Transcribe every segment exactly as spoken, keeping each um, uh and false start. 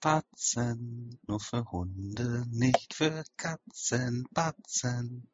Batzen, nur für Hunde, nicht für Katzen, Batzen.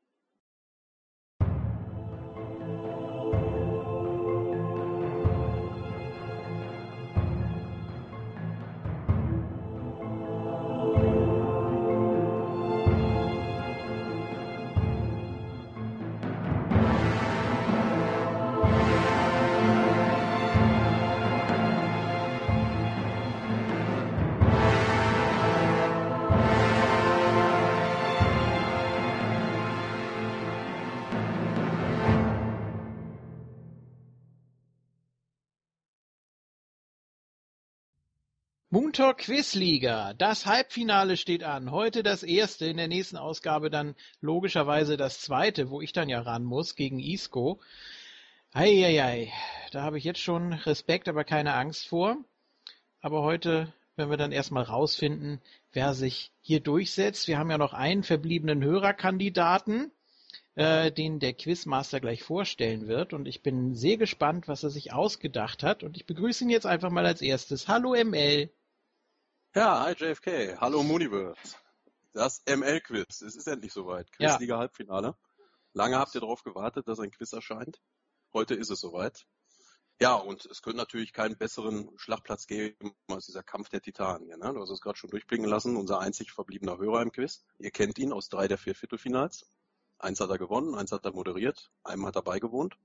Moontalk Quizliga, das Halbfinale steht an. Heute das erste, in der nächsten Ausgabe dann logischerweise das zweite, wo ich dann ja ran muss gegen Isco. Eieiei, da habe ich jetzt schon Respekt, aber keine Angst vor. Aber heute werden wir dann erstmal rausfinden, wer sich hier durchsetzt. Wir haben ja noch einen verbliebenen Hörerkandidaten, äh, den der Quizmaster gleich vorstellen wird. Und ich bin sehr gespannt, was er sich ausgedacht hat. Und ich begrüße ihn jetzt einfach mal als erstes. Hallo M L. Ja, hi J F K, hallo Mooniverse. Das M L-Quiz, es ist endlich soweit. Quizliga ja. Halbfinale. Lange habt ihr darauf gewartet, dass ein Quiz erscheint. Heute ist es soweit. Ja, und es könnte natürlich keinen besseren Schlachtplatz geben als dieser Kampf der Titanen hier. Ne? Du hast es gerade schon durchblicken lassen, unser einzig verbliebener Hörer im Quiz. Ihr kennt ihn aus drei der vier Viertelfinals. Eins hat er gewonnen, eins hat er moderiert, einmal hat er beigewohnt.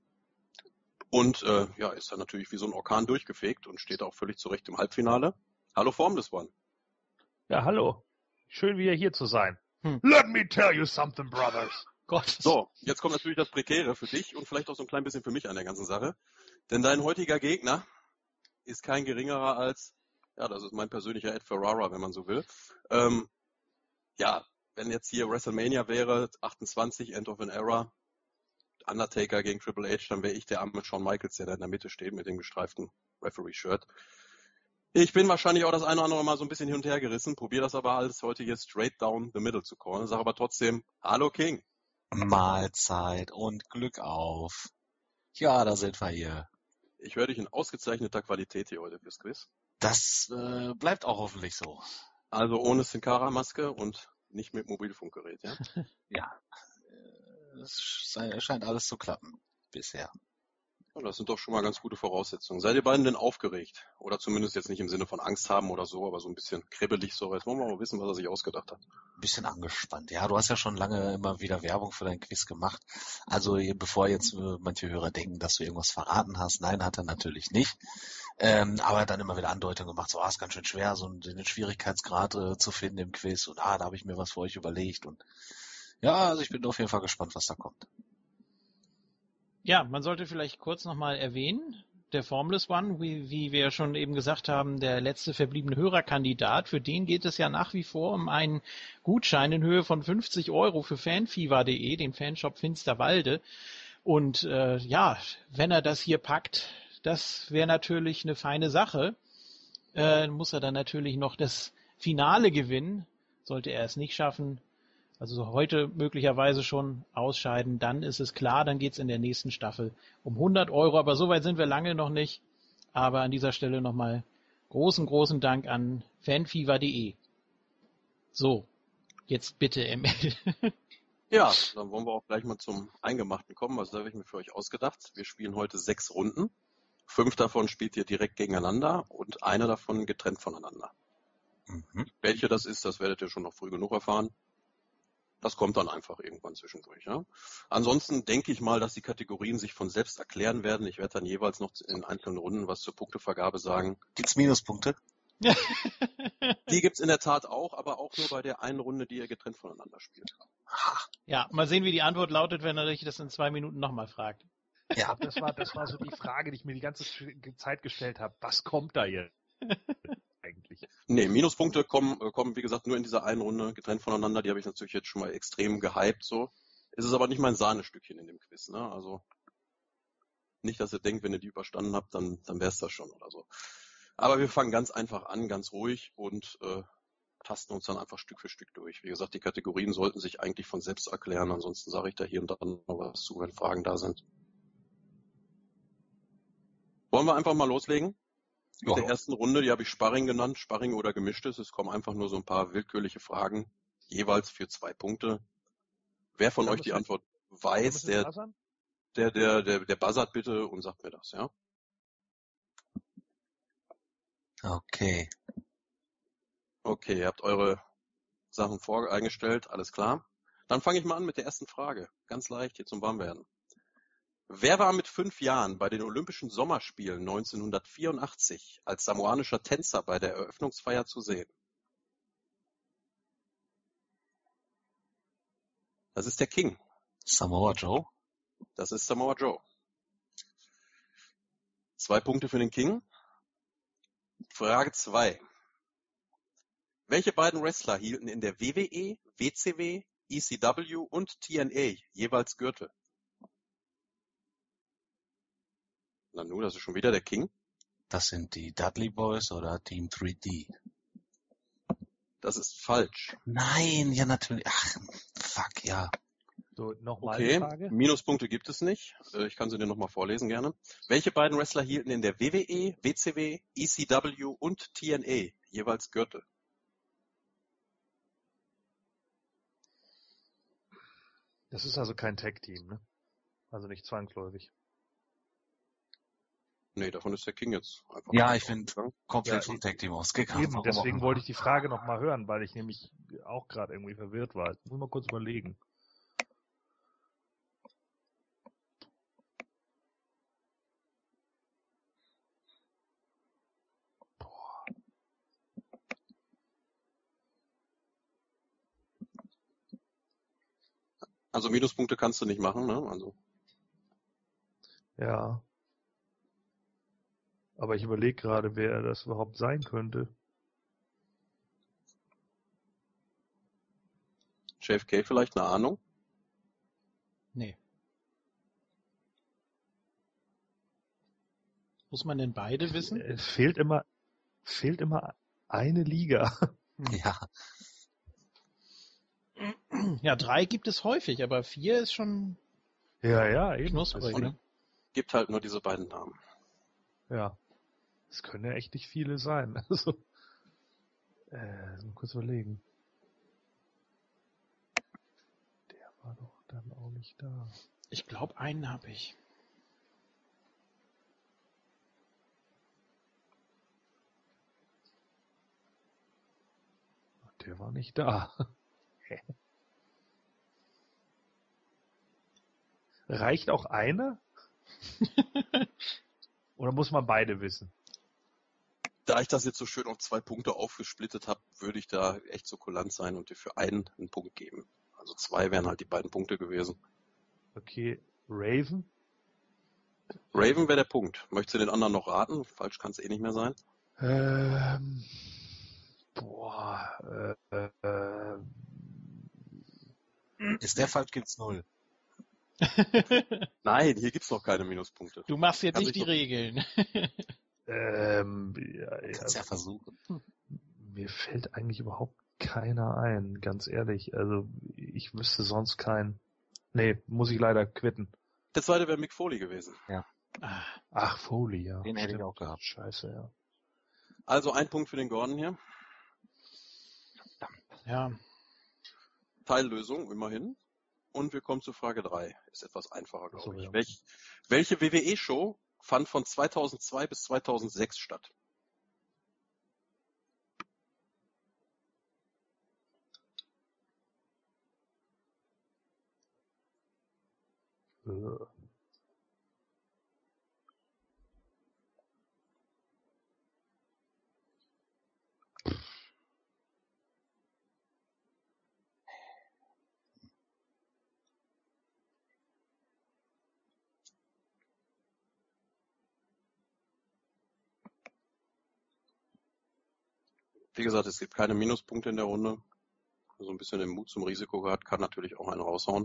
Und äh, ja, ist dann natürlich wie so ein Orkan durchgefegt und steht auch völlig zurecht im Halbfinale. Hallo Formless One. Ja, hallo. Schön wieder hier zu sein. Hm. Let me tell you something, brothers. Gott. So, jetzt kommt natürlich das Prekäre für dich und vielleicht auch so ein klein bisschen für mich an der ganzen Sache. Denn dein heutiger Gegner ist kein geringerer als, ja, das ist mein persönlicher Ed Ferrara, wenn man so will. Ähm, ja, wenn jetzt hier WrestleMania wäre, achtundzwanzig, End of an Era, Undertaker gegen Triple H, dann wäre ich der arme Shawn Michaels, der da in der Mitte steht mit dem gestreiften Referee-Shirt. Ich bin wahrscheinlich auch das eine oder andere Mal so ein bisschen hin und her gerissen, probiere das aber alles heute hier straight down the middle zu callen, sage aber trotzdem, hallo King. Mahlzeit und Glück auf. Ja, da sind wir hier. Ich höre dich in ausgezeichneter Qualität hier heute fürs Quiz. Das äh, bleibt auch hoffentlich so. Also ohne Sin Cara-Maske und nicht mit Mobilfunkgerät, ja? Ja, es scheint alles zu klappen bisher. Ja, das sind doch schon mal ganz gute Voraussetzungen. Seid ihr beiden denn aufgeregt? Oder zumindest jetzt nicht im Sinne von Angst haben oder so, aber so ein bisschen kribbelig so. Jetzt wollen wir mal wissen, was er sich ausgedacht hat. Ein bisschen angespannt. Ja, du hast ja schon lange immer wieder Werbung für dein Quiz gemacht. Also bevor jetzt äh, manche Hörer denken, dass du irgendwas verraten hast. Nein, hat er natürlich nicht. Ähm, aber er hat dann immer wieder Andeutungen gemacht, so, ah, ist ganz schön schwer, so den Schwierigkeitsgrad äh, zu finden im Quiz. Und ah, da habe ich mir was für euch überlegt. Und ja, also ich bin auf jeden Fall gespannt, was da kommt. Ja, man sollte vielleicht kurz nochmal erwähnen, der Formless One, wie, wie wir schon eben gesagt haben, der letzte verbliebene Hörerkandidat, für den geht es ja nach wie vor um einen Gutschein in Höhe von fünfzig Euro für fanfever punkt de, den Fanshop Finsterwalde. Und äh, ja, wenn er das hier packt, das wäre natürlich eine feine Sache. Äh, muss er dann natürlich noch das Finale gewinnen, sollte er es nicht schaffen. Also heute möglicherweise schon ausscheiden, dann ist es klar, dann geht's in der nächsten Staffel um hundert Euro, aber so weit sind wir lange noch nicht. Aber an dieser Stelle nochmal großen, großen Dank an fanfever punkt de. So, jetzt bitte M L. Ja, dann wollen wir auch gleich mal zum Eingemachten kommen. Was habe ich mir für euch ausgedacht? Wir spielen heute sechs Runden. Fünf davon spielt ihr direkt gegeneinander und eine davon getrennt voneinander. Mhm. Welche das ist, das werdet ihr schon noch früh genug erfahren. Das kommt dann einfach irgendwann zwischendurch. Ja? Ansonsten denke ich mal, dass die Kategorien sich von selbst erklären werden. Ich werde dann jeweils noch in einzelnen Runden was zur Punktevergabe sagen. Gibt's Minuspunkte? Die gibt's in der Tat auch, aber auch nur bei der einen Runde, die ihr getrennt voneinander spielt. Ja, mal sehen, wie die Antwort lautet, wenn er sich das in zwei Minuten nochmal fragt. Ja, das war, das war so die Frage, die ich mir die ganze Zeit gestellt habe. Was kommt da jetzt? Eigentlich. Nee, Minuspunkte kommen, kommen, wie gesagt, nur in dieser einen Runde getrennt voneinander. Die habe ich natürlich jetzt schon mal extrem gehypt, so. Es ist aber nicht mein Sahnestückchen in dem Quiz, ne? Also, nicht, dass ihr denkt, wenn ihr die überstanden habt, dann, dann wär's das schon oder so. Aber wir fangen ganz einfach an, ganz ruhig und, äh, tasten uns dann einfach Stück für Stück durch. Wie gesagt, die Kategorien sollten sich eigentlich von selbst erklären. Ansonsten sage ich da hier und da noch was zu, wenn Fragen da sind. Wollen wir einfach mal loslegen? Mit der ersten Runde, die habe ich Sparring genannt, Sparring oder Gemischtes. Es kommen einfach nur so ein paar willkürliche Fragen, jeweils für zwei Punkte. Wer von euch die Antwort weiß, der, der, der, der, der buzzert bitte und sagt mir das, ja? Okay. Okay, ihr habt eure Sachen vor eingestellt, alles klar. Dann fange ich mal an mit der ersten Frage. Ganz leicht hier zum Warmwerden. Wer war mit fünf Jahren bei den Olympischen Sommerspielen neunzehnhundertvierundachtzig als samoanischer Tänzer bei der Eröffnungsfeier zu sehen? Das ist der King. Samoa Joe? Das ist Samoa Joe. Zwei Punkte für den King. Frage zwei. Welche beiden Wrestler hielten in der W W E, W C W, E C W und T N A jeweils Gürtel? Na nu, das ist schon wieder der King. Das sind die Dudley Boys oder Team drei D. Das ist falsch. Nein, ja natürlich. Ach, fuck, ja. So, nochmal Okay, die Frage. Minuspunkte gibt es nicht. Ich kann sie dir nochmal vorlesen gerne. Welche beiden Wrestler hielten in der W W E, W C W, E C W und T N A jeweils Gürtel? Das ist also kein Tag-Team, ne? Also nicht zwangsläufig. Nee, davon ist der King jetzt einfach. Ja, ich bin komplett Ja, vom Tag Team ausgegangen. Eben, deswegen wollte ich die Frage nochmal hören, weil ich nämlich auch gerade irgendwie verwirrt war. Ich muss mal kurz überlegen. Boah. Also Minuspunkte kannst du nicht machen, ne? Also. Ja. Aber ich überlege gerade, wer das überhaupt sein könnte. J F K vielleicht eine Ahnung? Nee. Muss man denn beide wissen? Es fehlt immer, fehlt immer eine Liga. Ja. Ja, drei gibt es häufig, aber vier ist schon Ja, ja, eben. knusprig. Und Ne? gibt halt nur diese beiden Namen. Ja. Es können ja echt nicht viele sein. Also, äh, mal kurz überlegen. Der war doch dann auch nicht da. Ich glaube, einen habe ich. Der war nicht da. Reicht auch einer? Oder muss man beide wissen? Da ich das jetzt so schön auf zwei Punkte aufgesplittet habe, würde ich da echt so kulant sein und dir für einen einen Punkt geben. Also zwei wären halt die beiden Punkte gewesen. Okay, Raven? Raven wäre der Punkt. Möchtest du den anderen noch raten? Falsch kann es eh nicht mehr sein. Ähm, boah, äh, äh, Ist der falsch, gibt's null. Nein, hier gibt's noch keine Minuspunkte. Du machst jetzt Kann nicht sich die doch- Regeln. ähm, ja, Kannst ja ja, versuchen. mir fällt eigentlich überhaupt keiner ein, ganz ehrlich. Also, ich wüsste sonst keinen. Nee, muss ich leider quitten. Der zweite wäre Mick Foley gewesen. Ah, Ach, Foley, ja. Den hätte ich stimmt. auch gehabt. Scheiße, ja. Also ein Punkt für den Gordon hier. ja. Teillösung, immerhin. Und wir kommen zu Frage drei. Ist etwas einfacher, glaube So, ich. ja. Welch, welche W W E-Show fand von zweitausendzwei bis zweitausendsechs statt? Äh. Wie gesagt, es gibt keine Minuspunkte in der Runde. So ein bisschen den Mut zum Risiko gehabt, kann natürlich auch einen raushauen.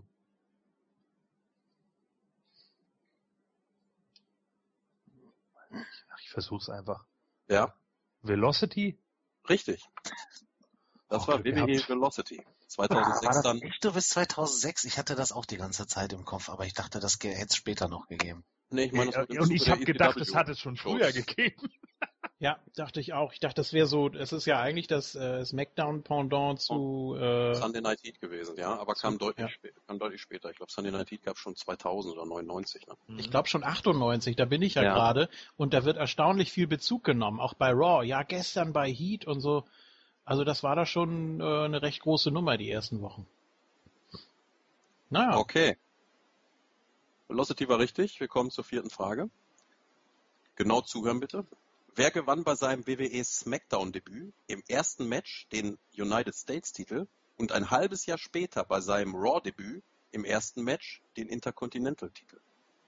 Ach, ich versuch's einfach. Ja, Velocity? richtig. Das Auch war Glück W W E gehabt. Velocity. Ah, zweitausendsechs war das dann. echt du bis zweitausendsechs? Ich hatte das auch die ganze Zeit im Kopf, aber ich dachte, das hätte es später noch gegeben. Nee, ich meine, das war im Und Zuge ich der habe gedacht, E C W es hat es schon Shows. früher gegeben. Ja, dachte ich auch. Ich dachte, das wäre so, es ist ja eigentlich das äh, Smackdown-Pendant zu... Äh, Sunday Night Heat gewesen, ja, aber kam, zu, deutlich, ja. spä- kam deutlich später. Ich glaube, Sunday Night Heat gab es schon zweitausend oder neunundneunzig. Ne? Ich glaube schon achtundneunzig, da bin ich ja, Ja. gerade. Und da wird erstaunlich viel Bezug genommen, auch bei Raw. Ja, gestern bei Heat und so. Also das war da schon äh, eine recht große Nummer, die ersten Wochen. Naja. Okay. Velocity war richtig. Wir kommen zur vierten Frage. Genau zuhören bitte. Wer gewann bei seinem W W E Smackdown-Debüt im ersten Match den United States-Titel und ein halbes Jahr später bei seinem Raw-Debüt im ersten Match den Intercontinental-Titel?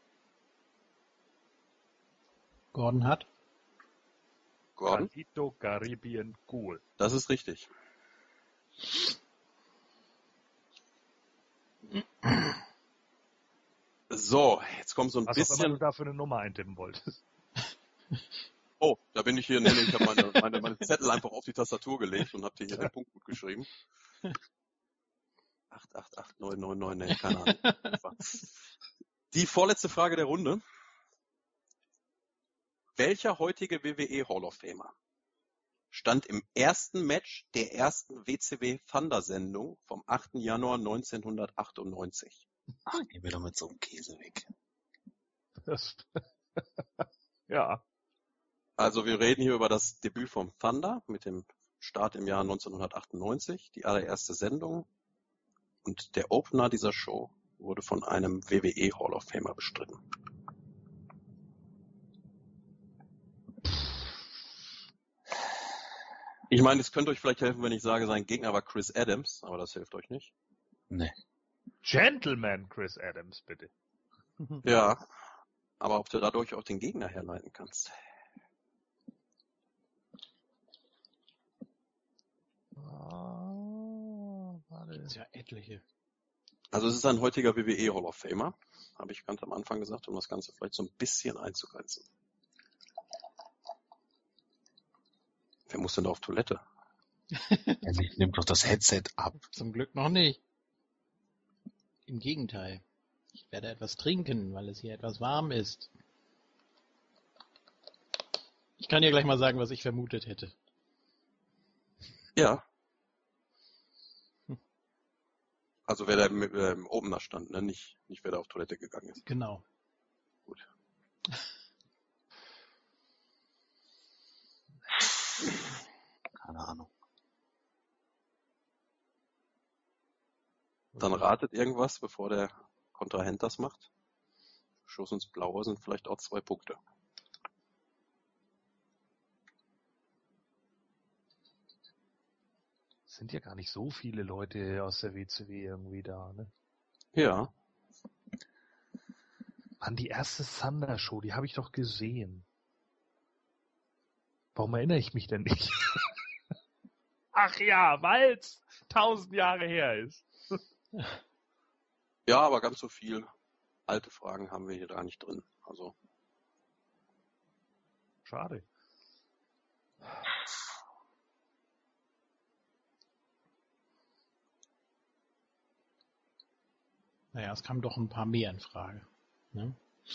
Gordon hat. Gordon? Carlito Caribbean Cool. Das ist richtig. So, jetzt kommt so ein Was auch immer du bisschen... da für eine Nummer eintippen wolltest. Oh, da bin ich hier, nee, nee, ich habe meine, meine, meine Zettel einfach auf die Tastatur gelegt und habe dir hier den Punkt gut geschrieben. acht acht acht neun neun neun, nee, keine Ahnung. Die vorletzte Frage der Runde. Welcher heutige W W E Hall of Famer stand im ersten Match der ersten W C W Thunder-Sendung vom achten Januar neunzehnhundertachtundneunzig? Ach, geh mir doch mit so einem Käse weg. Das, ja. Also wir reden hier über das Debüt vom Thunder mit dem Start im Jahr neunzehnhundertachtundneunzig, die allererste Sendung. Und der Opener dieser Show wurde von einem W W E Hall of Famer bestritten. Ich meine, es könnte euch vielleicht helfen, wenn ich sage, sein Gegner war Chris Adams, aber das hilft euch nicht. Nee. Gentleman Chris Adams, bitte. Ja, aber ob du dadurch auch den Gegner herleiten kannst. Oh, warte. Gibt's ja etliche. Also es ist ein heutiger W W E Hall of Famer, habe ich ganz am Anfang gesagt, um das Ganze vielleicht so ein bisschen einzugrenzen. Wer muss denn da auf Toilette? Endlich nimmt doch das Headset ab. Zum Glück noch nicht. Im Gegenteil. Ich werde etwas trinken, weil es hier etwas warm ist. Ich kann dir gleich mal sagen, was ich vermutet hätte. Ja. Also wer da im, äh, im Opener stand, ne? Nicht, nicht wer da auf Toilette gegangen ist. Genau. Gut. Keine Ahnung. Dann ratet irgendwas, bevor der Kontrahent das macht. Schuss ins Blaue sind vielleicht auch zwei Punkte. Sind ja gar nicht so viele Leute aus der W C W irgendwie da, ne? Ja. Mann, die erste Thunder-Show, die habe ich doch gesehen. Warum erinnere ich mich denn nicht? Ach ja, weil's tausend Jahre her ist. Ja, aber ganz so viel alte Fragen haben wir hier gar nicht drin. Also Schade. Naja, es kamen doch ein paar mehr in Frage. Ne?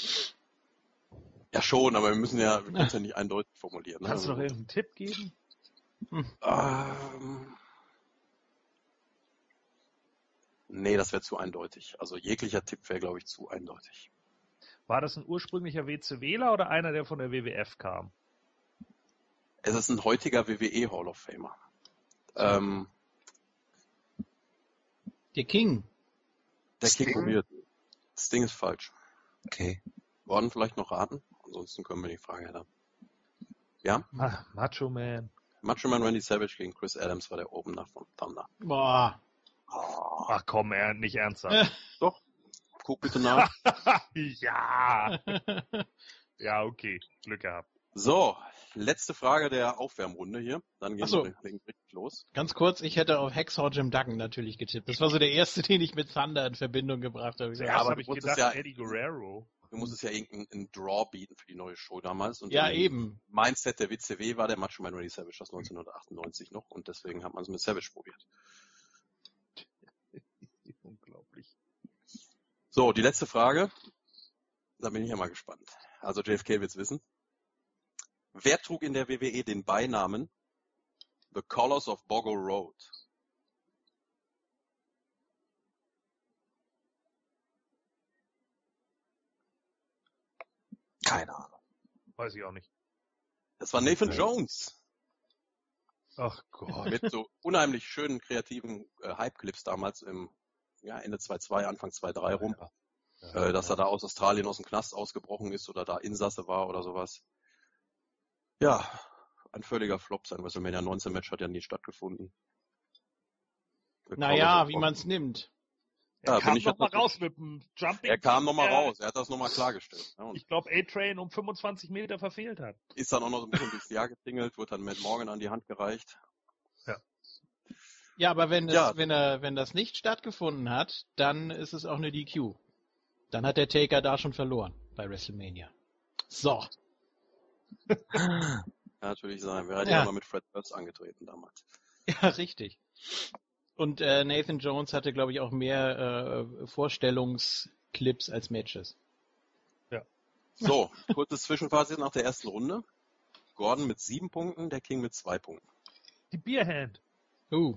ja schon, aber wir müssen ja, wir können es ja nicht eindeutig formulieren. Ne? Kannst du Also, noch irgendeinen Tipp geben? ähm, nee, das wäre zu eindeutig. Also jeglicher Tipp wäre, glaube ich, zu eindeutig. War das ein ursprünglicher WCWler oder einer, der von der W W F kam? Es ist ein heutiger W W E Hall of Famer. Ähm, Der King. der Sting? King probiert. Sting ist falsch. Okay. Gordon vielleicht noch raten? Ansonsten können wir die Frage ändern. Ja? Ah, Macho Man. Macho Man Randy Savage gegen Chris Adams war der Opener von Thunder. Boah. Oh, Ach komm, er nicht ernsthaft. Doch. Guck bitte nach. ja. Ja, okay. Glück gehabt. So, letzte Frage der Aufwärmrunde hier. Dann gehen Ach so. wir richtig los. Ganz kurz, ich hätte auf Hacksaw Jim Duggan natürlich getippt. Das war so der erste, den ich mit Thunder in Verbindung gebracht habe. Ich Ja, sag, aber habe du ich musstest gedacht, ja- Eddie Guerrero. Du musstest ja irgendeinen Draw bieten für die neue Show damals. Und ja, im eben. Mindset der W C W war der Macho Man Randy Savage aus neunzehnhundertachtundneunzig noch und deswegen hat man es mit Savage probiert. Unglaublich. So, die letzte Frage. Da bin ich ja mal gespannt. Also J F K wird's wissen. Wer trug in der W W E den Beinamen The Colors of Boggo Road? Keine Ahnung. Weiß ich auch nicht. Das war Nathan Jones. Ach Gott. Mit so unheimlich schönen, kreativen äh, Hype-Clips damals im ja, Ende zwei Komma zwei, Anfang zwei Komma drei rum. Ja. Äh, dass er da aus Australien aus dem Knast ausgebrochen ist oder da Insasse war oder sowas. Ja, ein völliger Flop. Sein WrestleMania neunzehn Match hat ja nie stattgefunden. Naja, wie man es nimmt. Ja, Er kam bin ich nochmal jetzt raus mit dem Jumping. Er kam nochmal der, raus, er hat das nochmal klargestellt. Ja, und Ich glaube, A-Train um fünfundzwanzig Meter verfehlt hat. ist dann auch noch so ein bisschen durchs Jahr getingelt, wurde dann Matt Morgan an die Hand gereicht. Ja, aber wenn, es, Ja. wenn, er, wenn das nicht stattgefunden hat, dann ist es auch eine D Q. Dann hat der Taker da schon verloren bei WrestleMania. So. Kann natürlich sein. Wäre halt Ja. ja mal mit Fred Burns angetreten damals. Ja, richtig. Und äh, Nathan Jones hatte, glaube ich, auch mehr äh, Vorstellungsclips als Matches. So, kurzes Zwischenfazit nach der ersten Runde. Gordon mit sieben Punkten, der King mit zwei Punkten. Die Beerhand. Uh.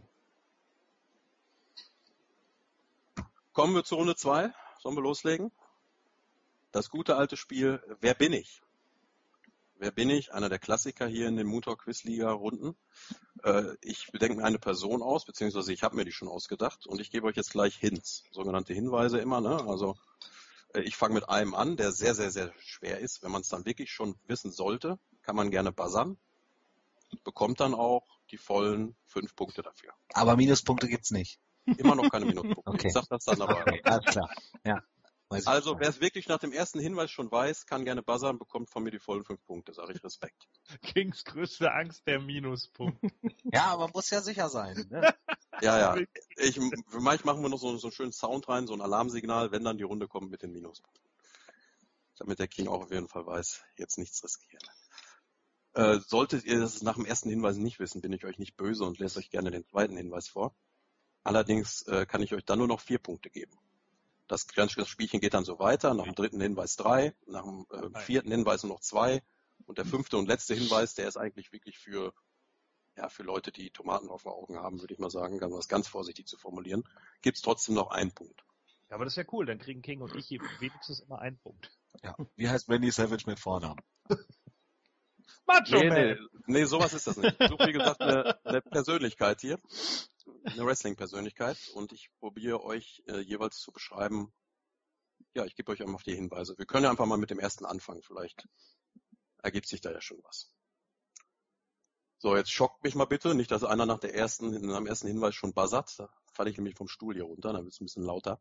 Kommen wir zur Runde zwei. Sollen wir loslegen? Das gute alte Spiel, wer bin ich? Wer bin ich? Einer der Klassiker hier in den Moontalk Quiz Liga Runden. Äh, ich bedenke mir eine Person aus, beziehungsweise ich habe mir die schon ausgedacht und ich gebe euch jetzt gleich Hints, sogenannte Hinweise immer. Ne? Also äh, ich fange mit einem an, der sehr, sehr, sehr schwer ist. Wenn man es dann wirklich schon wissen sollte, kann man gerne buzzern. Bekommt dann auch die vollen fünf Punkte dafür. Aber Minuspunkte gibt's nicht. Immer noch keine Minuspunkte. Okay. Ich sag das dann aber. Okay, alles klar. Ja. Weiß ich Also, Bescheid. wer es wirklich nach dem ersten Hinweis schon weiß, kann gerne buzzern, bekommt von mir die vollen fünf Punkte, sage ich Respekt. Kings größte Angst, der Minuspunkt. Ja, aber muss ja sicher sein. Ne? Ja, ja. Ich, für mich machen wir noch so, so einen schönen Sound rein, so ein Alarmsignal, wenn dann die Runde kommt mit den Minuspunkten. Damit der King auch auf jeden Fall weiß, jetzt nichts riskieren. Äh, solltet ihr das nach dem ersten Hinweis nicht wissen, bin ich euch nicht böse und lese euch gerne den zweiten Hinweis vor. Allerdings äh, kann ich euch dann nur noch vier Punkte geben. Das, das Spielchen geht dann so weiter, nach dem dritten Hinweis drei, nach dem äh, vierten Hinweis nur noch zwei und der fünfte und letzte Hinweis, der ist eigentlich wirklich für, ja, für Leute, die Tomaten auf den Augen haben, würde ich mal sagen, um das ganz vorsichtig zu formulieren, gibt's trotzdem noch einen Punkt. Ja, aber das ist ja cool, dann kriegen King und ich wenigstens immer einen Punkt. Ja. Wie heißt Randy Savage mit Vornamen? Macho Nee, Man! nee, nee, sowas ist das nicht. Ich suche, wie gesagt, eine, eine Persönlichkeit hier, eine Wrestling-Persönlichkeit und ich probiere euch äh, jeweils zu beschreiben, ja, ich gebe euch einfach die Hinweise. Wir können ja einfach mal mit dem ersten anfangen, vielleicht ergibt sich da ja schon was. So, jetzt schockt mich mal bitte, nicht, dass einer nach der ersten, nach dem ersten Hinweis schon buzzert, da falle ich nämlich vom Stuhl hier runter, dann wird es ein bisschen lauter.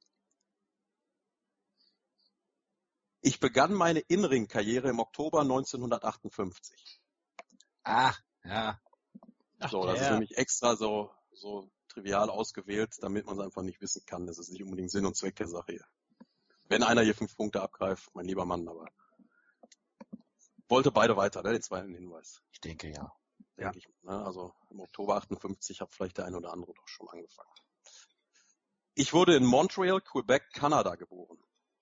Ich begann meine In-Ring-Karriere im Oktober neunzehnhundertachtundfünfzig. Ah, ja. Ach, So, das der. ist nämlich extra so, so trivial ausgewählt, damit man es einfach nicht wissen kann. Das ist nicht unbedingt Sinn und Zweck der Sache hier. Wenn einer hier fünf Punkte abgreift, mein lieber Mann, aber wollte beide weiter, ne, den zweiten Hinweis. Ich denke ja. Denke ich. Ne? Also im Oktober achtundfünfzig hat vielleicht der eine oder andere doch schon angefangen. Ich wurde in Montreal, Quebec, Kanada geboren.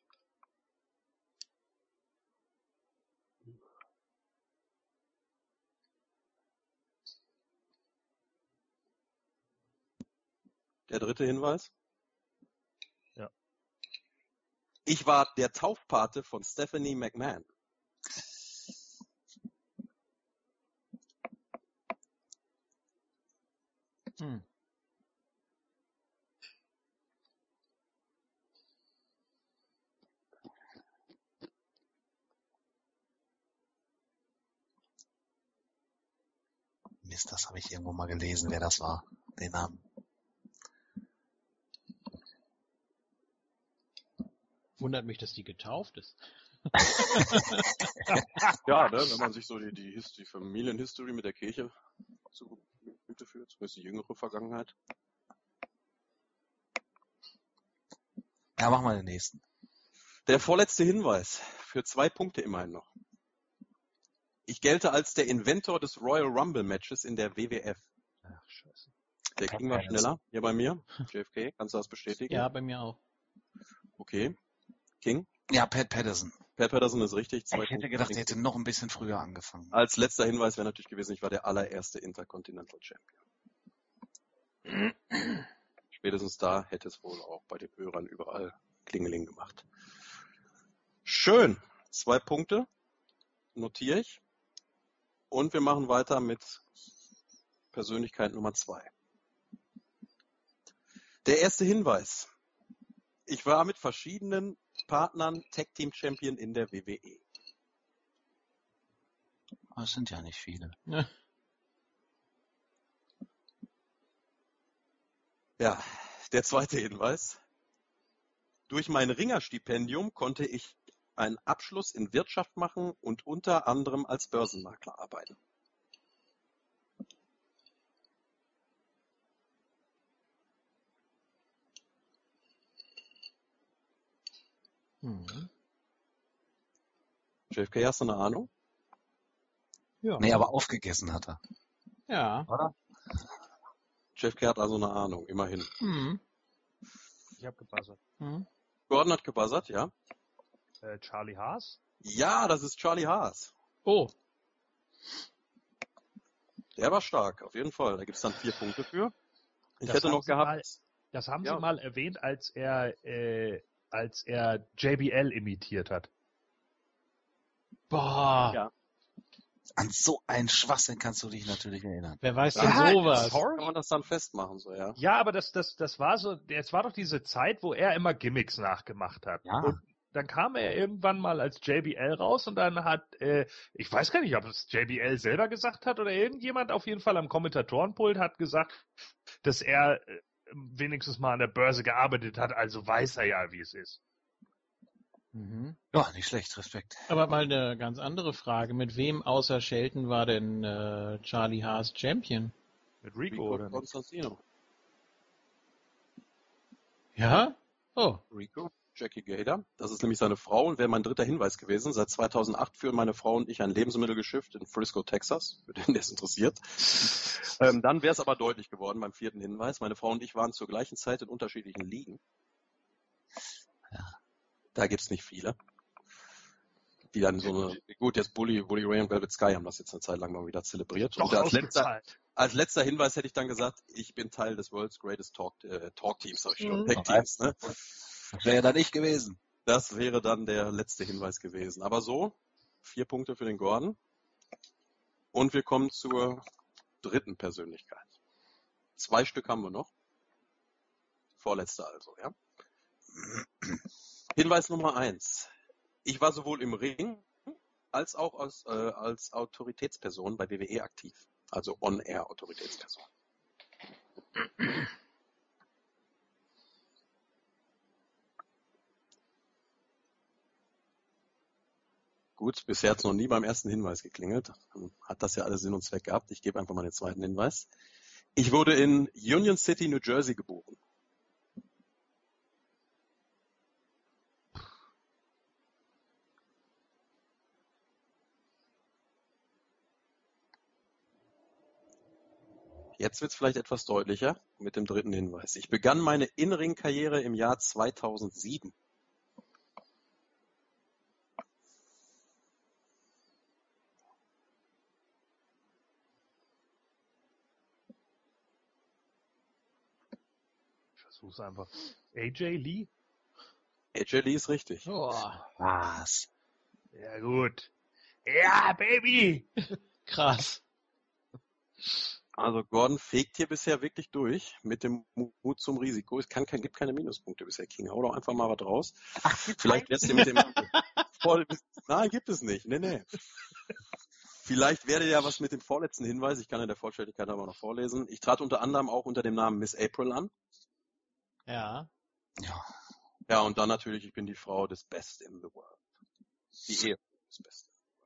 Der dritte Hinweis. Ja. Ich war der Taufpate von Stephanie McMahon. Hm. Mist, das habe ich irgendwo mal gelesen, wer das war. Den Namen. Wundert mich, dass die getauft ist. Ja, ne, wenn man sich so die, die, Hist- die Familienhistory mit der Kirche zu Gemüte führt, zumindest die jüngere Vergangenheit. Ja, mach mal den nächsten. Der vorletzte Hinweis, für zwei Punkte immerhin noch. Ich gelte als der Inventor des Royal Rumble Matches in der W W F. Ach, scheiße. Der King war schneller, hier bei mir. J F K, kannst du das bestätigen? Ja, bei mir auch. Okay. King? Ja, Pat Patterson. Pat Patterson ist richtig. Zwei ich hätte Punkte gedacht, er hätte noch ein bisschen früher angefangen. Als letzter Hinweis wäre natürlich gewesen, ich war der allererste Intercontinental Champion. Spätestens da hätte es wohl auch bei den Hörern überall Klingeling gemacht. Schön. Zwei Punkte. Notiere ich. Und wir machen weiter mit Persönlichkeit Nummer zwei. Der erste Hinweis. Ich war mit verschiedenen Partnern Tag Team Champion in der W W E. Das sind ja nicht viele. Ja. Ja, der zweite Hinweis. Durch mein Ringerstipendium konnte ich einen Abschluss in Wirtschaft machen und unter anderem als Börsenmakler arbeiten. Mhm. J F K, hast du eine Ahnung? Ja. Nee, aber aufgegessen hat er. Ja. Oder? J F K hat also eine Ahnung, immerhin. Mhm. Ich habe gebuzzert. Mhm. Gordon hat gebuzzert, ja. Äh, Charlie Haas? Ja, das ist Charlie Haas. Oh. Der war stark, auf jeden Fall. Da gibt's dann vier Punkte für. Ich Das hätte noch Sie gehabt. Mal, das haben ja. Sie mal erwähnt, als er, äh, als er J B L imitiert hat. Boah. Ja. An so einen Schwachsinn kannst du dich natürlich erinnern. Wer weiß Ja, denn Ja, sowas? Kann man das dann festmachen, so, ja? Ja, aber das, das, das war so, es war doch diese Zeit, wo er immer Gimmicks nachgemacht hat. Ja. Und dann kam er irgendwann mal als J B L raus und dann hat, äh, ich weiß gar nicht, ob es J B L selber gesagt hat oder irgendjemand auf jeden Fall am Kommentatorenpult hat gesagt, dass er äh, wenigstens mal an der Börse gearbeitet hat, also weiß er ja, wie es ist. Mhm. Ja, nicht schlecht, Respekt. Aber mal eine ganz andere Frage. Mit wem außer Shelton war denn äh, Charlie Haas Champion? Mit Rico, Rico oder nicht? Constantino. Ja? Oh. Rico, Jackie Gator. Das ist nämlich seine Frau und wäre mein dritter Hinweis gewesen. Seit zweitausendacht führen meine Frau und ich ein Lebensmittelgeschäft in Frisco, Texas, für den, der es interessiert. ähm, dann wäre es aber deutlich geworden beim vierten Hinweis. Meine Frau und ich waren zur gleichen Zeit in unterschiedlichen Ligen. Ja. Da gibt's nicht viele. Die dann so eine, gut, jetzt Bully, Bully Ray und Velvet Sky haben das jetzt eine Zeit lang mal wieder zelebriert. Doch und als letzter, ausgezahlt. als letzter Hinweis hätte ich dann gesagt, ich bin Teil des World's Greatest Talk, äh, Talk Teams, sag ich schon, Mhm. Tag Teams, ne? Das wäre ja dann ich gewesen. Das wäre dann der letzte Hinweis gewesen. Aber so, vier Punkte für den Gordon. Und wir kommen zur dritten Persönlichkeit. Zwei Stück haben wir noch. Vorletzte also, ja. Hinweis Nummer eins. Ich war sowohl im Ring als auch als, äh, als Autoritätsperson bei W W E aktiv. Also On-Air-Autoritätsperson. Gut, bisher hat es noch nie beim ersten Hinweis geklingelt. Hat das ja alles Sinn und Zweck gehabt. Ich gebe einfach mal den zweiten Hinweis. Ich wurde in Union City, New Jersey geboren. Jetzt wird es vielleicht etwas deutlicher mit dem dritten Hinweis. Ich begann meine In-Ring-Karriere im Jahr zweitausendsieben. Ich versuch's einfach. A J Lee? A J Lee ist richtig. Oh. Was? Ja, gut. Ja, Baby! Krass. Also Gordon fegt hier bisher wirklich durch mit dem Mut zum Risiko. Es kann, kann, gibt keine Minuspunkte bisher, King. Hau doch einfach mal was raus. Ach, Vielleicht wär's dir mit dem... Voll, nein, gibt es nicht. Nee, nee. Vielleicht wäre ja was mit dem vorletzten Hinweis. Ich kann in der Vollständigkeit aber noch vorlesen. Ich trat unter anderem auch unter dem Namen Miss April an. Ja. Ja. Ja, und dann natürlich, ich bin die Frau des Best in the World. Die Ehe des Best.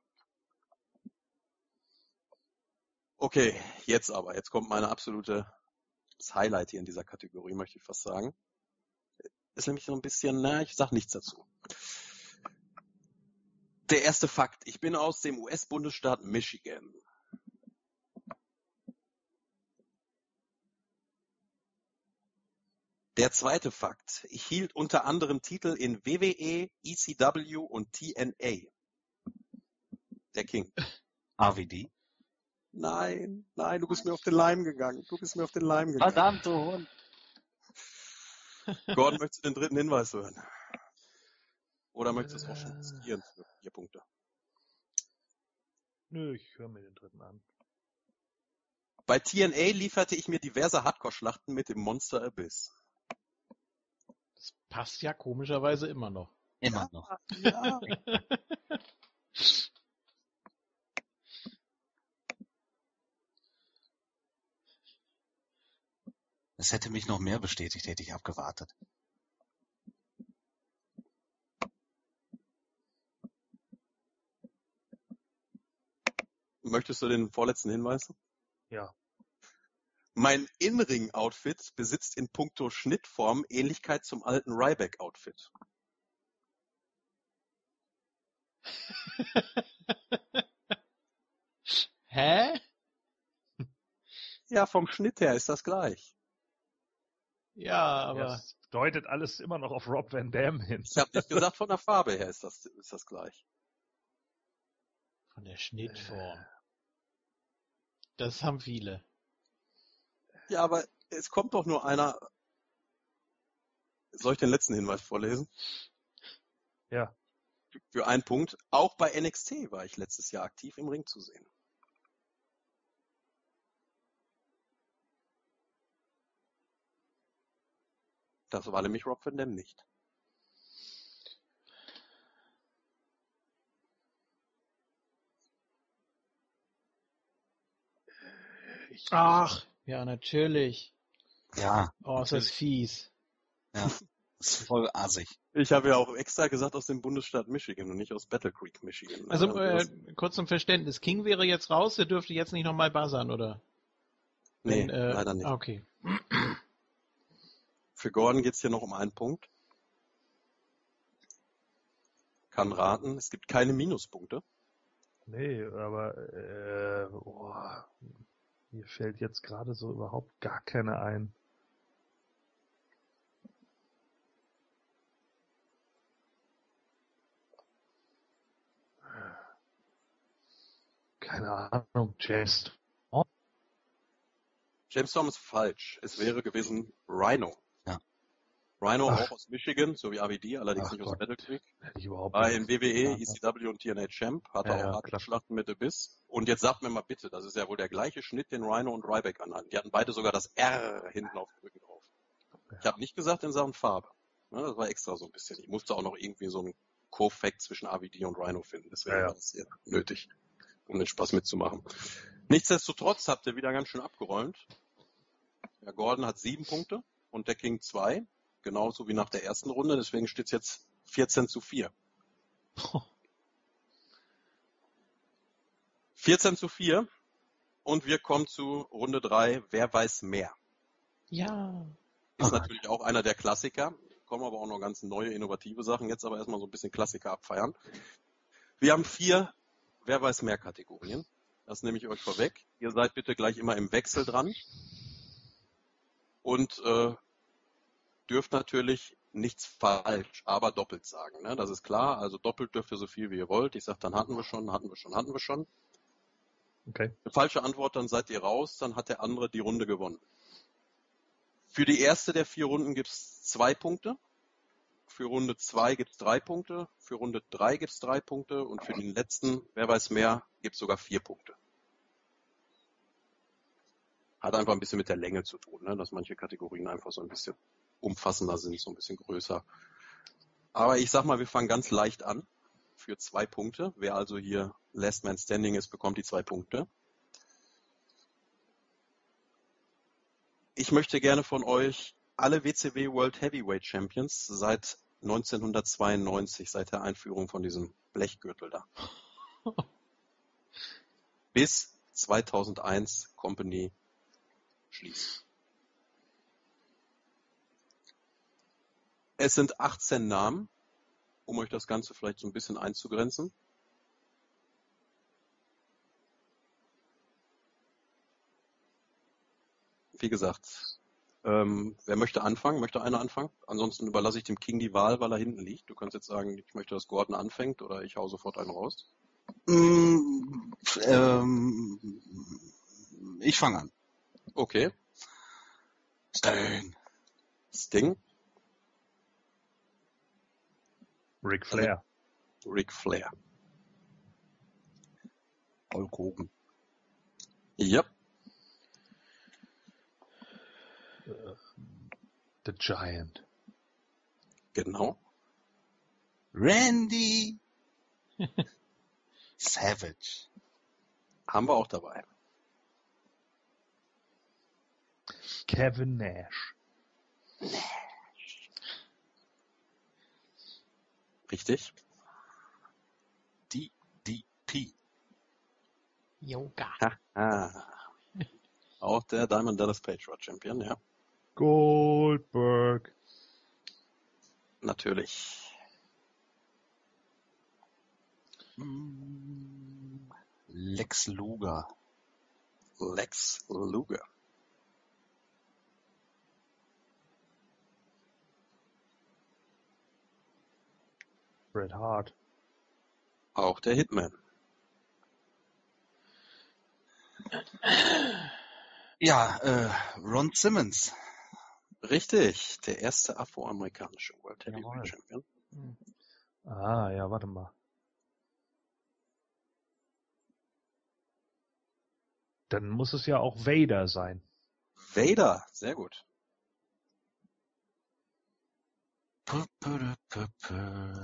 Okay, jetzt aber. Jetzt kommt meine absolute das Highlight hier in dieser Kategorie, möchte ich fast sagen. Ist nämlich so ein bisschen, na, ich sag nichts dazu. Der erste Fakt. Ich bin aus dem U S-Bundesstaat Michigan. Der zweite Fakt. Ich hielt unter anderem Titel in W W E, E C W und T N A. Der King. R V D. Nein, nein, du bist mir auf den Leim gegangen. Du bist mir auf den Leim gegangen. Verdammte Hund. Gordon, möchtest du den dritten Hinweis hören? Oder möchtest du es auch schon riskieren für vier Punkte? Nö, ich höre mir den dritten an. Bei T N A lieferte ich mir diverse Hardcore-Schlachten mit dem Monster Abyss. Das passt ja komischerweise immer noch. Immer noch. Ja. Es hätte mich noch mehr bestätigt, hätte ich abgewartet. Möchtest du den vorletzten Hinweis? Ja. Mein In-Ring-Outfit besitzt in puncto Schnittform Ähnlichkeit zum alten Ryback-Outfit. Hä? Ja, vom Schnitt her ist das gleich. Ja, aber... Das deutet alles immer noch auf Rob Van Dam hin. Ich habe nicht gesagt, von der Farbe her ist das, ist das gleich. Von der Schnittform. Das haben viele. Ja, aber es kommt doch nur einer. Soll ich den letzten Hinweis vorlesen? Ja. Für einen Punkt. Auch bei N X T war ich letztes Jahr aktiv im Ring zu sehen. Das war nämlich Rob Van Dam nicht. Ach, ja, natürlich. Ja. Oh, ist das fies. Ja. Das ist voll assig. Ich habe ja auch extra gesagt aus dem Bundesstaat Michigan und nicht aus Battle Creek, Michigan. Also, äh, kurz zum Verständnis. King wäre jetzt raus, der dürfte jetzt nicht nochmal buzzern, oder? Nee, Wenn, äh, leider nicht. Okay. Für Gordon geht's hier noch um einen Punkt. Kann raten, es gibt keine Minuspunkte. Nee, aber äh, oh, mir fällt jetzt gerade so überhaupt gar keine ein. Keine Ahnung, James. Oh. James Storm ist falsch. Es wäre gewesen Rhino. Ja. Rhino Ach. auch aus Michigan, so wie R V D, allerdings Ach nicht aus Gott. Battle Creek. Hätte ich überhaupt War nicht in W W E, geahnt. E C W und T N A Champ, hatte Ja, auch ja, harte klar. Schlachten mit Abyss. Und jetzt sagt mir mal bitte, das ist ja wohl der gleiche Schnitt, den Rhino und Ryback anhatten. Die hatten beide sogar das R hinten auf dem Rücken drauf. Ja. Ich habe nicht gesagt in Sachen Farbe. Ja, das war extra so ein bisschen. Ich musste auch noch irgendwie so einen Co-Fact zwischen R V D und Rhino finden. Deswegen Ja, ja. war das sehr nötig, um den Spaß mitzumachen. Nichtsdestotrotz habt ihr wieder ganz schön abgeräumt. Der Gordon hat sieben Punkte und der King zwei. Genauso wie nach der ersten Runde. Deswegen steht es jetzt vierzehn zu vier. vierzehn zu vier. Und wir kommen zu Runde drei. Wer weiß mehr? Ja. Ist natürlich auch einer der Klassiker. Kommen aber auch noch ganz neue, innovative Sachen. Jetzt aber erstmal so ein bisschen Klassiker abfeiern. Wir haben vier Wer weiß mehr Kategorien. Das nehme ich euch vorweg. Ihr seid bitte gleich immer im Wechsel dran. Und äh, dürft natürlich nichts falsch, aber doppelt sagen. Ne? Das ist klar. Also doppelt dürft ihr so viel wie ihr wollt. Ich sage, dann hatten wir schon, hatten wir schon, hatten wir schon. Okay. Eine falsche Antwort, dann seid ihr raus. Dann hat der andere die Runde gewonnen. Für die erste der vier Runden gibt's zwei Punkte. Für Runde zwei gibt's drei Punkte. Für Runde drei gibt's drei Punkte. Und für den letzten, wer weiß mehr, gibt's sogar vier Punkte. Hat einfach ein bisschen mit der Länge zu tun, ne? Dass manche Kategorien einfach so ein bisschen umfassender sind, so ein bisschen größer. Aber ich sag mal, wir fangen ganz leicht an. Für zwei Punkte. Wer also hier Last Man Standing ist, bekommt die zwei Punkte. Ich möchte gerne von euch alle W C W World Heavyweight Champions seit neunzehnhundertzweiundneunzig, seit der Einführung von diesem Blechgürtel da, bis zweitausendeins Company schließen. Es sind achtzehn Namen, um euch das Ganze vielleicht so ein bisschen einzugrenzen. Wie gesagt, Ähm, wer möchte anfangen? Möchte einer anfangen? Ansonsten überlasse ich dem King die Wahl, weil er hinten liegt. Du kannst jetzt sagen, ich möchte, dass Gordon anfängt oder ich hau sofort einen raus. Mm, ähm, ich fange an. Okay. Sting. Sting. Ric Flair. Ric Flair. Hulk Hogan. Ja. The Giant. Genau. Randy Savage. Haben wir auch dabei. Kevin Nash. Richtig. D D P. Yoga. Haha. Auch der Diamond Dallas Page war Champion, ja. Goldberg. Natürlich. Mm, Lex Luger. Lex Luger. Bret Hart. Auch der Hitman. Ja, äh, Ron Simmons. Richtig. Der erste afroamerikanische World Jawohl. Heavyweight Champion. Hm. Ah, ja, warte mal. Dann muss es ja auch Vader sein. Vader. Sehr gut. P -p -p -p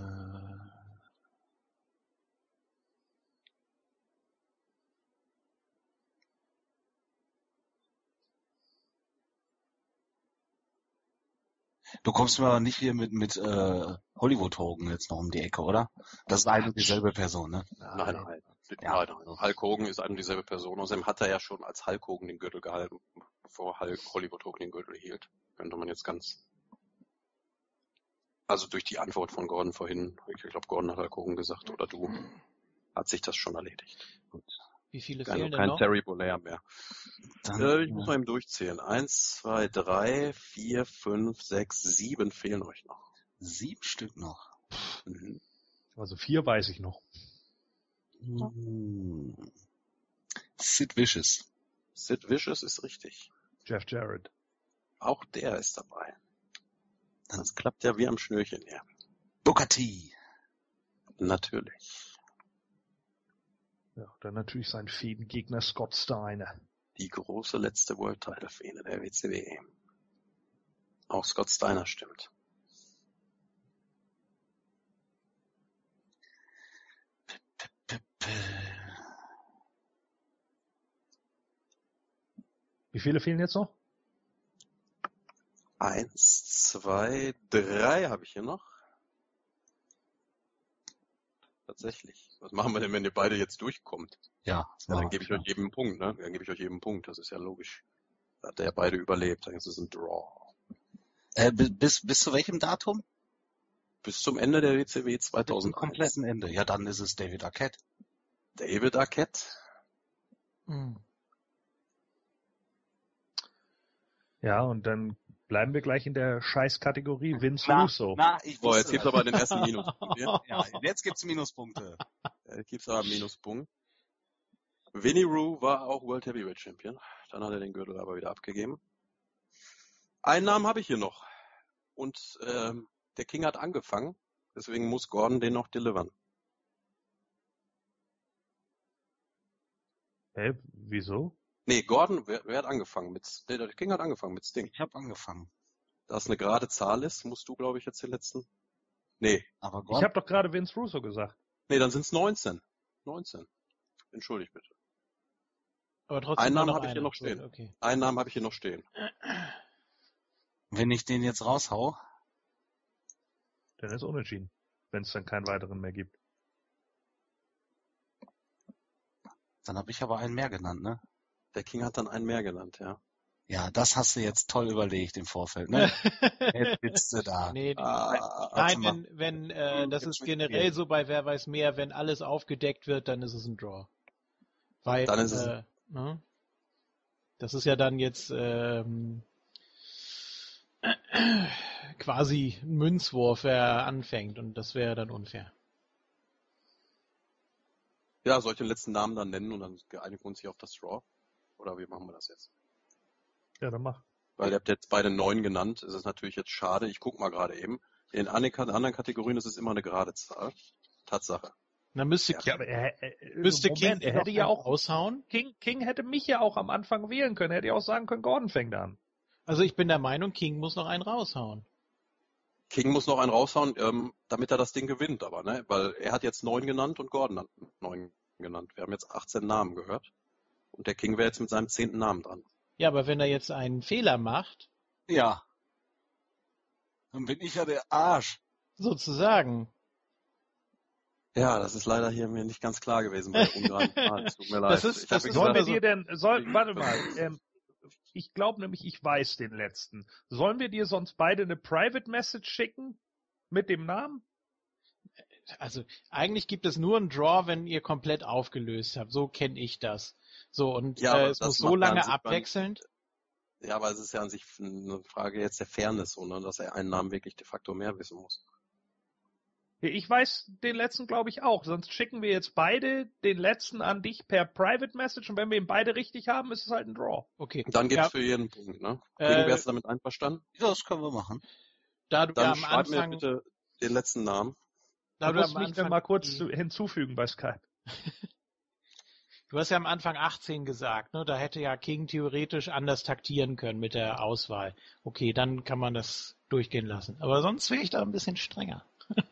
Du kommst mir aber nicht hier mit, mit äh, Hollywood Hogan jetzt noch um die Ecke, oder? Das ist eine und dieselbe Person, ne? Nein, nein. Ja. Nein, nein. Hulk Hogan ist eine und dieselbe Person. Außerdem hat er ja schon als Hulk Hogan den Gürtel gehalten, bevor Hulk Hollywood Hogan den Gürtel hielt. Könnte man jetzt ganz... Also durch die Antwort von Gordon vorhin, ich glaube Gordon hat Hulk Hogan gesagt, oder du, hat sich das schon erledigt. Gut. Wie viele Kein, fehlen denn kein noch? Terry Bollea mehr. Dann, Äh, ich muss mal eben durchzählen. Eins, zwei, drei, vier, fünf, sechs, sieben fehlen euch noch. sieben Stück noch. Mhm. Also vier weiß ich noch. Hm. Sid Vicious. Sid Vicious ist richtig. Jeff Jarrett. Auch der ist dabei. Das klappt ja wie am Schnürchen her. Booker T. Natürlich. Ja, dann natürlich sein Fädengegner Scott Steiner. Die große letzte World Title Fehde der W C W. Auch Scott Steiner stimmt. P -p Wie viele fehlen jetzt noch? Eins, zwei, drei habe ich hier noch. Tatsächlich. Was machen wir denn, wenn ihr beide jetzt durchkommt? Ja, Ja, dann gebe ich euch jedem einen Punkt, ne? Dann gebe ich euch jedem einen Punkt. Das ist ja logisch. Da hat er ja beide überlebt. Dann ist es ein Draw. Äh, bis, bis zu welchem Datum? Bis zum Ende der W C W Bis zum zweitausendeins. kompletten Ende. Ja, dann ist es David Arquette. David Arquette. Hm. Ja, und dann bleiben wir gleich in der Scheißkategorie Vince Na, Russo. na, ich So, jetzt wusste gibt's das. aber den ersten Minuspunkt hier. Ja, jetzt gibt's Minuspunkte. Jetzt gibt's aber einen Minuspunkt. Vinnie Rue war auch World Heavyweight Champion. Dann hat er den Gürtel aber wieder abgegeben. Einen Namen habe ich hier noch. Und ähm, der King hat angefangen. Deswegen muss Gordon den noch delivern. Hä, wieso? Nee, Gordon, wer, wer hat angefangen? Mit, der, der King hat angefangen mit Sting. Ich habe angefangen. Da es eine gerade Zahl ist, musst du, glaube ich, jetzt den letzten. Nee, Aber Ich Gordon, habe doch gerade Vince Russo gesagt. nee, dann sind's neunzehn. neunzehn. Entschuldigt bitte. Aber trotzdem Einen nur Namen noch habe ich hier einer. noch stehen. Gut, okay. Einen Namen habe ich hier noch stehen. wenn ich den jetzt raushau, Dann ist unentschieden, wenn es dann keinen weiteren mehr gibt. dann habe ich aber einen mehr genannt, ne? Der King hat dann einen mehr genannt, ja. Ja, das hast du jetzt toll überlegt im Vorfeld, ne? Jetzt sitzt du da. Nee, Ah, warte nein, mal. wenn, wenn äh, das Jetzt ist mit generell mir. so bei Wer weiß mehr, wenn alles aufgedeckt wird, dann ist es ein Draw. Weil, Dann ist es- äh, ne? Das ist ja dann jetzt, ähm, quasi ein Münzwurf, wer anfängt, und das wäre dann unfair. Ja, soll ich den letzten Namen dann nennen und dann einigen wir uns hier auf das Draw? Oder wie machen wir das jetzt? Ja, dann mach. Weil ihr habt jetzt beide neun genannt, ist es natürlich jetzt schade. Ich guck mal gerade eben. In anderen Kategorien ist es immer eine gerade Zahl. Tatsache. Dann müsste Ja, King, aber er, er, müsste Moment, King er hätte ja auch raushauen. King, King hätte mich ja auch am Anfang wählen können. Er hätte ja auch sagen können, Gordon fängt an. Also ich bin der Meinung, King muss noch einen raushauen. King muss noch einen raushauen, ähm, damit er das Ding gewinnt, aber, ne? Weil er hat jetzt neun genannt und Gordon hat neun genannt. Wir haben jetzt achtzehn Namen gehört. Und der King wäre jetzt mit seinem zehnten Namen dran. Ja, aber wenn er jetzt einen Fehler macht. Ja. Dann bin ich ja der Arsch. Sozusagen. Ja, das ist leider hier mir nicht ganz klar gewesen bei der ungeraden Zahl. Es tut mir leid. Das ist, ich das habe ist Sollen wir also, dir denn, soll, warte mal, ähm, ich glaube nämlich, ich weiß den letzten. Sollen wir dir sonst beide eine Private Message schicken? Mit dem Namen? also eigentlich gibt es nur einen Draw, wenn ihr komplett aufgelöst habt. So kenne ich das. So, und Ja, äh, aber es das muss so macht lange an sich abwechselnd. Ja, aber es ist ja an sich eine Frage jetzt der Fairness, so, ne, dass er einen Namen wirklich de facto mehr wissen muss. Ich weiß den letzten, glaube ich, auch. Sonst schicken wir jetzt beide den letzten an dich per Private Message und wenn wir ihn beide richtig haben, ist es halt ein Draw. Okay. Dann gibt's Ja, für jeden Punkt, ne? Äh, King, wärst du damit einverstanden? Ja, das können wir machen. da du ja Dann am schreib mir Anfang, bitte den letzten Namen. da Da du musst am du mich Anfang dann mal kurz die- zu, hinzufügen bei Skype. Du hast ja am Anfang achtzehn gesagt, ne? Da hätte ja King theoretisch anders taktieren können mit der Auswahl. Okay, dann kann man das durchgehen lassen. Aber sonst wäre ich da ein bisschen strenger.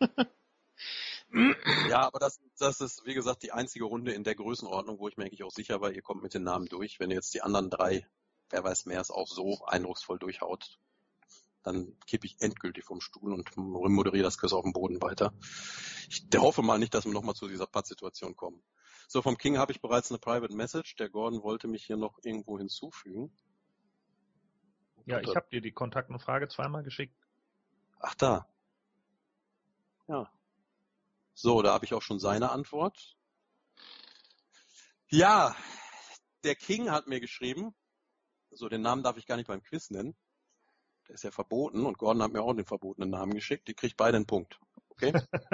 Ja, aber das, das ist, wie gesagt, die einzige Runde in der Größenordnung, wo ich mir eigentlich auch sicher war, ihr kommt mit den Namen durch. Wenn ihr jetzt die anderen drei, wer weiß mehr, es auch so eindrucksvoll durchhaut, dann kippe ich endgültig vom Stuhl und moderiere das Quiz auf dem Boden weiter. Ich hoffe mal nicht, dass wir nochmal zu dieser Pattsituation kommen. So, vom King habe ich bereits eine Private Message. Der Gordon wollte mich hier noch irgendwo hinzufügen. Ja, ich habe dir die Kontaktanfrage zweimal geschickt. Ach, da. Ja. So, da habe ich auch schon seine Antwort. Ja, der King hat mir geschrieben, so den Namen darf ich gar nicht beim Quiz nennen. Der ist ja verboten und Gordon hat mir auch den verbotenen Namen geschickt. Die kriegt beide einen Punkt. Okay?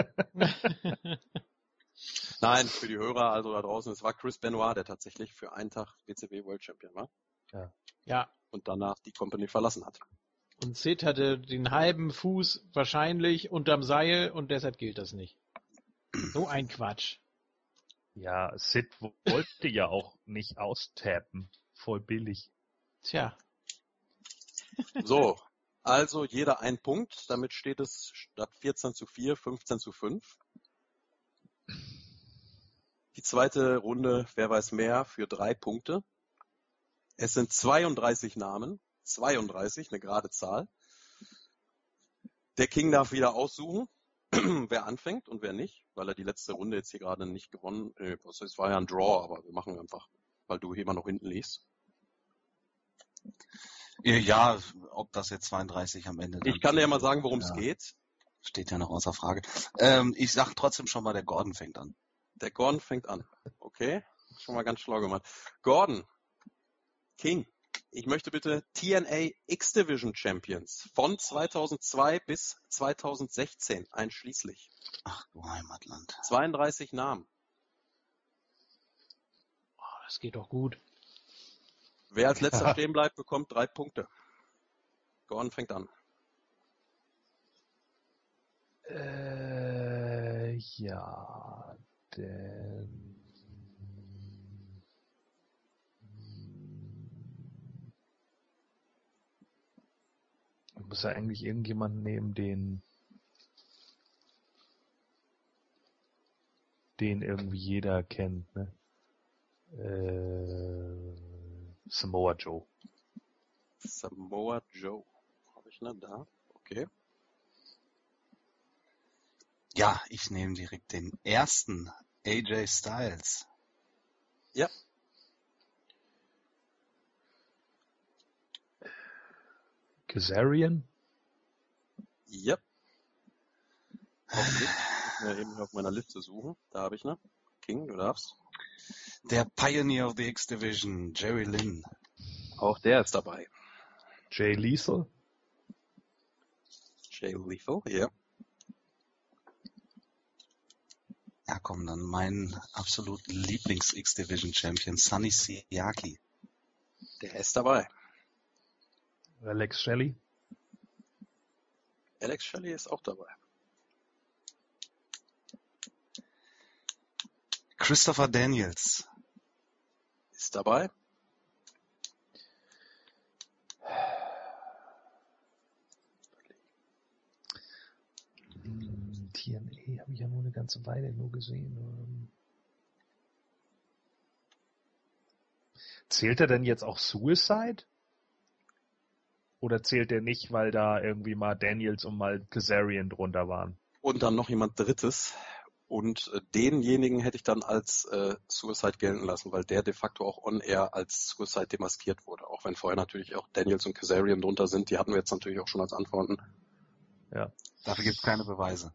Nein, für die Hörer also da draußen, es war Chris Benoit, der tatsächlich für einen Tag W C W World Champion war. Ja. Ja. Und danach die Company verlassen hat. Und Sid hatte den halben Fuß wahrscheinlich unterm Seil und deshalb gilt das nicht. So ein Quatsch. Ja, Sid wollte ja auch nicht austappen. Voll billig. Tja. So, also jeder ein Punkt. Damit steht es statt vierzehn zu vier, fünfzehn zu fünf. Die zweite Runde, wer weiß mehr, für drei Punkte. Es sind zweiunddreißig Namen. zweiunddreißig, eine gerade Zahl. Der King darf wieder aussuchen, wer anfängt und wer nicht, weil er die letzte Runde jetzt hier gerade nicht gewonnen hat. Es war ja ein Draw, aber wir machen einfach, weil du hier immer noch hinten liegst. Ja, ob das jetzt zweiunddreißig am Ende dann Ich kann dir ja mal sagen, worum es ja, geht. steht ja noch außer Frage. Ähm, ich sag trotzdem schon mal, der Gordon fängt an. Der Gordon fängt an. Okay, schon mal ganz schlau gemacht. Gordon, King, ich möchte bitte T N A X-Division Champions von zweitausendzwei bis zweitausendsechzehn einschließlich. Ach du Heimatland. zweiunddreißig Namen. Oh, das geht doch gut. Wer als letzter stehen bleibt, bekommt drei Punkte. Gordon fängt an. Äh, ja, denn... Ich muss ja eigentlich irgendjemanden nehmen, den... den irgendwie jeder kennt, ne? Äh, Samoa Joe. Samoa Joe. Habe ich ne da? Okay. Ja, ich nehme direkt den ersten, A J Styles. Ja. Kazarian? Ja. Okay. Ich muss mir eben auf meiner Liste suchen. Da habe ich ne. King, du darfst. Der Pioneer of the X-Division, Jerry Lynn. Auch der ist dabei. Jay Lethal? Jay Lethal, ja. Ja, komm, dann mein absolut Lieblings-X-Division-Champion, Sonny Siaki. Der ist dabei. Alex Shelley. Alex Shelley ist auch dabei. Christopher Daniels. Ist dabei. Hm, T N A habe ich ja nur eine ganze Weile nur gesehen. Ähm, Zählt er denn jetzt auch Suicide? Oder zählt er nicht, weil da irgendwie mal Daniels und mal Kazarian drunter waren? Und dann noch jemand Drittes. Und äh, denjenigen hätte ich dann als äh, Suicide gelten lassen, weil der de facto auch on-air als Suicide demaskiert wurde. Auch wenn vorher natürlich auch Daniels und Kazarian drunter sind. Die hatten wir jetzt natürlich auch schon als Antworten. Ja. Dafür gibt es keine Beweise.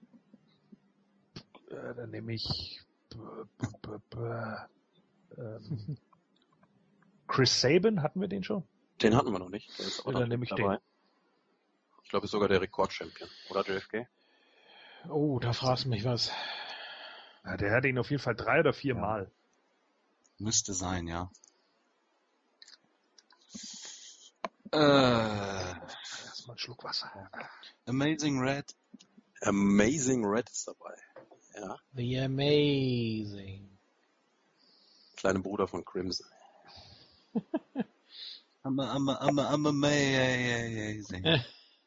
Äh, dann nehme ich b b b b ähm, Chris Sabin, hatten wir den schon? Den hatten wir noch nicht. Der ist aber Ja, dann nehme ich dabei. den. Ich glaube, ist sogar der Rekord-Champion. Oder J F K? Oh, da fragst du mich was. Ja, der hatte ihn auf jeden Fall drei oder vier Ja. Mal. Müsste sein, ja. Äh, Erstmal einen Schluck Wasser. Amazing Red. Amazing Red ist dabei. Ja. The Amazing. Kleine Bruder von Crimson. I'm, a, I'm, a, I'm, a, I'm amazing. Äh,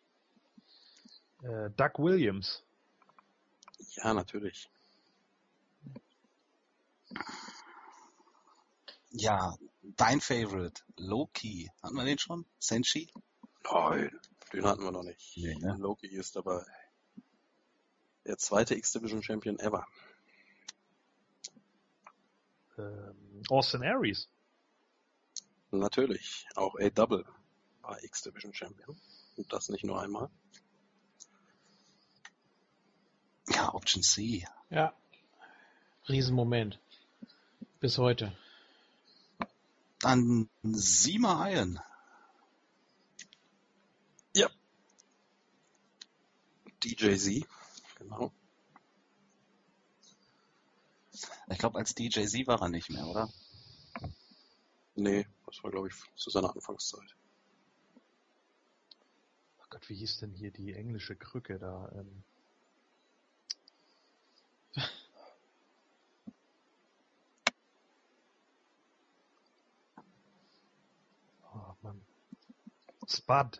Äh, Doug Williams. Ja, natürlich. Ja, dein Favorite, Loki. Hatten wir den schon? Senshi? Nein, den hatten wir noch nicht. Nee, ne? Loki ist dabei. Der zweite X-Division Champion ever. Ähm, Austin Aries. Natürlich. Auch A-Double war X-Division Champion. Und das nicht nur einmal. Ja, Option C. ja. Riesenmoment. Bis heute. Dann Sima Iron. Ja. D J Z. Genau. Ich glaube, als D J Z war er nicht mehr, oder? Nee, das war, glaube ich, zu seiner Anfangszeit. Oh Gott, wie hieß denn hier die englische Krücke da? Ähm oh Mann. Spud.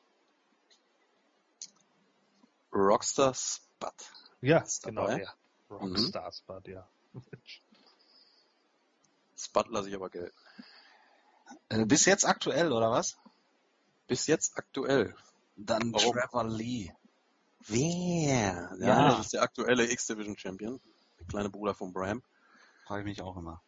Rockstar Spud. Ja, Ist genau dabei. der. Rockstar Spud, ja. Spud lasse ich aber gelten. Äh, bis jetzt aktuell, oder was? Bis jetzt aktuell. Dann Warum? Trevor Lee. Wer? Ja, Ja. das ist der aktuelle X-Division Champion. Der kleine Bruder von Bram. Frage ich mich auch immer.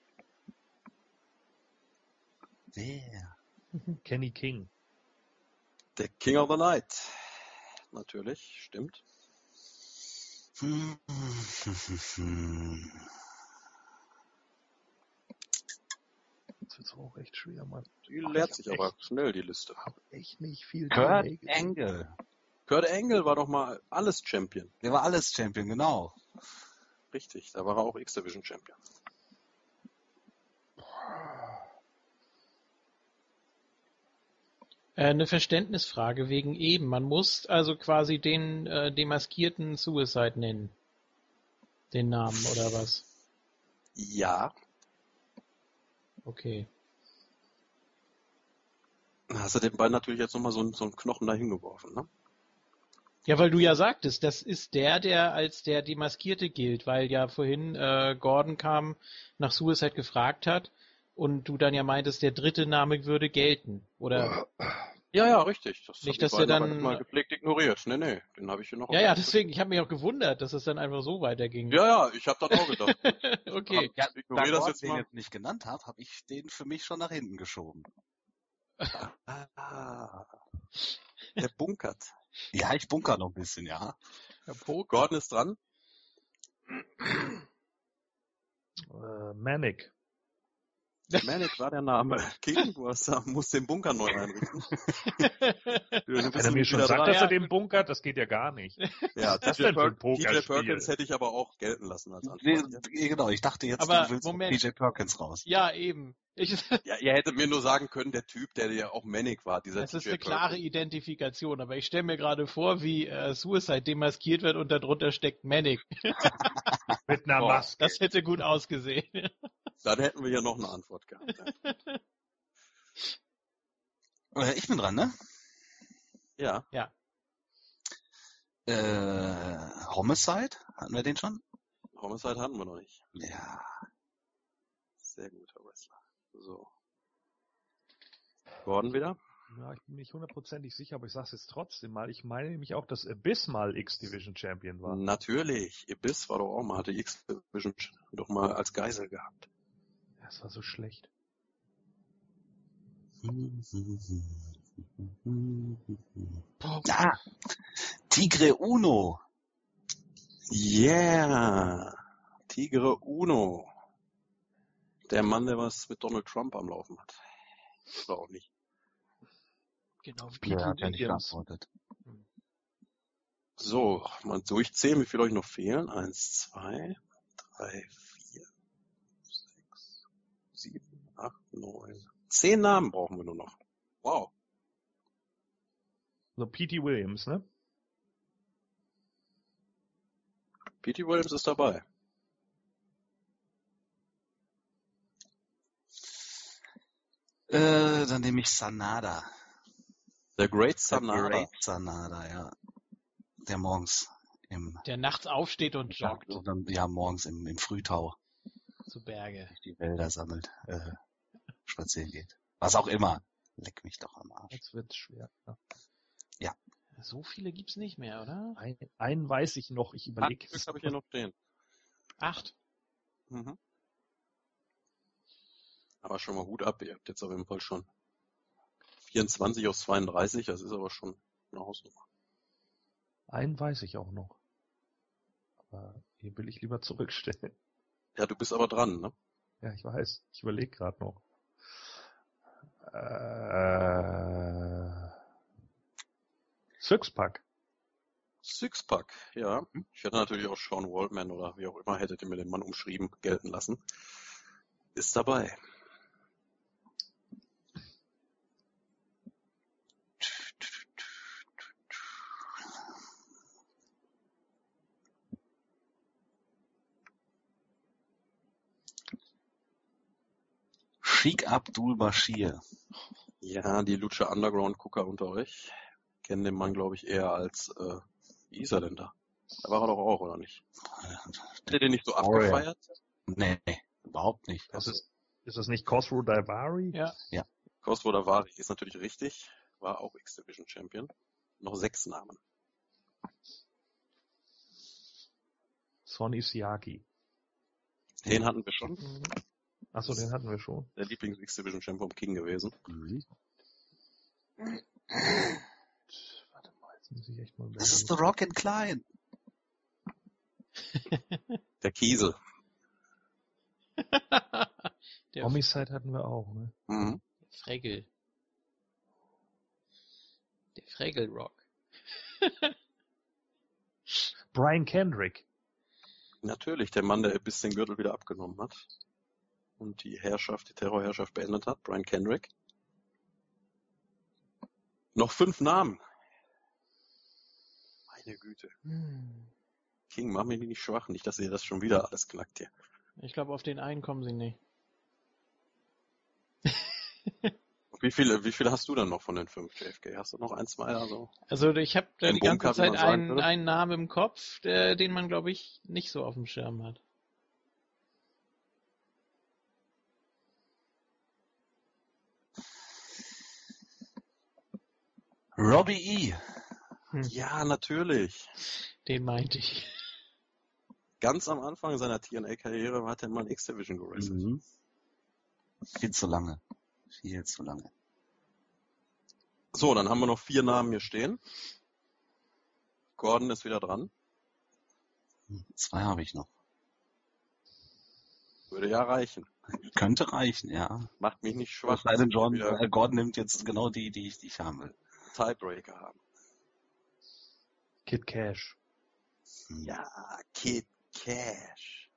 Wer? Kenny King. Der King of the Night. Natürlich, stimmt. Hm. Das wird auch echt schwer, Mann. Die Ach, leert ich sich hab aber schnell, die Liste. Hab echt nicht viel Kurt T N A gesehen. Angle. Kurt Angle war doch mal alles Champion. Der war alles Champion, genau. Richtig, da war er auch X-Division Champion. Äh, eine Verständnisfrage wegen eben. Man muss also quasi den äh, demaskierten Suicide nennen. Den Namen oder was? Ja, Okay. dann hast du den beiden natürlich jetzt nochmal so, einen- so einen Knochen da hingeworfen, ne? Ja, weil du ja sagtest, das ist der, der als der Demaskierte gilt, weil ja vorhin äh, Gordon kam, nach Suicide gefragt hat und du dann ja meintest, der dritte Name würde gelten. Oder? Ja, ja, richtig. Das Nicht, hab dass ich der beiden dann- aber mal gepflegt ignoriert. Nee, nee, den habe ich hier noch. Ja, ja, deswegen, ich habe mich auch gewundert, dass es dann einfach so weiterging. Ja, ja, ich habe das auch gedacht. Okay. Ja, Ich ignoriere das Gordon jetzt den mal. jetzt nicht genannt habe, habe ich den für mich schon nach hinten geschoben. Ah, der bunkert. Ja, ich bunker noch ein bisschen, ja. Herr Pog. Gordon ist dran. Äh, Manic. Manic war der Name. King, du hast, musst den Bunker neu einrichten. Wenn er mir schon sagt, dran. dass er den bunkert, das geht ja gar nicht. Ja, das ist denn P J Perkins hätte ich aber auch gelten lassen als Antwort. Nee, genau, ich dachte jetzt, aber du willst Moment. P J Perkins raus. Ja, eben. Ich, ja, ihr hättet mir nur sagen können, der Typ, der ja auch Manic war, dieser Das ist T J eine klare Perkins. Identifikation, aber ich stelle mir gerade vor, wie äh, Suicide demaskiert wird und darunter steckt Manic. Mit einer Maske. Das hätte gut ausgesehen. Dann hätten wir ja noch eine Antwort gehabt. Ja. Ich bin dran, ne? Ja. Ja. Äh, Homicide? Hatten wir den schon? Homicide hatten wir noch nicht. Ja. Sehr guter Wrestler. So. Gordon wieder? Ja, ich bin nicht hundertprozentig sicher, aber ich sag's jetzt trotzdem mal. Ich meine nämlich auch, dass Abyss mal X-Division Champion war. Natürlich. Abyss war doch auch mal, hatte X-Division doch mal als Geisel gehabt. Das war so schlecht. Ah, Tigre Uno. Yeah. Tigre Uno. Der Mann, der was mit Donald Trump am Laufen hat. Oder auch nicht. Genau. Der hat ja nicht geantwortet. So, mal durchzählen, wie viele euch noch fehlen. Eins, zwei, drei, vier, sechs, sieben, acht, neun. Zehn Namen brauchen wir nur noch. Wow. So P T Williams, ne? P T Williams ist dabei. Äh, dann nehme ich Sanada. Der Great Sanada. Der Great Sanada, ja. Der morgens im... Der nachts aufsteht und joggt. Und dann, ja, morgens im, im Frühtau. Zu Berge. Durch die Wälder sammelt, äh, spazieren geht. Was auch immer. Leck mich doch am Arsch. Jetzt wird's schwer. Ja. Ja. So viele gibt's nicht mehr, oder? Ein, einen weiß ich noch, ich überlege. Acht Stück habe ich hier noch stehen. Acht. Mhm. Aber schon mal Hut ab, ihr habt jetzt auf jeden Fall schon vierundzwanzig aus zweiunddreißig, das ist aber schon eine Hausnummer. Einen weiß ich auch noch. Aber hier will ich lieber zurückstellen. Ja, du bist aber dran, ne? Ja, ich weiß. Ich überlege gerade noch. Äh, Sixpack. Sixpack, ja. Ich hätte natürlich auch Sean Waldman oder wie auch immer, hättet ihr mir den Mann umschrieben, gelten lassen. Ist dabei. Sheikh Abdul Bashir. Ja, die Lucha Underground-Gucker unter euch kennen den Mann, glaube ich, eher als, äh, wie hieß er denn da? Da war er doch auch, oder nicht? Hat er den nicht so abgefeiert? Nee, überhaupt nicht. Das ist, ist das nicht Khosrow Daivari? Ja. Ja. Khosrow Daivari ist natürlich richtig, war auch X-Division Champion. Noch sechs Namen. Sonny Siaki. Den hatten wir schon. Mhm. Achso, den hatten wir schon. Der Lieblings-X-Division Champion King gewesen. Mhm. Warte mal, jetzt muss ich echt mal Das ist The Rock in klein. Der Kiesel. Der Homicide hatten wir auch, ne? Mhm. Fregel. Der Fregel-Rock. Brian Kendrick. Natürlich, der Mann, der bis den Gürtel wieder abgenommen hat und die Herrschaft, die Terrorherrschaft beendet hat, Brian Kendrick. Noch fünf Namen. Meine Güte. Hm. King, mach mich nicht schwach, nicht, dass ihr das schon wieder alles knackt hier. Ich glaube, auf den einen kommen sie nicht. Wie viele, wie viele hast du dann noch von den fünf, J F K? Hast du noch ein, zwei oder so? Also ich habe da Ein die ganze Bunker, wie Zeit man sagen einen, würde. einen Namen im Kopf, der, den man, glaube ich, nicht so auf dem Schirm hat. Robbie E. Hm. Ja, natürlich. Den meinte ich. Ganz am Anfang seiner T N A-Karriere hat er mal in X-Division gewrestelt. Mhm. Viel zu lange. Viel zu lange. So, dann haben wir noch vier Namen hier stehen. Gordon ist wieder dran. Zwei habe ich noch. Würde ja reichen. Könnte reichen, ja. Macht mich nicht schwach. Was sei denn, John, äh, Gordon nimmt jetzt genau die, die ich, die ich haben will. Tiebreaker haben. Kid Cash. Ja, Kid Cash.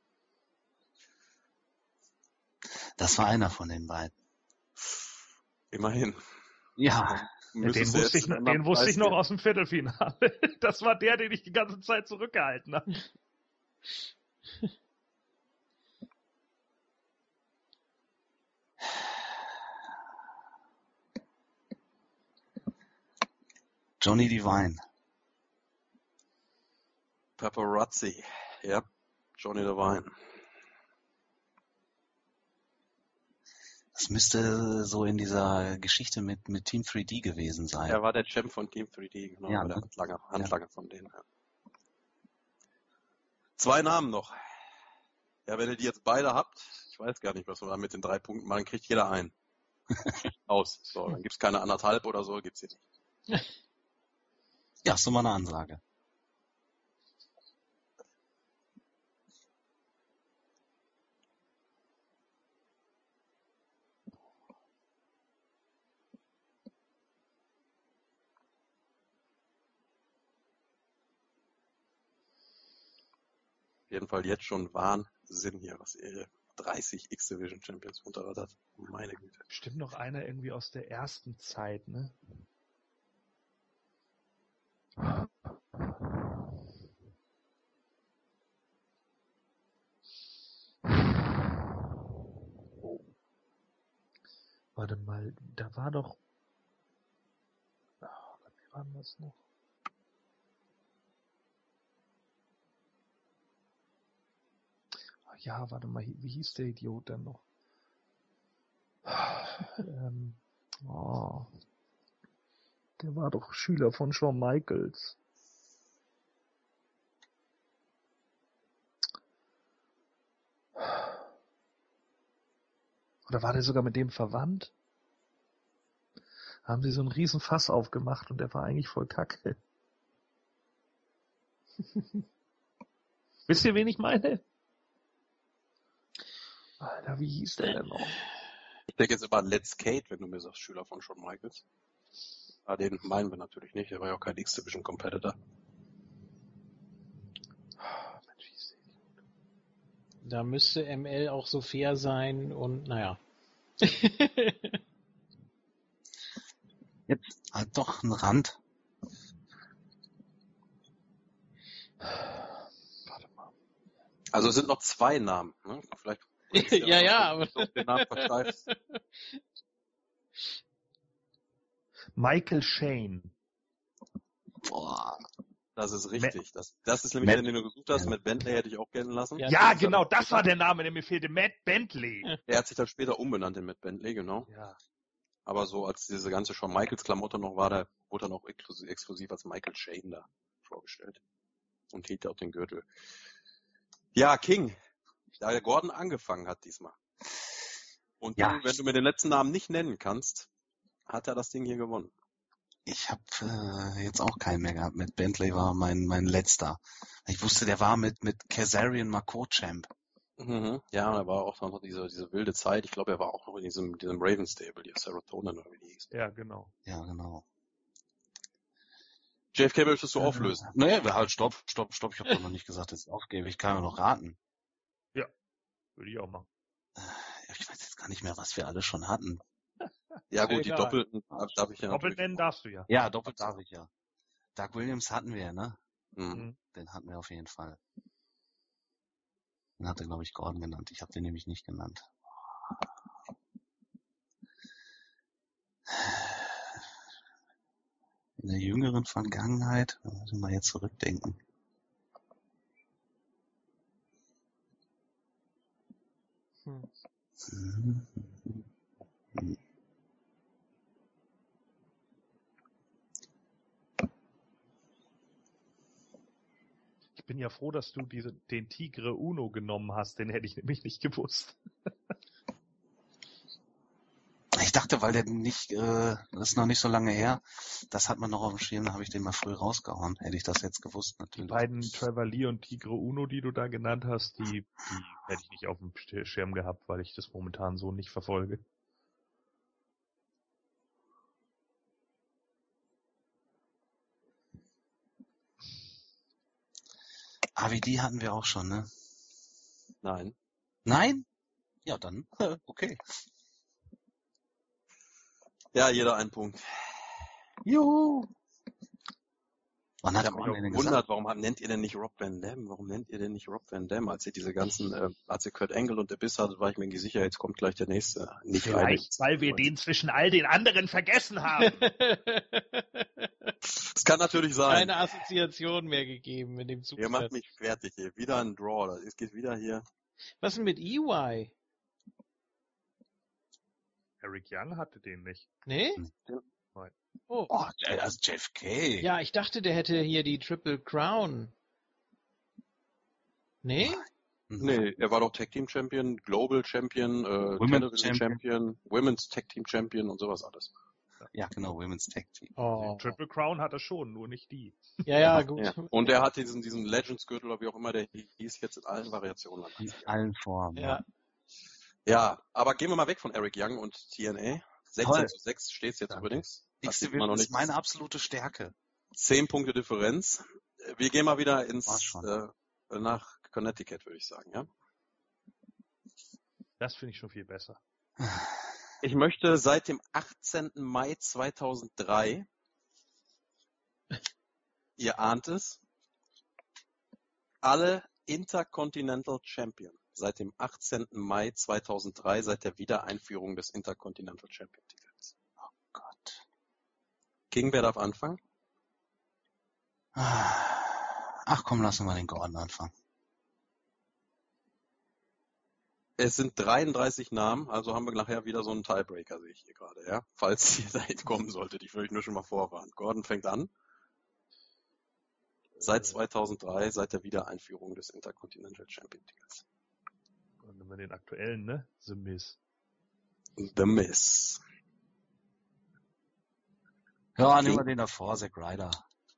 Das war einer von den beiden. Immerhin. Ja. Ja, den wusste ich, den wusste ich noch aus dem Viertelfinale. Das war der, den ich die ganze Zeit zurückgehalten habe. Johnny Devine. Paparazzi. Ja, Johnny Devine. Das müsste so in dieser Geschichte mit, mit Team drei D gewesen sein. Er war der Champ von Team drei D, genau, ja, der ne? Handlanger, Handlanger ja. von denen. Ja. Zwei Namen noch. Ja, wenn ihr die jetzt beide habt, ich weiß gar nicht, was wir da mit den drei Punkten machen, kriegt jeder einen. Aus. So, dann gibt's keine anderthalb oder so, gibt's hier nicht. Ja, ist so mal eine Ansage. Auf jeden Fall jetzt schon Wahnsinn hier, was ihr dreißig X-Division Champions runterrattert. Meine Güte. Bestimmt noch einer irgendwie aus der ersten Zeit, ne? Oh. Warte mal, da war doch... Oh, wie war denn das noch? Ja, warte mal, wie hieß der Idiot denn noch? ähm, oh, der war doch Schüler von Shawn Michaels. Oder war der sogar mit dem verwandt? Da haben sie so einen riesen Fass aufgemacht und der war eigentlich voll Kacke. Wisst ihr, wen ich meine? Alter, wie hieß der denn noch? Ich denke jetzt immer an Let's Kate, wenn du mir sagst, Schüler von Shawn Michaels. Ah, den meinen wir natürlich nicht, der war ja auch kein X-Division Competitor. Da müsste M L auch so fair sein und naja. Jetzt halt doch ein Rand. Warte mal. Also es sind noch zwei Namen, ne? Vielleicht ja, ja, aber den Namen versteifst. Michael Shane. Boah. Das ist richtig. Das, das ist nämlich Matt, der, den du gesucht hast. ja. Mit Bentley hätte ich auch kennen lassen. Ja, Ja, das genau, das das war der Name, der mir fehlte. Matt Bentley. Er hat sich dann später umbenannt in Matt Bentley, genau. Ja. Aber so als diese ganze Shawn Michaels Klamotte noch war, da wurde er noch exklusiv, exklusiv als Michael Shane da vorgestellt. Und hielt ja auch den Gürtel. Ja, King. Da der Gordon angefangen hat diesmal. Und Ja. du, wenn du mir den letzten Namen nicht nennen kannst, hat er das Ding hier gewonnen. Ich habe äh, jetzt auch keinen mehr gehabt. Mit Bentley war mein mein letzter. Ich wusste, der war mit mit Kazarian Makor-Champ. Mhm. Ja, da war auch noch diese diese wilde Zeit. Ich glaube, er war auch noch in diesem diesem Raven Stable, die Serotonin oder wie die hieß. Ja, genau. Ja, genau. J F K möchtest du Äh, auflösen? Nee, halt, stopp, stopp, stopp. Ich habe doch noch nicht gesagt, dass ich aufgebe. Ich kann ja noch raten. Würde ich auch machen. Äh, Ich weiß jetzt gar nicht mehr, was wir alle schon hatten. Ja gut, die Egal. Doppelten darf ich ja Doppelt natürlich. nennen darfst du ja. Ja, doppelt darf ich ja. Doug Williams hatten wir, ne? Mhm. Den hatten wir auf jeden Fall. Den hat er, glaube ich, Gordon genannt. Ich habe den nämlich nicht genannt. In der jüngeren Vergangenheit, da müssen wir jetzt zurückdenken. Hm. Ich bin ja froh, dass du diese, den Tigre Uno genommen hast. Den hätte ich nämlich nicht gewusst. Ich dachte dachte, weil der nicht, äh, das ist noch nicht so lange her, das hat man noch auf dem Schirm, da habe ich den mal früh rausgehauen. Hätte ich das jetzt gewusst, Die natürlich. beiden Trevor Lee und Tigre Uno, die du da genannt hast, die, die hätte ich nicht auf dem Schirm gehabt, weil ich das momentan so nicht verfolge. A V D hatten wir auch schon, ne? Nein. Nein? Ja, dann, okay. Ja, jeder ein Punkt. Juhu. Wann Ich hat habe mich man auch denn gewundert, gesagt? warum haben- nennt ihr denn nicht Rob Van Dam? Warum nennt ihr denn nicht Rob Van Dam? Als ihr diese ganzen, äh, als ihr Kurt Angle und Abyss hattet, war ich mir nicht sicher, jetzt kommt gleich der nächste. Nicht Vielleicht, rein. weil wir den zwischen all den anderen vergessen haben. Das kann natürlich sein. Keine Assoziation mehr gegeben in dem Zug. Ihr macht mich fertig hier. Wieder ein Draw. Es geht wieder hier. Was denn mit E Y? Eric Young hatte den nicht. Nee? Nein. Oh. Oh, also J F K. Ja, ich dachte, der hätte hier die Triple Crown. Nee? Nee, er war doch Tag Team Champion, Global Champion, äh, Women's Television Champion, Women's Tag Team Champion und sowas alles. Ja, genau, Women's Tag Team. Oh. Den Triple Crown hat er schon, nur nicht die. Ja, ja, gut. Ja. Und er hatte diesen, diesen Legends-Gürtel oder wie auch immer der hieß, jetzt in allen Variationen. In allen Formen. Ja. Ja, aber gehen wir mal weg von Eric Young und T N A. sechzehn Toll. zu sechs steht's jetzt Danke. übrigens. Das X sieht man noch ist nicht. meine absolute Stärke. Zehn Punkte Differenz. Wir gehen mal wieder War's ins schon. äh, nach Connecticut, würde ich sagen, ja. Das finde ich schon viel besser. Ich möchte seit dem achtzehnten Mai zweitausenddrei, ihr ahnt es, alle Intercontinental Champion seit dem achtzehnten Mai zweitausenddrei, seit der Wiedereinführung des Intercontinental Champion Titels. Oh Gott. Gegen wer darf anfangen? Ach komm, lassen wir den Gordon anfangen. Es sind dreiunddreißig Namen, also haben wir nachher wieder so einen Tiebreaker, sehe ich hier gerade, ja. Falls ihr dahin kommen solltet, ich will euch nur schon mal vorwarnen. Gordon fängt an. Seit zweitausenddrei, seit der Wiedereinführung des Intercontinental Champion Titels. Und nehmen wir den aktuellen, ne? The Miz. The Miz. Ja, nehmen wir den davor, Zack Ryder.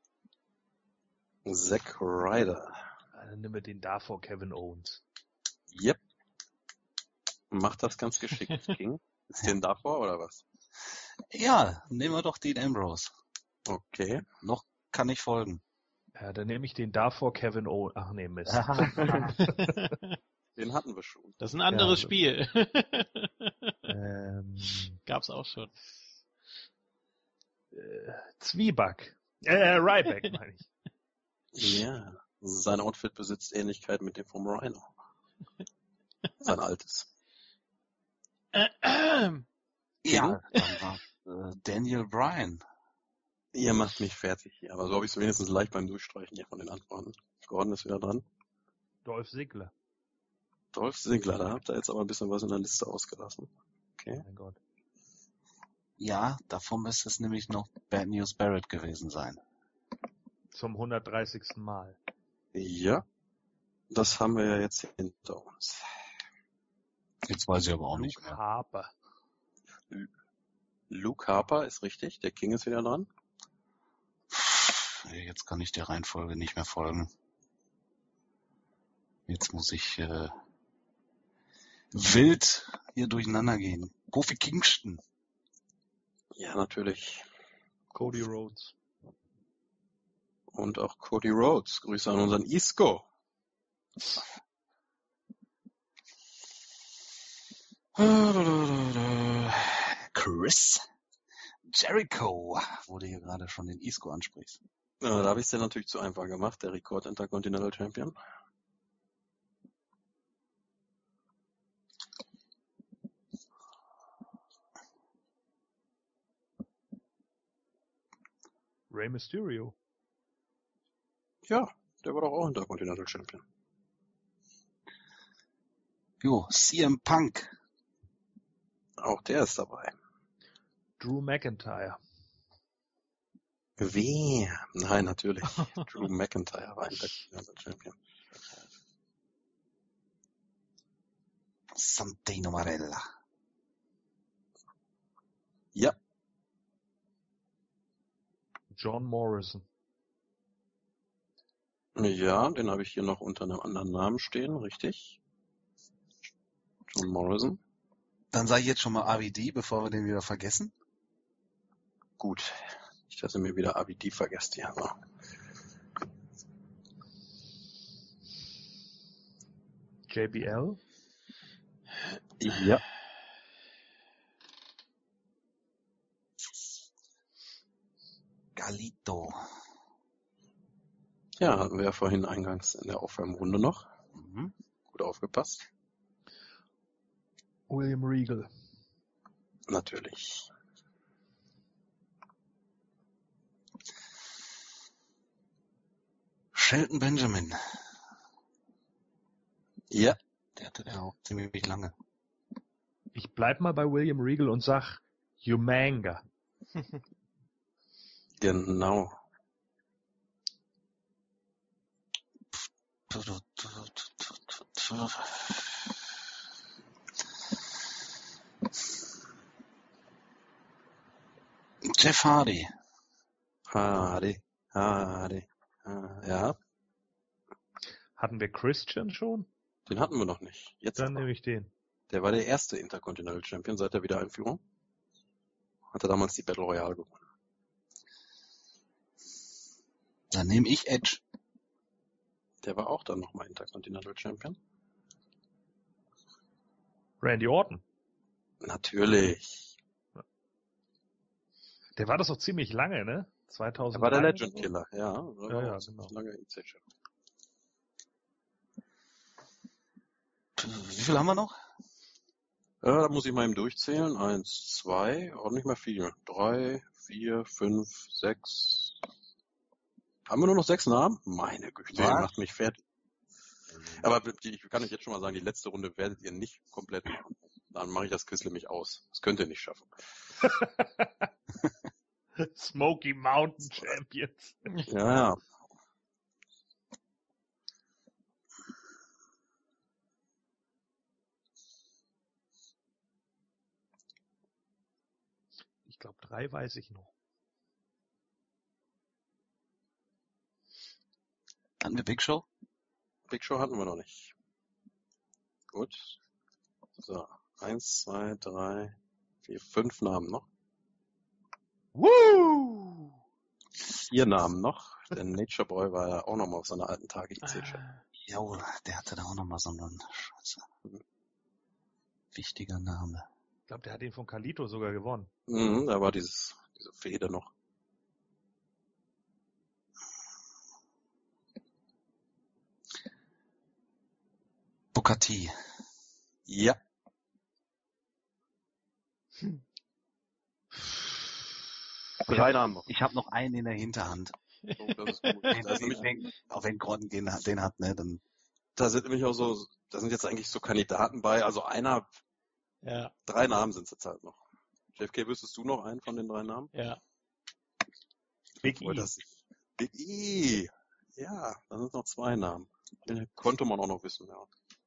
Zack Ryder. Dann nehmen wir den davor, Kevin Owens. Yep. Macht das ganz geschickt, King. Ist den davor oder was? Ja, nehmen wir doch Dean Ambrose. Okay. Noch kann ich folgen. Ja, dann nehme ich den davor, Kevin Owens. Ach nee, Mist. Den hatten wir schon. Das ist ein anderes Ja. Spiel. ähm, Gab's auch schon. äh, Zwieback. Äh, Ryback, meine ich. Ja. Sein Outfit besitzt Ähnlichkeit mit dem vom Rhino. Sein altes. Ja, dann war äh, Daniel Bryan. Ihr macht mich fertig hier, aber so habe ich es wenigstens leicht beim Durchstreichen hier von den Antworten. Gordon ist wieder dran. Dolph Ziggler. Dolph Ziggler, da habt ihr jetzt aber ein bisschen was in der Liste ausgelassen. Okay. Mein Gott. Ja, davon müsste es nämlich noch Bad News Barrett gewesen sein. Zum hundertdreißigsten Mal. Ja. Das haben wir ja jetzt hinter uns. Jetzt weiß ich aber auch nicht Luke mehr. Harper. Luke Harper ist richtig, der King ist wieder dran. Jetzt kann ich der Reihenfolge nicht mehr folgen. Jetzt muss ich äh, wild hier durcheinander gehen. Kofi Kingston. Ja, natürlich. Cody Rhodes. Und auch Cody Rhodes. Grüße an unseren Isco. Chris Jericho, wo du hier gerade schon den Isco ansprichst. Ja, da habe ich es dir natürlich zu einfach gemacht, der Rekord Intercontinental Champion. Rey Mysterio. Ja, der war doch auch Intercontinental Champion. Jo, C M Punk. Auch der ist dabei. Drew McIntyre. Wer? Nein, natürlich. Drew McIntyre war Intercontinental Champion. Santino Marella. Ja. John Morrison. Ja, den habe ich hier noch unter einem anderen Namen stehen, richtig. John Morrison. Dann sage ich jetzt schon mal A V D, bevor wir den wieder vergessen. Gut. Nicht, dass ihr mir wieder A V D vergesst hier. So. J B L. Ja. Galito. Ja, hatten wir ja vorhin eingangs in der Aufwärmrunde noch. Mhm. Gut aufgepasst. William Regal. Natürlich. Shelton Benjamin. Ja. Der hatte ja auch ziemlich lange. Ich bleib mal bei William Regal und sag Umanga. Genau. Jeff Hardy. Hardy. Hardy. Ah, ja, Hatten wir Christian schon? den hatten wir noch nicht. Jetzt Dann aber. nehme ich den. Der war der erste Intercontinental Champion seit der Wiedereinführung. Hatte damals die Battle Royale gewonnen. Dann nehme ich Edge. Der war auch dann nochmal Intercontinental Champion. Randy Orton. Natürlich. Der war das doch ziemlich lange, ne? zweitausend. Der war der Legend Killer, ja. Ja, ja, genau. Lange I C-Chef. Wie viel haben wir noch? Ja, da muss ich mal eben durchzählen. Eins, zwei, auch nicht mehr viel. Drei, vier, fünf, sechs. Haben wir nur noch sechs Namen? Meine Güte, der Was? macht mich fertig. Aber die, ich kann euch jetzt schon mal sagen, die letzte Runde werdet ihr nicht komplett machen. Dann mache ich das Quiz nämlich aus. Das könnt ihr nicht schaffen. Smoky Mountain Champions. Ja, ja. Ich glaube, drei weiß ich noch. Hatten wir Big Show? Big Show hatten wir noch nicht. Gut. So, eins, zwei, drei, vier, fünf Namen noch. Woo! Vier Namen noch. Denn Nature Boy war ja auch noch mal auf seiner alten Tage I C-Chef. Jo, der hatte da auch nochmal so einen Scheiße. Wichtiger Name. Ich glaube, der hat ihn von Carlito sogar gewonnen. Mhm, da war dieses, diese Fehde noch. Booker T. Ja. Drei Namen noch. Ich habe noch einen in der Hinterhand. Oh, das ist gut. Den, Da, ist nämlich, den, auch wenn Gordon den, hat- den hat, ne, dann. da sind nämlich auch so, da sind jetzt eigentlich so Kandidaten bei. Also einer, Ja, drei Namen sind es jetzt halt noch. J F K, wüsstest du noch einen von den drei Namen? ja. Big Obwohl E. das- Big E. Ja, da sind noch zwei Namen. Den konnte man auch noch wissen, ja.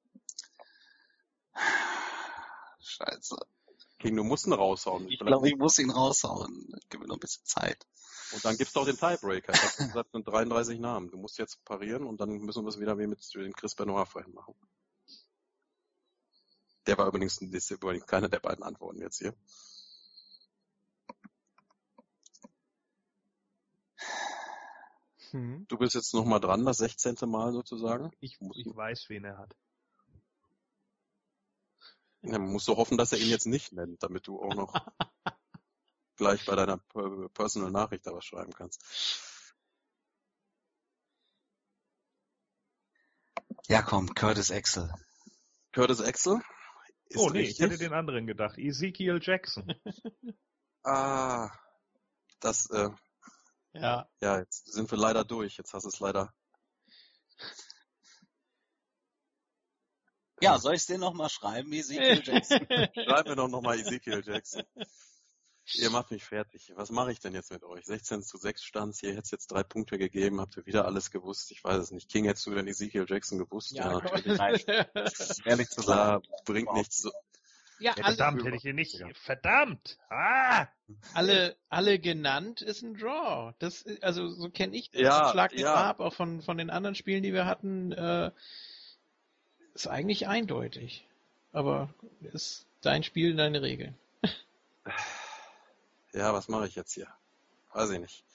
Scheiße. King, du musst ihn raushauen. Ich glaube, ich muss ihn raushauen. Gib mir noch ein bisschen Zeit. Und dann gibt's doch den Tiebreaker. Ich habe gesagt, sind dreiunddreißig Namen. Du musst jetzt parieren und dann müssen wir es wieder wie mit dem Chris Benoit vorhin machen. Der war übrigens, das ist übrigens keine der beiden Antworten jetzt hier. Hm. Du bist jetzt nochmal dran, das sechzehnte Mal sozusagen. Ich, ich weiß, wen er hat. Ja, man muss so hoffen, dass er ihn jetzt nicht nennt, damit du auch noch gleich bei deiner Per- Personal Nachricht da was schreiben kannst. Ja, komm, Curtis Axel. Curtis Axel? Ist Oh nee, richtig. ich hätte den anderen gedacht. Ezekiel Jackson. Ah, das, äh, Ja. ja, jetzt sind wir leider durch. Jetzt hast du es leider. Ja, soll ich den nochmal schreiben, Ezekiel Jackson? Schreib mir doch nochmal Ezekiel Jackson. Ihr macht mich fertig. Was mache ich denn jetzt mit euch? sechzehn zu sechs stand's. Hier hätte es jetzt drei Punkte gegeben. Habt ihr wieder alles gewusst? Ich weiß es nicht. King, hättest du denn Ezekiel Jackson gewusst? Ja, Ehrlich zu sagen. Klar, bringt Überhaupt nichts. So, Ja, Ja, alle, verdammt, hätte ich hier nicht. Verdammt! Ah! alle, alle genannt ist ein Draw. Das, also so kenne ich das. Ja, Schlag den ja. mal ab, auch von, von den anderen Spielen, die wir hatten, äh, ist eigentlich eindeutig. Aber ist dein Spiel, deine Regeln. Ja, was mache ich jetzt hier? Weiß ich nicht.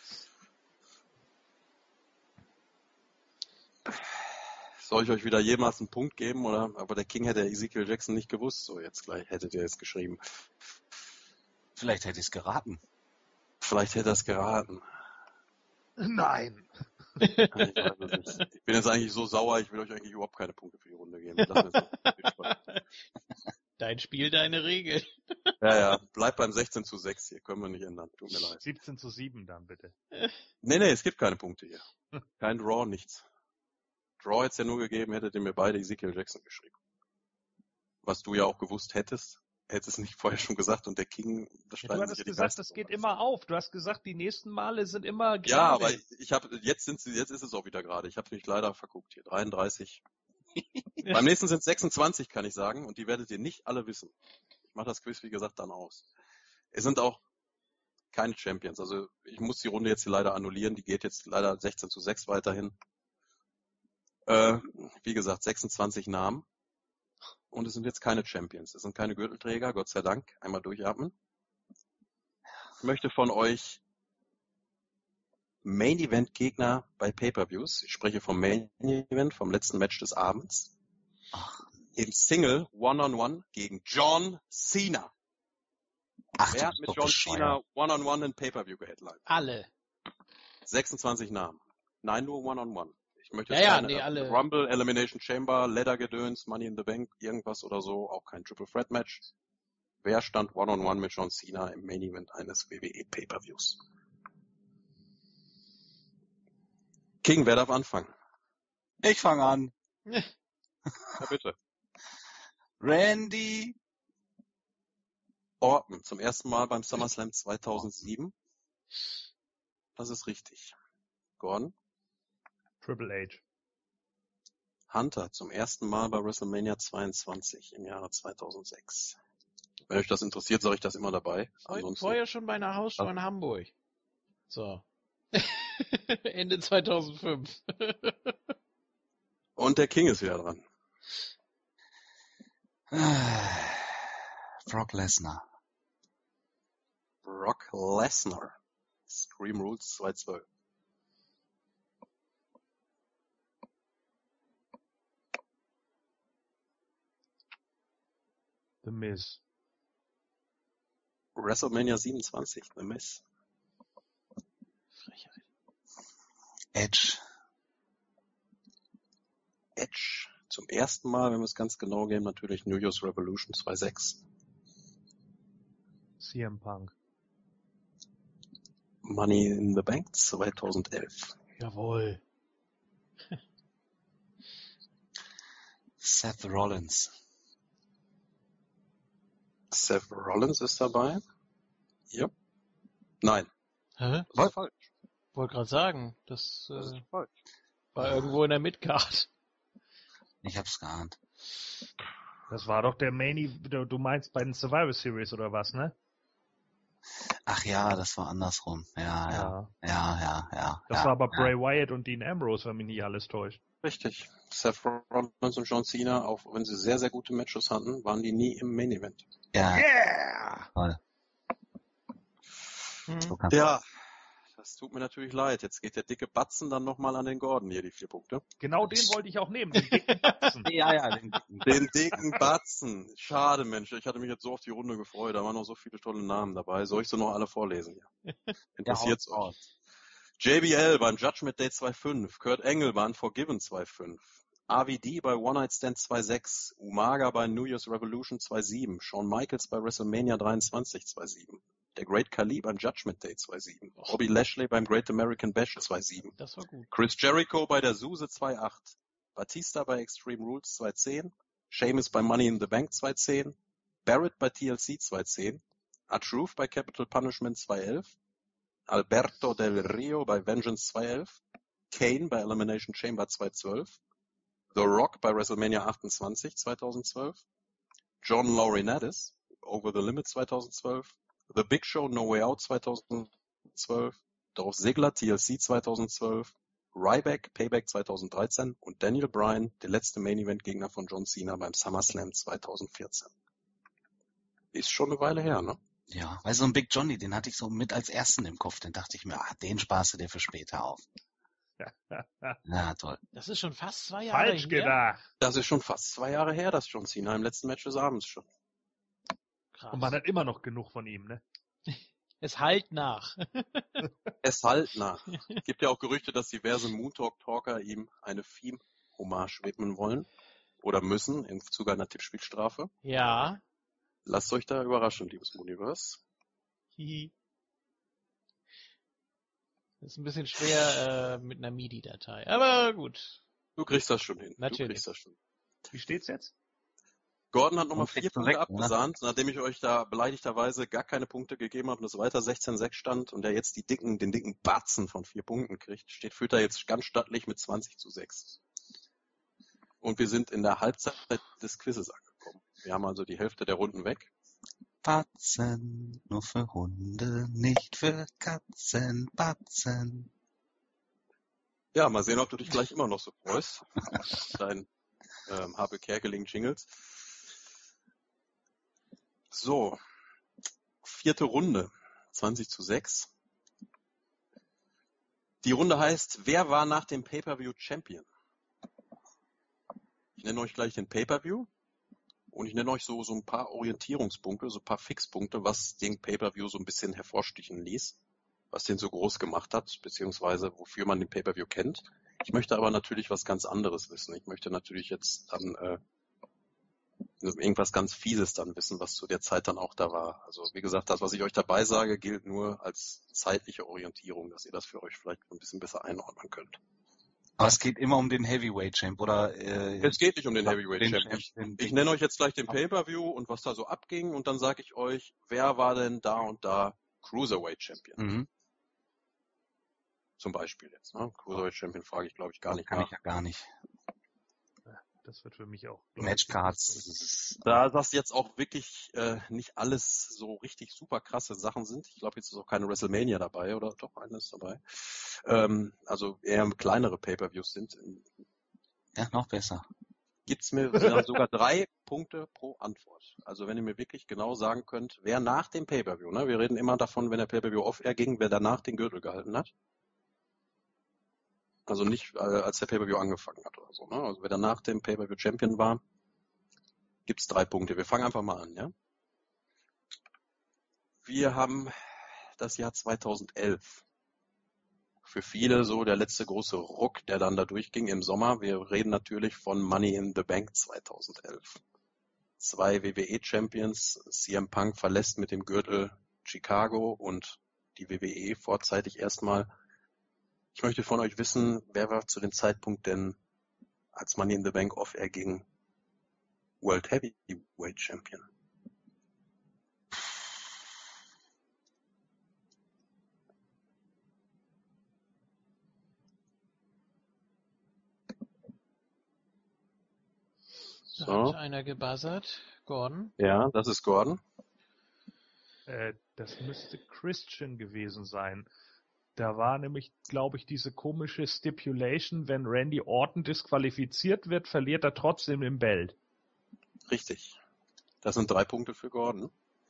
Soll ich euch wieder jemals einen Punkt geben, oder? Aber der King hätte Ezekiel Jackson nicht gewusst, so jetzt gleich hättet ihr es geschrieben. Vielleicht hätte ich es geraten. Vielleicht hätte er es geraten. Nein! Ich weiß es nicht. Ich bin jetzt eigentlich so sauer, ich will euch eigentlich überhaupt keine Punkte für die Runde geben. Lass mir so viel Spaß. Dein Spiel, deine Regeln. Ja, ja, bleibt beim sechzehn zu sechs hier, können wir nicht ändern, tut mir leid. siebzehn zu sieben dann bitte. Nee, nee, es gibt keine Punkte hier. Kein Draw, nichts. Draw hätte es ja nur gegeben, hättet ihr mir beide Ezekiel Jackson geschrieben. Was du ja auch gewusst hättest, hättest es nicht vorher schon gesagt und der King, das Ja, du streiten sich hattest ja die gesagt, Geister das geht drum. immer auf. Du hast gesagt, die nächsten Male sind immer gerade. Ja, aber ich, ich habe jetzt sind sie, jetzt ist es auch wieder gerade. Ich habe mich leider verguckt hier. dreiunddreißig. Beim nächsten sind sechsundzwanzig, kann ich sagen, und die werdet ihr nicht alle wissen. Ich mache das Quiz, wie gesagt, dann aus. Es sind auch keine Champions. Also ich muss die Runde jetzt hier leider annullieren. Die geht jetzt leider sechzehn zu sechs weiterhin. Äh, wie gesagt, sechsundzwanzig Namen. Und es sind jetzt keine Champions. Es sind keine Gürtelträger, Gott sei Dank. Einmal durchatmen. Ich möchte von euch Main Event Gegner bei Pay-Per-Views. Ich spreche vom Main Event, vom letzten Match des Abends. Im Single One-on-One gegen John Cena. Ach, Wer du hat bist mit doch John bescheuert. Cena One-on-One in Pay-Per-View geheadlined? Alle. sechsundzwanzig Namen. Nein, nur One-on-One. Ich möchte Ja, jetzt ja, keine nee, alle. Rumble, Elimination Chamber, Ladder-Gedöns, Money in the Bank, irgendwas oder so, auch kein Triple Threat Match. Wer stand One-on-One mit John Cena im Main Event eines W W E Pay-Per-Views? King, wer darf anfangen? Ich fange an. Ja, bitte. Randy. Orton, zum ersten Mal beim SummerSlam zweitausendsieben. Das ist richtig. Gordon. Triple H. Hunter, zum ersten Mal bei WrestleMania zweiundzwanzig im Jahre zweitausendsechs. Wenn euch das interessiert, sage ich das immer dabei. Ansonsten Vorher schon bei einer Hausshow in Hamburg. So. Ende zweitausendfünf. Und der King ist wieder dran. Brock Lesnar. Brock Lesnar. Extreme Rules zweitausendzwölf. The Miz. WrestleMania siebenundzwanzig, The Miz. Frechheit. Edge. Edge. Zum ersten Mal, wenn wir es ganz genau gehen, natürlich New Year's Revolution zweitausendsechs. C M Punk. Money in the Bank zweitausendelf. Jawohl. Seth Rollins. Seth Rollins ist dabei. Ja. Nein. Hä? Das ist falsch. Wollte gerade sagen, das, Das äh, ist falsch. war irgendwo in der Midcard. Ich hab's geahnt. Das war doch der Main Event, du du meinst bei den Survivor Series oder was, ne? Ach ja, das war andersrum. Ja, ja, ja, ja, ja. Das ja, war aber ja. Bray Wyatt und Dean Ambrose, wenn mich nicht alles täuscht. Richtig. Seth Rollins und John Cena, auch wenn sie sehr, sehr gute Matches hatten, waren die nie im Main Event. Ja, Yeah! toll. Hm. So kannst Ja, das tut mir natürlich leid. Jetzt geht der dicke Batzen dann nochmal an den Gordon hier, die vier Punkte. Genau den wollte ich auch nehmen, den dicken Batzen. Ja, ja, den, Den dicken Batzen. Schade, Mensch. Ich hatte mich jetzt so auf die Runde gefreut. Da waren noch so viele tolle Namen dabei. Soll ich sie noch alle vorlesen? Ja. Interessiert's Ja, euch? J B L beim Judgment Day zwei Komma fünf. Kurt Angle bei Unforgiven zwei Komma fünf. R V D bei One Night Stand zwei Komma sechs. Umaga bei New Year's Revolution zwei Komma sieben. Shawn Michaels bei WrestleMania dreiundzwanzig zwei Komma sieben. Der Great Khali beim Judgment Day zwei Komma sieben. Bobby Lashley beim Great American Bash zwei Komma sieben. Das war gut. Chris Jericho bei der Suse zwei Komma acht. Batista bei Extreme Rules zwei Komma zehn. Sheamus bei Money in the Bank zwei Komma zehn. Barrett bei T L C zwei Komma zehn. R-Truth bei Capital Punishment zwei Komma elf. Alberto Del Rio bei Vengeance zwei Komma elf. Kane bei Elimination Chamber zwei Komma zwölf. The Rock bei WrestleMania achtundzwanzig zweitausendzwölf. John Laurinaitis, Over the Limit zweitausendzwölf, The Big Show, No Way Out zweitausendzwölf, Dolph Ziggler, T L C zweitausendzwölf, Ryback, Payback zweitausenddreizehn und Daniel Bryan, der letzte Main-Event-Gegner von John Cena beim SummerSlam zweitausendvierzehn. Ist schon eine Weile her, ne? Ja, weil so ein Big Johnny, den hatte ich so mit als ersten im Kopf. Den dachte ich mir, ah, den sparst du dir für später auf. Ja, toll. Das ist schon fast zwei Jahre Falsch her. gedacht. Das ist schon fast zwei Jahre her, dass John Cena im letzten Match des Abends schon. Krass. Und man hat immer noch genug von ihm, ne? Es halt nach. Es halt nach. Gibt ja auch Gerüchte, dass diverse Moontalk-Talker ihm eine Theme-Hommage widmen wollen. Oder müssen, im Zuge einer Tippspielstrafe. Ja. Lasst euch da überraschen, liebes Mooniverse. Hihi. Das ist ein bisschen schwer äh, mit einer M I D I-Datei. Aber gut. Du kriegst das schon hin. Natürlich. Du kriegst das schon. Wie steht's jetzt? Gordon hat nochmal Und vier sechs zu Punkte sechs, abgesahnt, nachdem ich euch da beleidigterweise gar keine Punkte gegeben habe und es weiter sechzehn sechs stand und er jetzt die dicken, den dicken Batzen von vier Punkten kriegt, steht führt er jetzt ganz stattlich mit zwanzig zu sechs. Und wir sind in der Halbzeit des Quizzes angekommen. Wir haben also die Hälfte der Runden weg. Batzen, nur für Hunde, nicht für Katzen, Batzen. Ja, mal sehen, ob du dich gleich immer noch so freust. Dein ähm, Habe Kerkeling Jingles. So, vierte Runde, zwanzig zu sechs. Die Runde heißt, wer war nach dem Pay-Per-View Champion? Ich nenne euch gleich den Pay-Per-View und ich nenne euch so, so ein paar Orientierungspunkte, so ein paar Fixpunkte, was den Pay-Per-View so ein bisschen hervorstichen ließ, was den so groß gemacht hat, beziehungsweise wofür man den Pay-Per-View kennt. Ich möchte aber natürlich was ganz anderes wissen. Ich möchte natürlich jetzt dann äh, irgendwas ganz Fieses dann wissen, was zu der Zeit dann auch da war. Also wie gesagt, das, was ich euch dabei sage, gilt nur als zeitliche Orientierung, dass ihr das für euch vielleicht ein bisschen besser einordnen könnt. Aber es geht immer um den Heavyweight Champ, oder? Äh, Es geht nicht um den Heavyweight den Champ. Ich, den- ich nenne euch jetzt gleich den Pay-Per-View und was da so abging und dann sage ich euch, wer war denn da und da Cruiserweight Champion? Mhm. Zum Beispiel jetzt. Ne? Cruiserweight Champion frage ich, glaube ich, gar nicht Kann nach. ich ja gar nicht. Das wird für mich auch. Matchcards. das ist- Da das jetzt auch wirklich äh, nicht alles so richtig super krasse Sachen sind, ich glaube, jetzt ist auch keine WrestleMania dabei, oder doch, eine ist dabei, ähm, also eher kleinere Pay-Per-Views sind, Ja, noch besser. gibt's mir dann sogar drei Punkte pro Antwort. Also wenn ihr mir wirklich genau sagen könnt, wer nach dem Pay-Per-View, ne, wir reden immer davon, wenn der Pay-Per-View off-air ging, wer danach den Gürtel gehalten hat. Also nicht, äh, als der Pay-Per-View angefangen hat oder so. Ne? Also wer danach dem Pay-Per-View Champion war, gibt's drei Punkte. Wir fangen einfach mal an, ja? Wir haben das Jahr zweitausendelf. Für viele so der letzte große Ruck, der dann da durchging im Sommer. Wir reden natürlich von Money in the Bank zweitausendelf. Zwei W W E-Champions, C M Punk verlässt mit dem Gürtel Chicago und die W W E vorzeitig erstmal. Ich möchte von euch wissen, wer war zu dem Zeitpunkt denn, als Money in the Bank off-air ging, World Heavyweight Champion? Da So. hat einer gebuzzert. Gordon. Ja, das ist Gordon. Äh, das müsste Christian gewesen sein. Da war nämlich, glaube ich, diese komische Stipulation, wenn Randy Orton disqualifiziert wird, verliert er trotzdem den Belt. Richtig. Das sind drei Punkte für Gordon.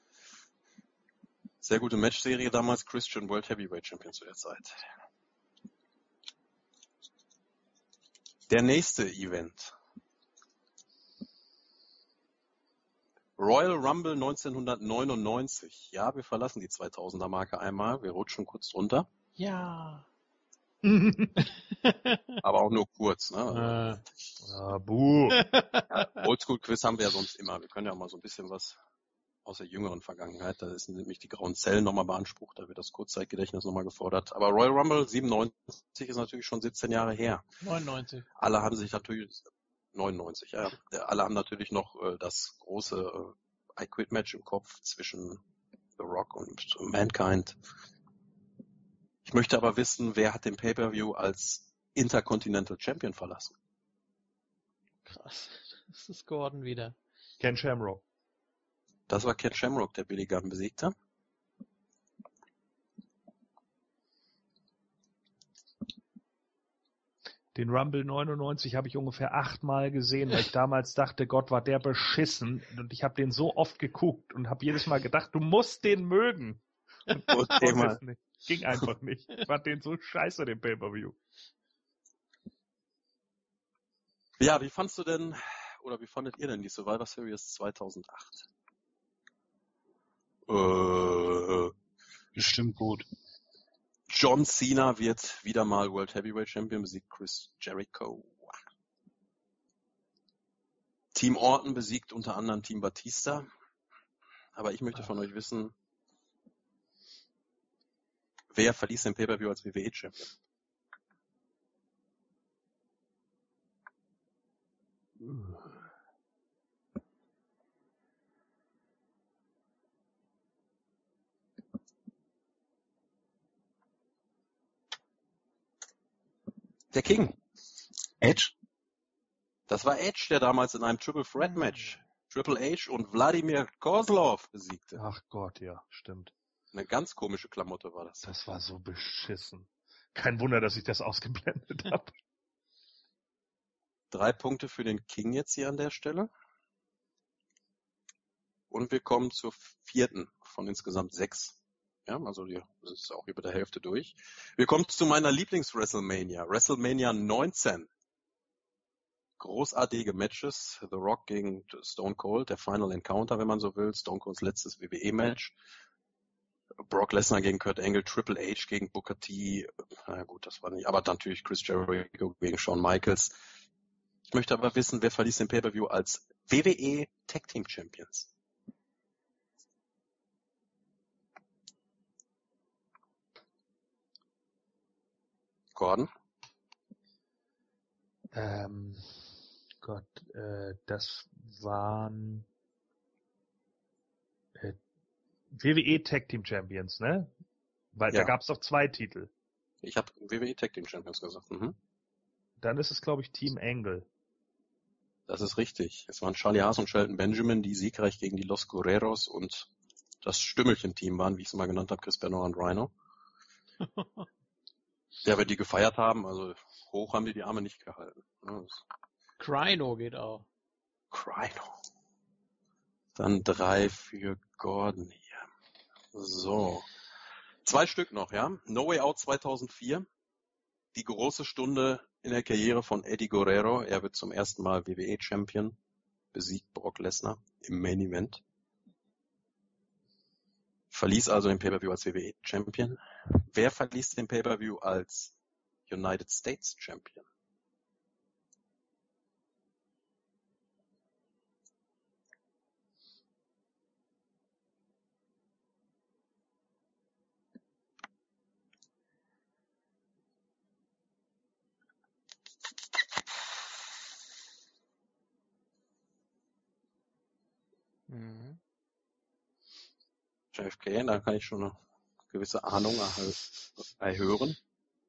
Sehr gute Matchserie damals, Christian World Heavyweight Champion zu der Zeit. Der nächste Event. Royal Rumble neunzehnhundertneunundneunzig. Ja, wir verlassen die zweitausender Marke einmal. Wir rutschen kurz runter. Ja. Aber auch nur kurz. Ne? Äh. Ah, buh. Ja, Oldschool-Quiz haben wir ja sonst immer. Wir können ja auch mal so ein bisschen was aus der jüngeren Vergangenheit. Da ist nämlich die grauen Zellen nochmal beansprucht. Da wird das Kurzzeitgedächtnis nochmal gefordert. Aber Royal Rumble siebenundneunzig ist natürlich schon siebzehn Jahre her. neunundneunzig. Alle haben sich natürlich... neunundneunzig, ja. Alle haben natürlich noch äh, das große äh, I Quit Match im Kopf zwischen The Rock und Mankind. Ich möchte aber wissen, wer hat den Pay-Per-View als Intercontinental Champion verlassen? Krass. Das ist Gordon wieder. Ken Shamrock. Das war Ken Shamrock, der Billy Gunn besiegte. Den Rumble neunundneunzig habe ich ungefähr achtmal gesehen, weil ich damals dachte, Gott, war der beschissen. Und ich habe den so oft geguckt und habe jedes Mal gedacht, du musst den mögen. Und ich Okay, konnte mal. es nicht. Ging einfach nicht. Ich fand den so scheiße, den Pay-Per-View. Ja, wie fandst du denn, oder wie fandet ihr denn die Survivor Series zweitausendacht? Äh, Bestimmt gut. John Cena wird wieder mal World Heavyweight Champion, besiegt Chris Jericho. Team Orton besiegt unter anderem Team Batista. Aber ich möchte von euch wissen, wer verließ den Pay-Per-View als W W E-Champion? Der King. Edge? Das war Edge, der damals in einem Triple Threat Match Triple H und Wladimir Kozlov besiegte. Ach Gott, ja, stimmt. Eine ganz komische Klamotte war das. Das war so beschissen. Kein Wunder, dass ich das ausgeblendet habe. Drei Punkte für den King jetzt hier an der Stelle. Und wir kommen zur vierten von insgesamt sechs. Ja, also die, das ist auch über der Hälfte durch. Wir kommen zu meiner Lieblings-WrestleMania. WrestleMania neunzehn. Großartige Matches. The Rock gegen Stone Cold, der Final Encounter, wenn man so will. Stone Colds letztes W W E-Match. Brock Lesnar gegen Kurt Angle, Triple H gegen Booker T. Na gut, das war nicht. Aber natürlich Chris Jericho gegen Shawn Michaels. Ich möchte aber wissen, wer verließ den Pay-Per-View als W W E Tag Team Champions? Gordon? Ähm, Gott, äh, das waren äh, W W E Tag Team Champions, ne? Weil Ja. da gab es doch zwei Titel. Ich habe W W E Tag Team Champions gesagt. Mhm. Dann ist es, glaube ich, Team Angle. Das ist richtig. Es waren Charlie Haas und Shelton Benjamin, die siegreich gegen die Los Guerreros und das Stümmelchen-Team waren, wie ich es mal genannt habe, Chris Benoit und Rhino. Ja, wenn die gefeiert haben, also hoch haben die die Arme nicht gehalten. Ja, Crino geht auch. Crino. Dann drei für Gordon hier. So. Zwei Stück noch, ja. No Way Out zweitausendvier. Die große Stunde in der Karriere von Eddie Guerrero. Er wird zum ersten Mal W W E Champion. Besiegt Brock Lesnar im Main Event. Verließ also den Pay-Per-View als W W E Champion. Wer verließ den Pay-Per-View als United States Champion? Mhm. J F K, da kann ich schon eine gewisse Ahnung erhören.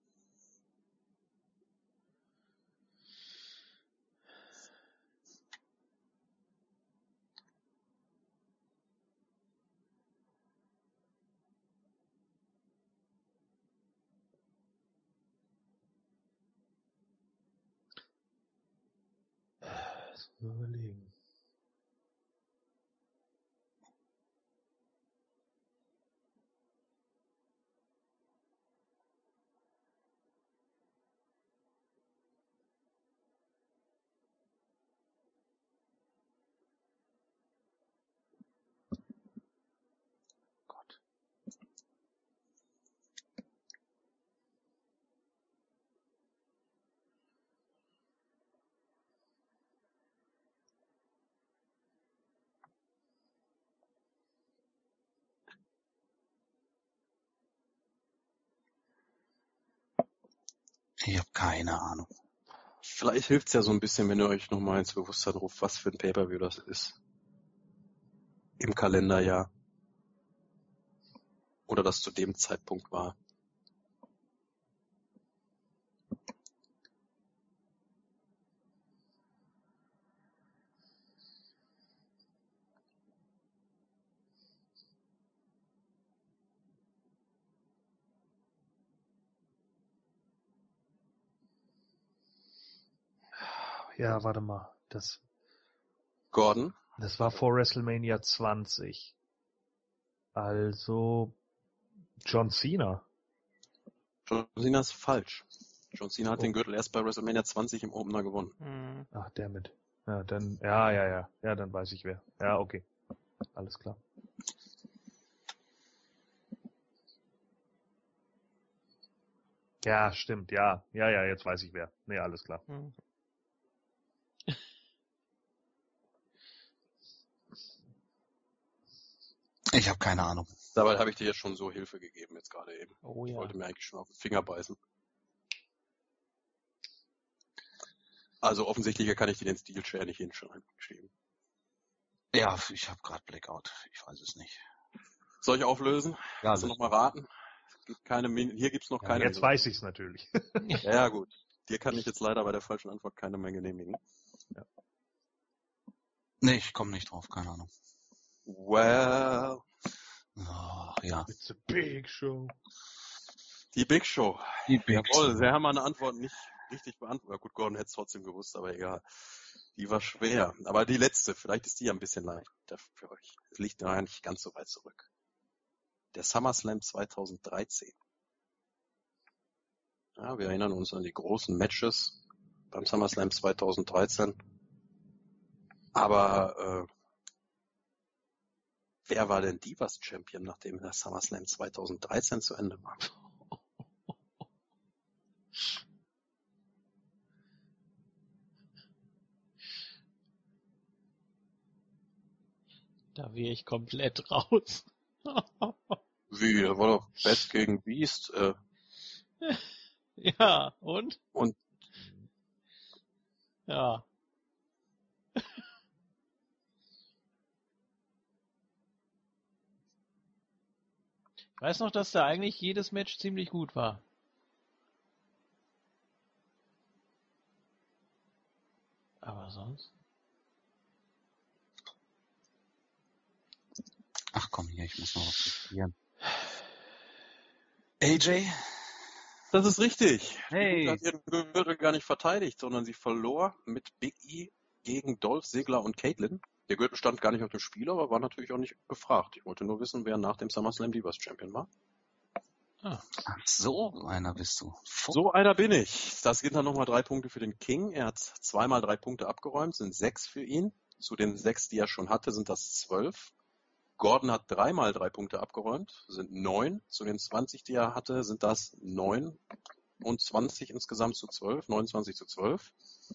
Lass mal überlegen. Gott. Ich habe keine Ahnung. Vielleicht hilft's ja so ein bisschen, wenn ihr euch nochmal ins Bewusstsein ruft, was für ein Pay-Per-View das ist. Im Kalenderjahr. Oder das zu dem Zeitpunkt war. ja, warte mal. Das, Gordon? das war vor WrestleMania zwanzig. Also John Cena. John Cena ist falsch. John Cena hat Oh. den Gürtel erst bei WrestleMania zwanzig im Opener gewonnen. Hm. Ach, damit. Ja, dann, ja, ja, ja. Ja, dann weiß ich wer. Ja, okay. Alles klar. Ja, stimmt, ja. Ja, ja, jetzt weiß ich wer. Nee, alles klar. Hm. Ich habe keine Ahnung. Dabei habe ich dir jetzt schon so Hilfe gegeben, jetzt gerade eben. Oh Ich ja. wollte mir eigentlich schon auf den Finger beißen. Also offensichtlicher kann ich dir den Steel Chair nicht hinschreiben. Ja, ich habe gerade Blackout. Ich weiß es nicht. Soll ich auflösen? Ja, Kannst du noch mal raten? Es gibt keine Min- Hier gibt's noch Ja, keine. jetzt weiß ich's natürlich. Ja, ja, gut. Dir kann ich jetzt leider bei der falschen Antwort keine mehr genehmigen. Nee, ich komme nicht drauf, keine Ahnung. Well, Oh, ja. It's a big show. die Big Show. Die Big Jawohl, Show. wir haben eine Antwort nicht richtig beantwortet. Ja, gut, Gordon hätte es trotzdem gewusst, aber egal. Die war schwer. Aber die letzte, vielleicht ist die ja ein bisschen leichter für euch. Es liegt noch nicht ganz so weit zurück. Der SummerSlam zweitausenddreizehn. Ja, wir erinnern uns an die großen Matches beim SummerSlam zweitausenddreizehn. Aber äh, wer war denn Divas Champion, nachdem der SummerSlam zweitausenddreizehn zu Ende war? Da wäre ich komplett raus. Wie, da war doch Best gegen Beast. Äh, Ja, und? und Ja. Ich weiß noch, dass da eigentlich jedes Match ziemlich gut war. Aber sonst? Ach komm hier, ich muss noch was probieren. A J? das ist richtig. Hey. Die Gute hat ihren Gürtel gar nicht verteidigt, sondern sie verlor mit Big E gegen Dolph Ziggler und Caitlyn. Der Gürtel stand gar nicht auf dem Spiel, aber war natürlich auch nicht gefragt. Ich wollte nur wissen, wer nach dem SummerSlam Divas Champion war. Ah. Ach, so einer bist du. Fuck. So einer bin ich. Das sind dann nochmal drei Punkte für den King. Er hat zweimal drei Punkte abgeräumt, sind sechs für ihn. Zu den sechs, die er schon hatte, sind das zwölf. Gordon hat dreimal drei Punkte abgeräumt, sind neun. Zu den zwanzig, die er hatte, sind das neun und zwanzig insgesamt zu zwölf, neunundzwanzig zu zwölf.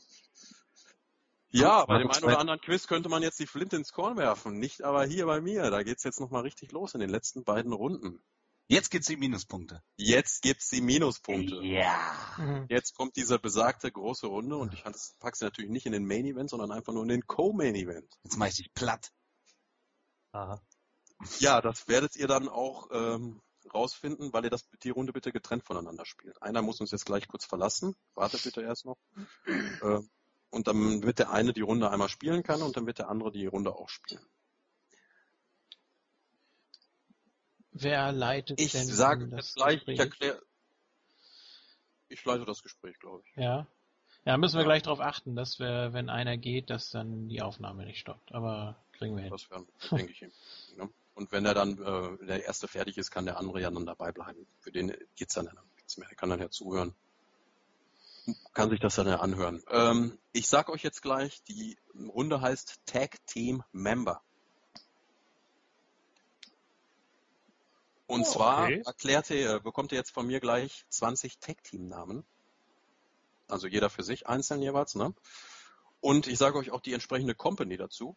Ja, bei dem einen oder anderen Quiz könnte man jetzt die Flinte ins Korn werfen, nicht aber hier bei mir. Da geht's jetzt nochmal richtig los in den letzten beiden Runden. Jetzt gibt's die Minuspunkte. Jetzt gibt's die Minuspunkte. Ja. Mhm. Jetzt kommt diese besagte große Runde und ich packe sie natürlich nicht in den Main Event, sondern einfach nur in den Co-Main Event. Jetzt mach ich dich platt. Aha. Ja, das werdet ihr dann auch ähm, rausfinden, weil ihr das die Runde bitte getrennt voneinander spielt. Einer muss uns jetzt gleich kurz verlassen. Wartet bitte erst noch. Äh, und dann wird der eine die Runde einmal spielen kann und dann wird der andere die Runde auch spielen. Wer leitet Ich denn sage das jetzt gleich, ich Gespräch? erkläre, ich leite das Gespräch, glaube ich. Ja. Ja, müssen wir Ja. gleich darauf achten, dass wir, wenn einer geht, dass dann die Aufnahme nicht stoppt. Aber kriegen wir hin. Das werden, denke ich, ihm. Ne? Und wenn er dann, äh, wenn der erste fertig ist, kann der andere ja dann dabei bleiben. Für den geht's dann nichts mehr. Der kann dann ja zuhören. Kann sich das dann ja anhören. Ähm, ich sag euch jetzt gleich, die Runde heißt Tag Team Member. Und Oh, zwar okay. erklärt ihr, bekommt ihr jetzt von mir gleich zwanzig Tag Team Namen. Also jeder für sich, einzeln jeweils, ne? Und ich sage euch auch die entsprechende Company dazu.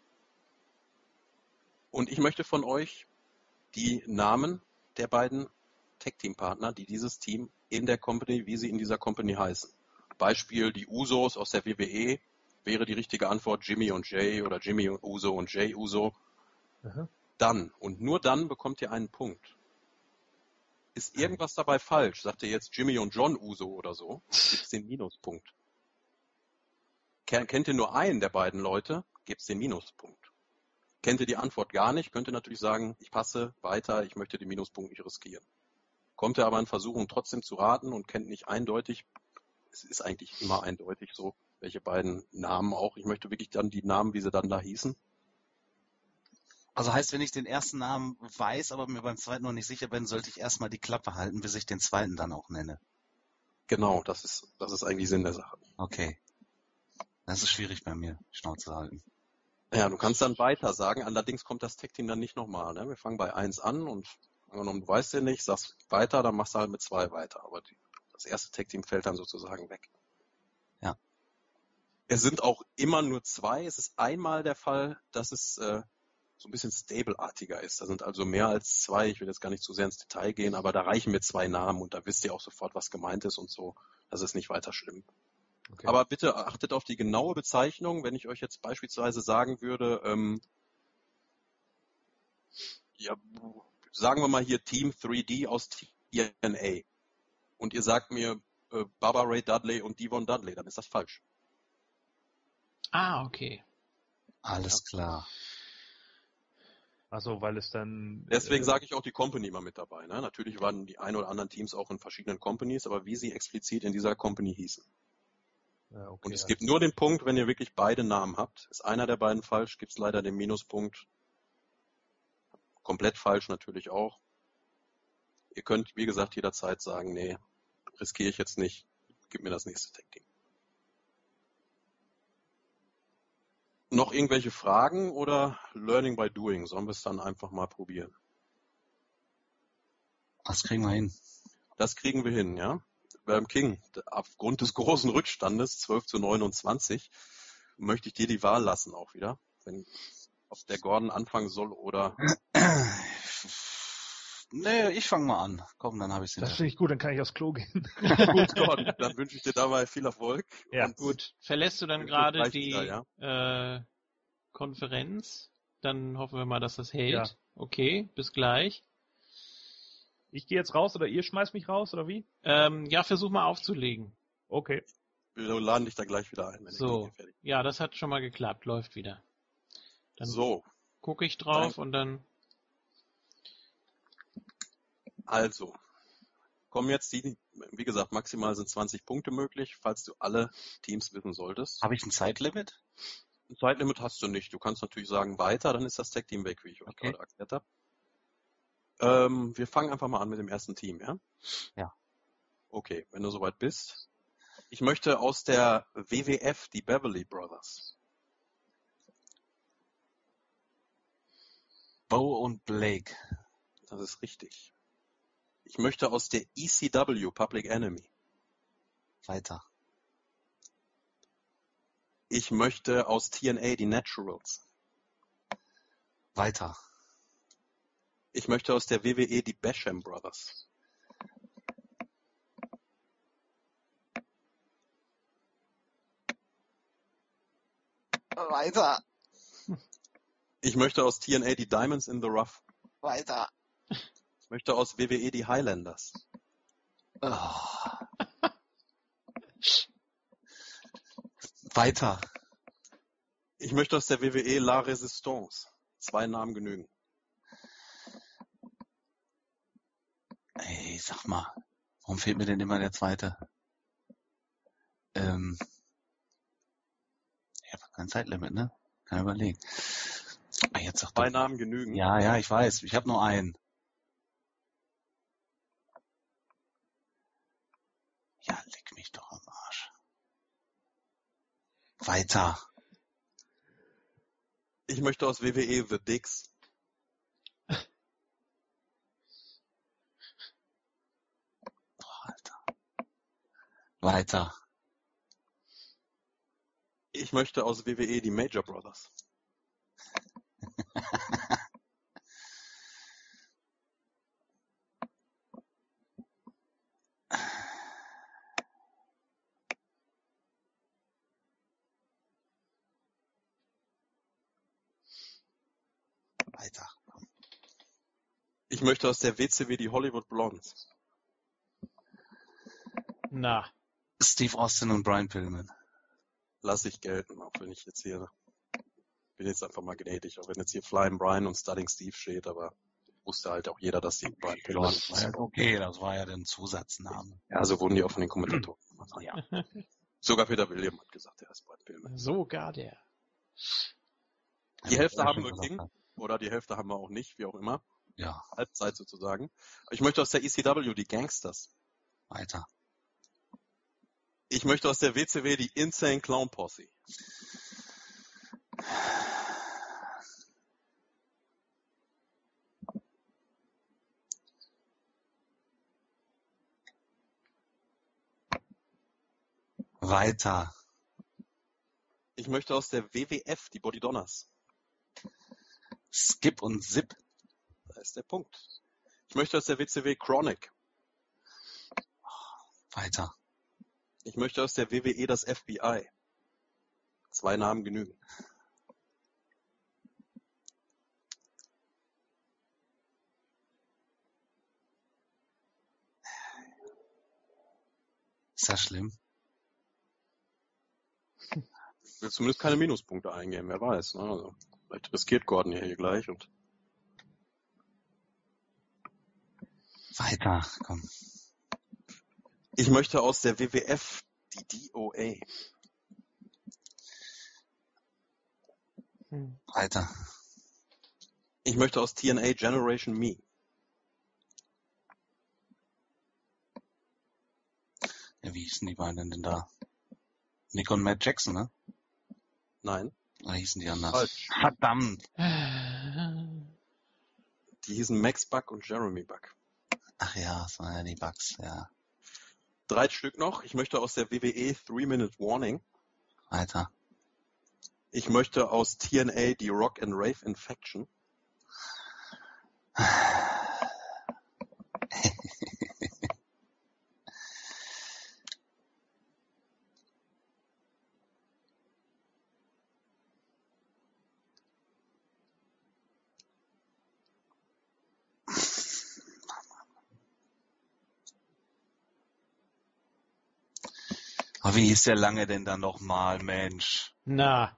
Und ich möchte von euch die Namen der beiden Tag-Team-Partner, die dieses Team in der Company, wie sie in dieser Company heißen. Beispiel die Usos aus der W W E wäre die richtige Antwort Jimmy und Jay oder Jimmy und Uso und Jay Uso. Aha. Dann und nur dann bekommt ihr einen Punkt. Ist irgendwas dabei falsch? Sagt ihr jetzt Jimmy und John Uso oder so? Gibt's den Minuspunkt. Kennt ihr nur einen der beiden Leute? Gibt's den Minuspunkt. Kennt ihr die Antwort gar nicht, könnt ihr natürlich sagen, ich passe weiter, ich möchte den Minuspunkt nicht riskieren. Kommt ihr aber in Versuchung trotzdem zu raten und kennt nicht eindeutig, es ist eigentlich immer eindeutig so, welche beiden Namen auch. Ich möchte wirklich dann die Namen, wie sie dann da hießen. Also heißt, wenn ich den ersten Namen weiß, aber mir beim zweiten noch nicht sicher bin, sollte ich erstmal die Klappe halten, bis ich den zweiten dann auch nenne. Genau, das ist, das ist eigentlich Sinn der Sache. Okay. Das ist schwierig bei mir, Schnauze halten. Ja, du kannst dann weiter sagen, allerdings kommt das Tag-Team dann nicht nochmal. Ne? Wir fangen bei eins an und angenommen, du weißt den nicht, sagst weiter, dann machst du halt mit zwei weiter. Aber die, das erste Tag-Team fällt dann sozusagen weg. Ja. Es sind auch immer nur zwei. Es ist einmal der Fall, dass es äh, so ein bisschen stable-artiger ist. Da sind also mehr als zwei. Ich will jetzt gar nicht zu sehr ins Detail gehen, aber da reichen mir zwei Namen und da wisst ihr auch sofort, was gemeint ist und so. Das ist nicht weiter schlimm. Okay. Aber bitte achtet auf die genaue Bezeichnung. Wenn ich euch jetzt beispielsweise sagen würde, ähm, ja, sagen wir mal hier Team drei D aus T N A und ihr sagt mir äh, Baba Ray Dudley und Devon Dudley, dann ist das falsch. Ah, okay. Alles ja. Klar. Also, weil es dann... Deswegen äh, sage ich auch die Company mal mit dabei. Ne? Natürlich waren die ein oder anderen Teams auch in verschiedenen Companies, aber wie sie explizit in dieser Company hießen. Ja, okay, und es gibt nur den Punkt, wenn ihr wirklich beide Namen habt. Ist einer der beiden falsch, gibt es leider den Minuspunkt. Komplett falsch natürlich auch. Ihr könnt, wie gesagt, jederzeit sagen, nee, riskiere ich jetzt nicht, gib mir das nächste Tag-Team. Noch irgendwelche Fragen oder Learning by Doing? Sollen wir es dann einfach mal probieren? Das kriegen wir hin. Das kriegen wir hin, ja. Beim King, aufgrund des großen Rückstandes, zwölf zu neunundzwanzig, möchte ich dir die Wahl lassen auch wieder. Wenn ob der Gordon anfangen soll oder... Nee, ich fange mal an. Komm, dann habe ich es Das finde ich gut, dann kann ich aufs Klo gehen. Gut, Gordon, dann wünsche ich dir dabei viel Erfolg. Ja, und gut. Verlässt du dann gerade die wieder, ja? äh, Konferenz? Dann hoffen wir mal, dass das hält. Ja. Okay, bis gleich. Ich gehe jetzt raus oder ihr schmeißt mich raus oder wie? Ähm, ja, versuch mal aufzulegen. Okay. Wir laden dich da gleich wieder ein. Wenn so, ja, das hat schon mal geklappt, läuft wieder. Dann so. Gucke ich drauf dann. Und dann... Also, kommen jetzt die, wie gesagt, maximal sind zwanzig Punkte möglich, falls du alle Teams wissen solltest. Habe ich ein Zeitlimit? Ein Zeitlimit hast du nicht. Du kannst natürlich sagen, weiter, dann ist das Tag-Team weg, wie ich euch okay. gerade erklärt habe. Ähm, wir fangen einfach mal an mit dem ersten Team, ja? Ja. Okay, wenn du soweit bist. Ich möchte aus der W W F die Beverly Brothers. Bo und Blake. Das ist richtig. Ich möchte aus der E C W Public Enemy. Weiter. Ich möchte aus T N A die Naturals. Weiter. Ich möchte aus der W W E die Basham Brothers. Weiter. Ich möchte aus T N A die Diamonds in the Rough. Weiter. Ich möchte aus W W E die Highlanders. Oh. Weiter. Ich möchte aus der W W E La Resistance. Zwei Namen genügen. Ey, sag mal, warum fehlt mir denn immer der zweite? Ähm, ich habe kein Zeitlimit, ne? Kann überlegen. Ah, jetzt sag Zwei doch. Namen genügen. Ja, ja, ich weiß. Ich habe nur einen. Ja, leck mich doch am Arsch. Weiter. Ich möchte aus W W E The Dicks. Oh, Alter. Weiter. Ich möchte aus W W E die Major Brothers. Weiter. Ich möchte aus der W C W die Hollywood Blondes. Na. Steve Austin und Brian Pillman. Lass ich gelten, auch wenn ich jetzt hier, bin jetzt einfach mal gnädig, auch wenn jetzt hier Flying Brian und Studding Steve steht, aber wusste halt auch jeder, dass die Brian Pillman das war ja okay, das war ja der Zusatzname. Ja, so wurden die auch von den Kommentatoren. Ja. Sogar Peter William hat gesagt, er ist Sogar der. Die Hälfte haben wir King, oder die Hälfte haben wir auch nicht, wie auch immer. Ja. Halbzeit sozusagen. Ich möchte aus der E C W die Gangsters. Weiter. Ich möchte aus der W C W die Insane Clown Posse. Weiter. Ich möchte aus der W W F die Body Donners. Skip und Zip. Da ist der Punkt. Ich möchte aus der W C W Chronic. Weiter. Ich möchte aus der W W E das F B I. Zwei Namen genügen. Ist das schlimm? Ich will zumindest keine Minuspunkte eingehen, wer weiß. Ne? Also, vielleicht riskiert Gordon hier gleich. Und Weiter, komm. ich möchte aus der W W F die D O A. Hm. Weiter. Ich möchte aus T N A Generation Me. Ja, wie hießen die beiden denn da? Nick und Matt Jackson, ne? Nein. Oder hießen die anders? Falsch. Verdammt. Die hießen Max Buck und Jeremy Buck. Ach ja, das waren ja die Bugs, ja. Drei Stück noch. Ich möchte aus der W W E Three-Minute Warning. Weiter. Ich möchte aus T N A die Rock and Rave Infection. Aber wie hieß der lange denn dann nochmal, Mensch? Na,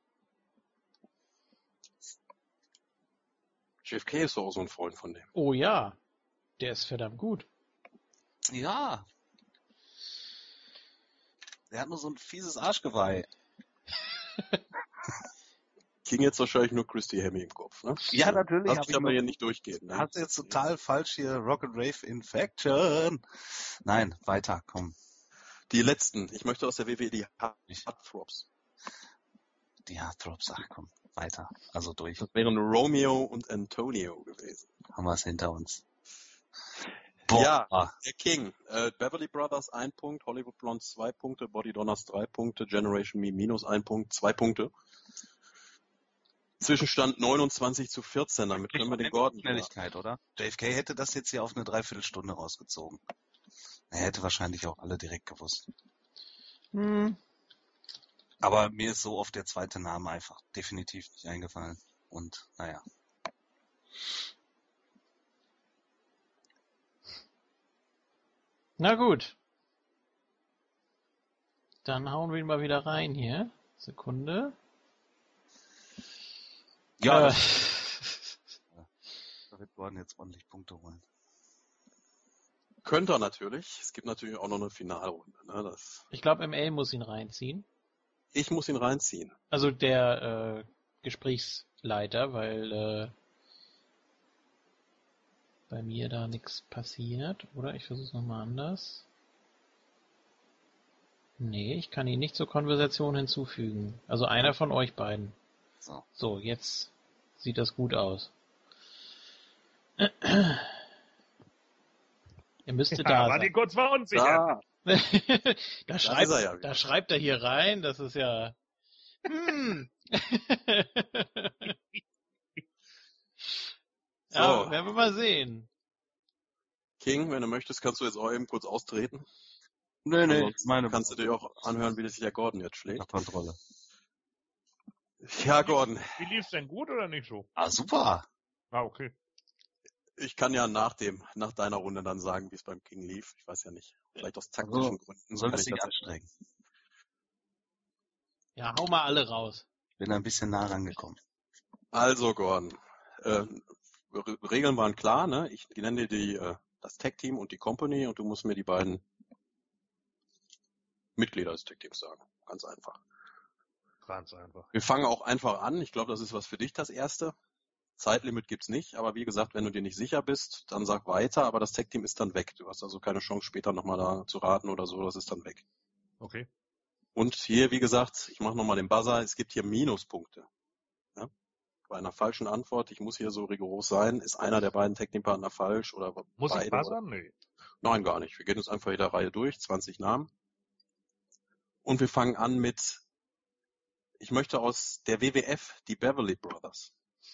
J F K ist doch auch so ein Freund von dem. oh ja. Der ist verdammt gut. Ja. Der hat nur so ein fieses Arschgeweih. King jetzt wahrscheinlich nur Christy Hemme im Kopf, ne? Ja, natürlich. Lass hab ich ich aber nur- hier nicht durchgehen. Ne? Hast du jetzt total falsch hier Rock and Rave Infection. Nein, weiter, komm. Die letzten. Ich möchte aus der W W E die Heartthrobs. Die Heartthrobs, ach komm, weiter. Also durch. Das wären Romeo und Antonio gewesen. Haben wir es hinter uns. Ja, der King. Äh, Beverly Brothers ein Punkt, Hollywood Blondes zwei Punkte, Body Donners drei Punkte, Generation Me minus ein Punkt, zwei Punkte. Zwischenstand neunundzwanzig zu vierzehn, damit können wir den Gordon. Schnelligkeit, oder? J F K hätte das jetzt hier auf eine Dreiviertelstunde rausgezogen. Er hätte wahrscheinlich auch alle direkt gewusst. Hm. Aber mir ist so oft der zweite Name einfach definitiv nicht eingefallen. Und naja. Na gut. Dann hauen wir ihn mal wieder rein hier. Sekunde. Ja, Äh, das, da wird Gordon jetzt ordentlich Punkte holen. Könnte er natürlich. Es gibt natürlich auch noch eine Finalrunde. Ne? Das, ich glaube, M L muss ihn reinziehen. ich muss ihn reinziehen. Also der äh, Gesprächsleiter, weil äh, bei mir da nichts passiert. Oder ich versuche es nochmal anders. Nee, ich kann ihn nicht zur Konversation hinzufügen. Also einer von euch beiden. So. So, jetzt sieht das gut aus. Ihr müsstet Ja, da war die sein. kurz verunsichert. Da, da, schreibt, ist er ja wieder. da schreibt er hier rein, das ist ja... Hm. Ja, So. werden wir mal sehen. King, wenn du möchtest, kannst du jetzt auch eben kurz austreten. Nee, nee, Ansonsten meine kannst du dir auch anhören, wie sich der Gordon jetzt schlägt. Kontrolle. Ja, Gordon, Wie lief's denn, gut oder nicht so? Ah, super. Ah, okay. ich kann ja nach dem, nach deiner Runde dann sagen, wie es beim King lief. Ich weiß ja nicht. Vielleicht aus taktischen Also, Gründen. Soll kann es ich sich das- anstrengen. Ja, hau mal alle raus. Bin ein bisschen nah rangekommen. Also, Gordon, äh, Re- Regeln waren klar, ne? Ich nenne dir die, äh, das Tag-Team und die Company und du musst mir die beiden Mitglieder des Tag-Teams sagen. Ganz einfach. Ganz einfach. Wir fangen auch einfach an. Ich glaube, das ist was für dich, das erste. Zeitlimit gibt's nicht, aber wie gesagt, wenn du dir nicht sicher bist, dann sag weiter, aber das Tag-Team ist dann weg. Du hast also keine Chance, später nochmal da zu raten oder so, das ist dann weg. Okay. Und hier, wie gesagt, ich mache nochmal den Buzzer, es gibt hier Minuspunkte. Ja? Bei einer falschen Antwort, ich muss hier so rigoros sein, ist einer der beiden Tag-Team-Partner falsch oder Muss beide? ich buzzern? Nö. Nein, gar nicht. Wir gehen jetzt einfach jeder Reihe durch, zwanzig Namen. Und wir fangen an mit, ich möchte aus der W W F die Beverly Brothers.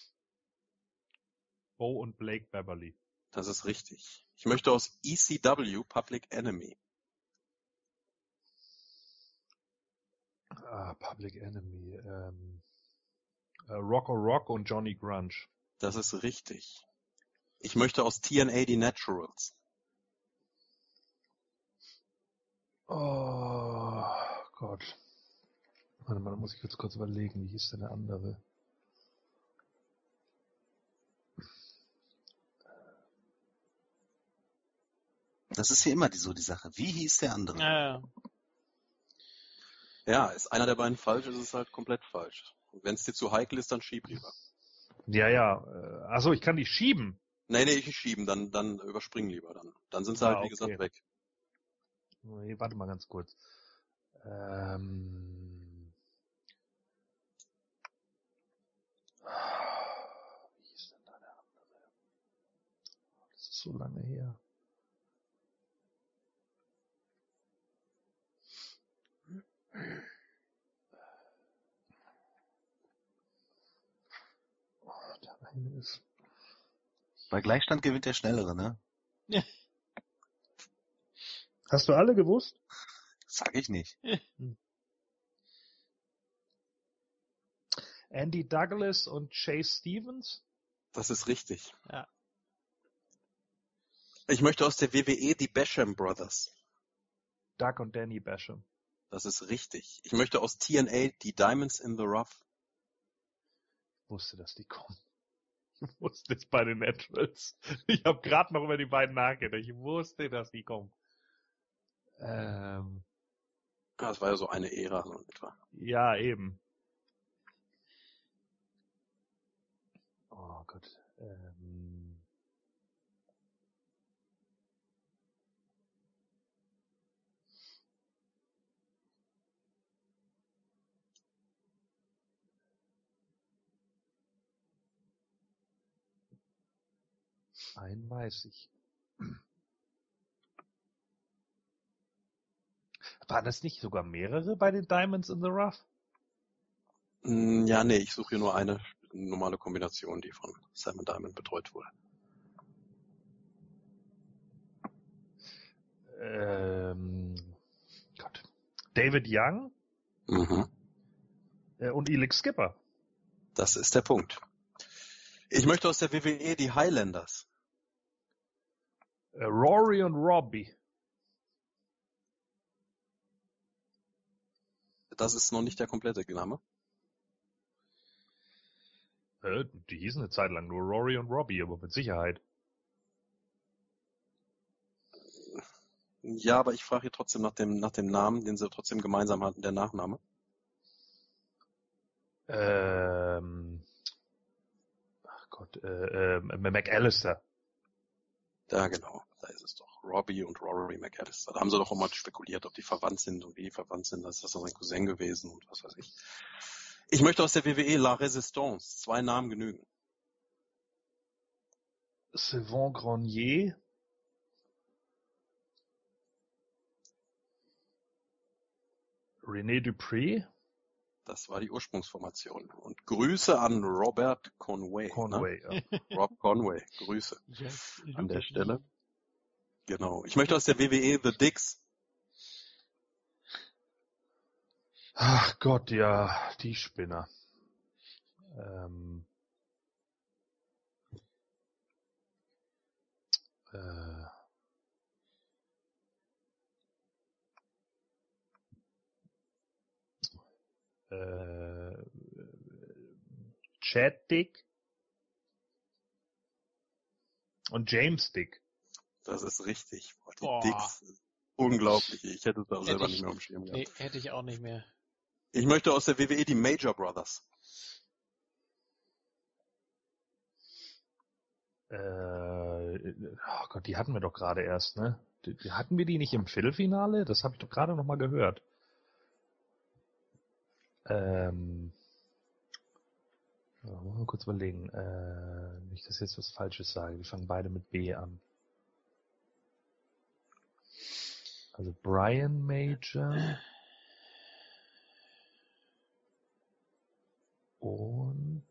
Bo und Blake Beverly. Das ist richtig. Ich möchte aus E C W Public Enemy. Ah, Public Enemy. Ähm, äh, Rocco Rock und Johnny Grunge. Das ist richtig. Ich möchte aus T N A die Naturals. Oh Gott. Warte mal, da muss ich jetzt kurz überlegen, wie hieß denn der andere? Das ist hier immer die, so die Sache. Wie hieß der andere? Ja, Ja, ist einer der beiden falsch, ist es halt komplett falsch. Und wenn es dir zu heikel ist, dann schieb lieber. Ja, ja. Äh, achso, ich kann die schieben. Nee, nee, ich schieben, dann, dann überspringen lieber dann. Dann sind sie Ah, halt, wie okay. gesagt, weg. Nee, warte mal ganz kurz. Ähm... Wie hieß denn da der andere? Das ist so lange her. Oh, der eine ist... Bei Gleichstand gewinnt der Schnellere, ne? ja. Hast du alle gewusst? Sag ich nicht. Andy Douglas und Chase Stevens? Das ist richtig. Ja. Ich möchte aus der W W E die Basham Brothers. Doug und Danny Basham. Das ist richtig. Ich möchte aus T N A die Diamonds in the Rough. Ich wusste, dass die kommen. Ich wusste es bei den Naturals. Ich habe gerade noch über die beiden nachgedacht. Ich wusste, dass die kommen. Ähm, Ja, das war ja so eine Ära, so etwa. ja, eben. Oh Gott. Ähm... Einen weiß ich. Waren das nicht sogar mehrere bei den Diamonds in the Rough? Hm, Ja, nee, ich suche hier nur eine normale Kombination, die von Simon Diamond betreut wurde. Ähm, Gott. David Young Mhm. äh, und Elix Skipper. Das ist der Punkt. Ich möchte aus der W W E die Highlanders. Äh, Rory und Robbie. Das ist noch nicht der komplette Name. Äh, die hießen eine Zeit lang nur Rory und Robbie, aber mit Sicherheit. Ja, aber ich frage hier trotzdem nach dem, nach dem Namen, den sie trotzdem gemeinsam hatten, der Nachname. Ähm, ach Gott, äh, äh, McAllister. Ja, genau. Da ist es doch. Robbie und Rory McAllister. Da haben sie doch auch mal spekuliert, ob die verwandt sind und wie die verwandt sind. Das ist das sein Cousin gewesen und was weiß ich. Ich möchte aus der W W E La Resistance. Zwei Namen genügen. Sylvain Grenier. René Dupree. Das war die Ursprungsformation. Und Grüße an Robert Conway. Conway, Ne? ja. Rob Conway. Grüße Just an look der at Stelle. me. Genau. Ich möchte aus der W W E The Dicks. Ach Gott, ja, die Spinner. Ähm, äh, Äh, Chad Dick und James Dick. Das ist richtig. Boah, die Boah. Dicks. Unglaublich. Ich hätte es auch Hätte selber ich- nicht mehr auf dem Schirm gehabt. Nee, hätte ich auch nicht mehr. Ich möchte aus der W W E die Major Brothers. Äh, oh Gott, die hatten wir doch gerade erst, ne? Die, die, hatten wir die nicht im Viertelfinale? Das habe ich doch gerade noch mal gehört. Ähm, ja, muss mal kurz überlegen. Äh, nicht, dass ich jetzt was Falsches sage. Die fangen beide mit B an. Also Brian Major und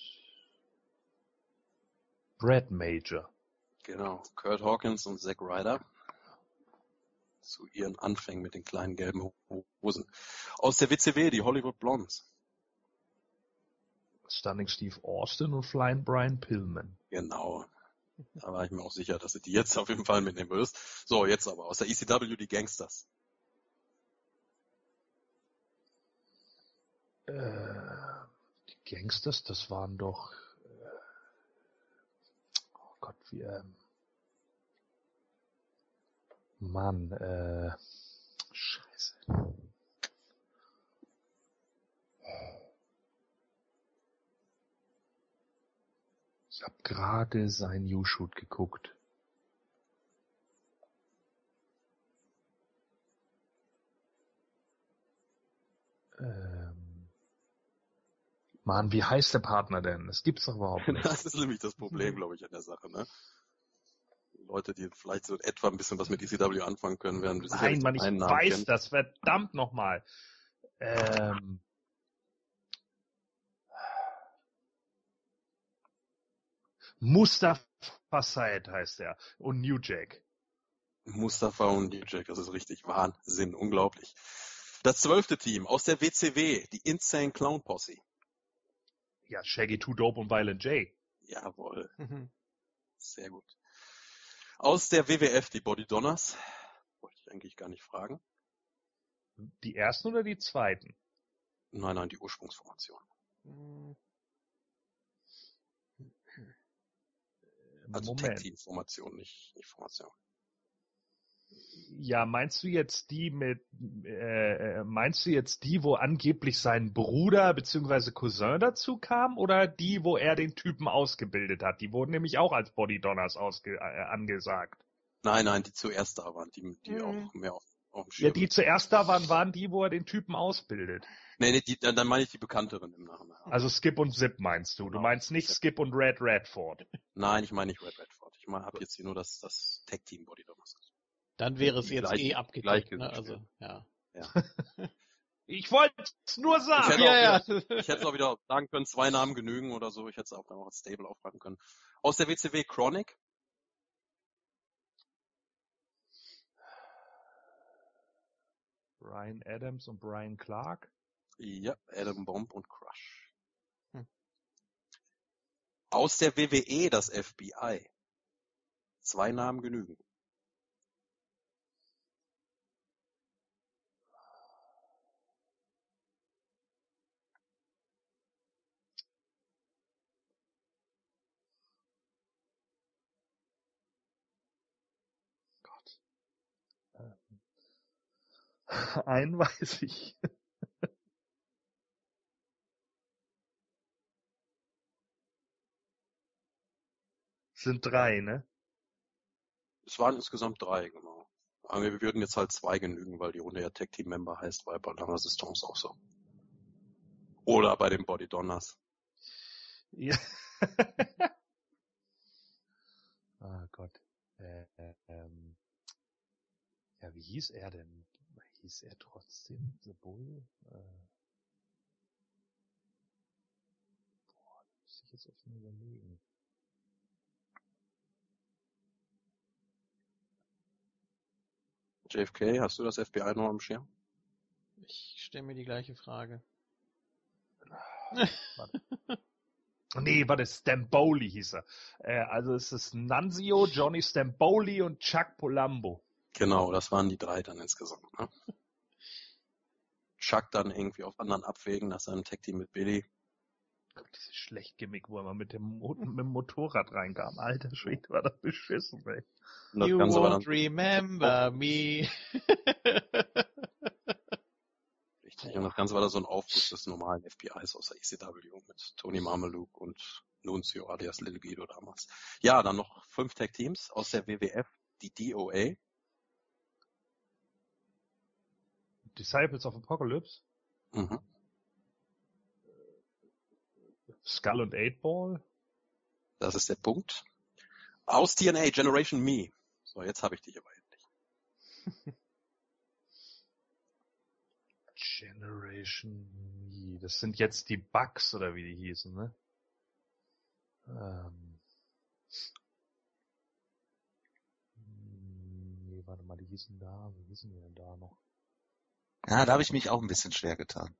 Brad Major. Genau, Kurt Hawkins und Zack Ryder. Zu ihren Anfängen mit den kleinen gelben Hosen. Aus der W C W, die Hollywood Blondes. Stunning Steve Austin und Flying Brian Pillman. Genau. Da war ich mir auch sicher, dass du die jetzt auf jeden Fall mitnehmen würdest. So, jetzt aber aus der E C W, die Gangsters. Äh, die Gangsters, das waren doch... Äh, oh Gott, wie... Ähm, Mann, äh... Scheiße. Ich habe gerade sein U-Shoot geguckt. Ähm, Mann, wie heißt der Partner denn? Das gibt's doch überhaupt nicht. Das ist nämlich das Problem, glaube ich, an der Sache, ne? Leute, die vielleicht so etwa ein bisschen was mit E C W anfangen können, werden Nein, Mann, ich weiß kennen. Das, verdammt nochmal. Ähm... Mustafa Said heißt er. Und New Jack. Mustafa und New Jack, das ist richtig Wahnsinn, unglaublich. Das zwölfte Team aus der W C W, die Insane Clown Posse. Ja, Shaggy Two Dope und Violent J. Jawohl. Mhm. Sehr gut. Aus der W W F, die Body Donners. Wollte ich eigentlich gar nicht fragen. Die ersten oder die zweiten? Nein, nein, die Ursprungsformation. Mhm. Also Tag-Team-Formation, nicht, nicht Formation. Ja, meinst du jetzt die mit, äh, meinst du jetzt die, wo angeblich sein Bruder bzw. Cousin dazu kam, oder die, wo er den Typen ausgebildet hat? Die wurden nämlich auch als Body Donners ausge, äh, angesagt. Nein, nein, die zuerst da waren, die, die mhm. auch mehr auf, auf dem Schirm. Ja, die zuerst da waren, waren die, wo er den Typen ausbildet. Nee, nee, die, dann meine ich die bekannteren im Nachhinein. Also Skip und Zip meinst du? Du meinst nicht Skip und Red Radford? Nein, ich meine nicht Red Radford. Ich meine, habe jetzt hier nur das, das Tag-Team Body Donners. Dann wäre es jetzt gleich, eh abgedeckt, ne? Also, ja. ja. Ich wollte es nur sagen. Ich hätte, ja, auch wieder, ja. ich hätte es auch wieder sagen können, zwei Namen genügen oder so. Ich hätte es auch dann auch als Stable aufschreiben können. Aus der W C W Chronic. Brian Adams und Brian Clark. Ja, Adam Bomb und Crush. Hm. Aus der W W E das F B I. Zwei Namen genügen. Gott. Einen weiß ich. Sind drei, ne? Es waren insgesamt drei, genau. Aber wir würden jetzt halt zwei genügen, weil die Runde ja Tag Team Member heißt, weil bei der Resistance auch so. Oder bei den Body Donners. Ja. Ah Gott. Äh, äh, ähm. Ja, wie hieß er denn? Hieß er trotzdem The Bull? Äh. Boah, das muss ich jetzt echt mal überlegen. J F K, hast du das F B I noch am Schirm? Ich stelle mir die gleiche Frage. Nee, warte, Stamboli hieß er. Äh, also es ist Nunzio, Johnny Stamboli und Chuck Polambo. Genau, das waren die drei dann insgesamt. Ne? Chuck dann irgendwie auf anderen Abwägen nach seinem Tag-Team mit Billy. Gott, dieses schlecht Gimmick, wo er mal mit dem, Mo- mit dem Motorrad reinkam. Alter Schwede, war das beschissen, ey. Das you Ganze won't war dann remember me. Richtig, und das Ganze war da so ein Aufguss des normalen F B Is aus der E C W mit Tony Marmaluke und Nunzio alias Little Guido damals. Ja, dann noch fünf Tag Teams aus der W W F, die D O A. Disciples of Apocalypse. Mhm. Skull und Eight Ball. Das ist der Punkt. Aus T N A, Generation Me. So, jetzt habe ich dich aber endlich. Generation Me. Das sind jetzt die Bugs, oder wie die hießen, ne? Ähm. Nee, warte mal, die hießen da. Wie hießen die denn da noch? Ja, da habe ich mich auch ein bisschen schwer getan.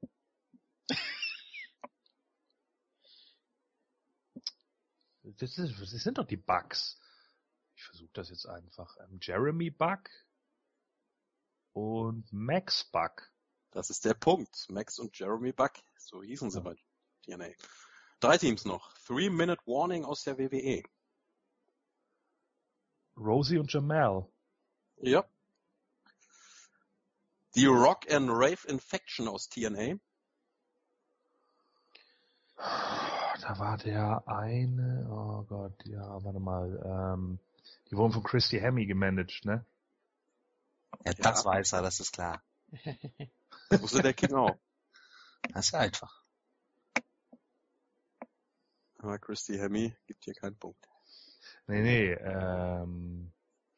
Das, ist, das sind doch die Bugs. Ich versuche das jetzt einfach. Ähm, Jeremy Bug und Max Bug. Das ist der Punkt. Max und Jeremy Buck. So hießen sie ja bei T N A. Drei Teams noch. Three-Minute Warning aus der W W E. Rosie und Jamal. Ja. Die Rock and Rave Infection aus T N A. Da war der eine, oh Gott, ja, warte mal, ähm, die wurden von Christy Hemme gemanagt, ne? Ja, das ja. weiß er, das ist klar. Das wusste der King auch. Das ist ja einfach. Aber Christy Hemme gibt hier keinen Punkt. Nee, nee, ähm,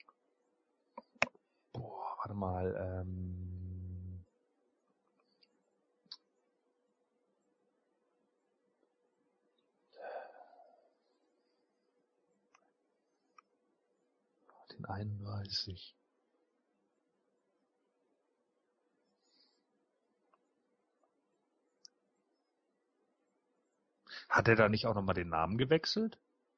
boah, warte mal, ähm, den einunddreißig. Hat er da nicht auch nochmal den Namen gewechselt?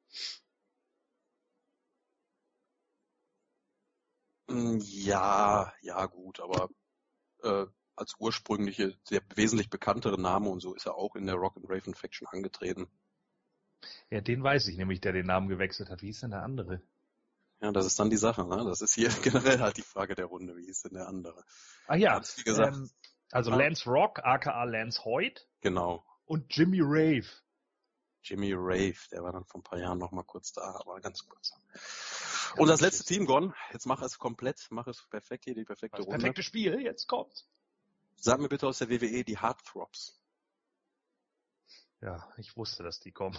Ja, ja gut, aber äh, als ursprüngliche, sehr wesentlich bekanntere Name und so ist er auch in der Rock and Rave Infection angetreten. Ja, den weiß ich nämlich, der den Namen gewechselt hat. Wie ist denn der andere? Ja, das ist dann die Sache, ne? Das ist hier generell halt die Frage der Runde. Wie ist denn der andere? Ah ja, Ganz, wie gesagt, ähm, also Lance Rock, aka Lance Hoyt. Genau. Und Jimmy Rave. Jimmy Rave, der war dann vor ein paar Jahren noch mal kurz da, aber ganz kurz. Und das letzte Team, Gon, jetzt mach es komplett, mach es perfekt hier, die perfekte das Runde. Perfekte Spiel, jetzt kommt's. Sag mir bitte aus der W W E die Heartthrobs. Ja, ich wusste, dass die kommen.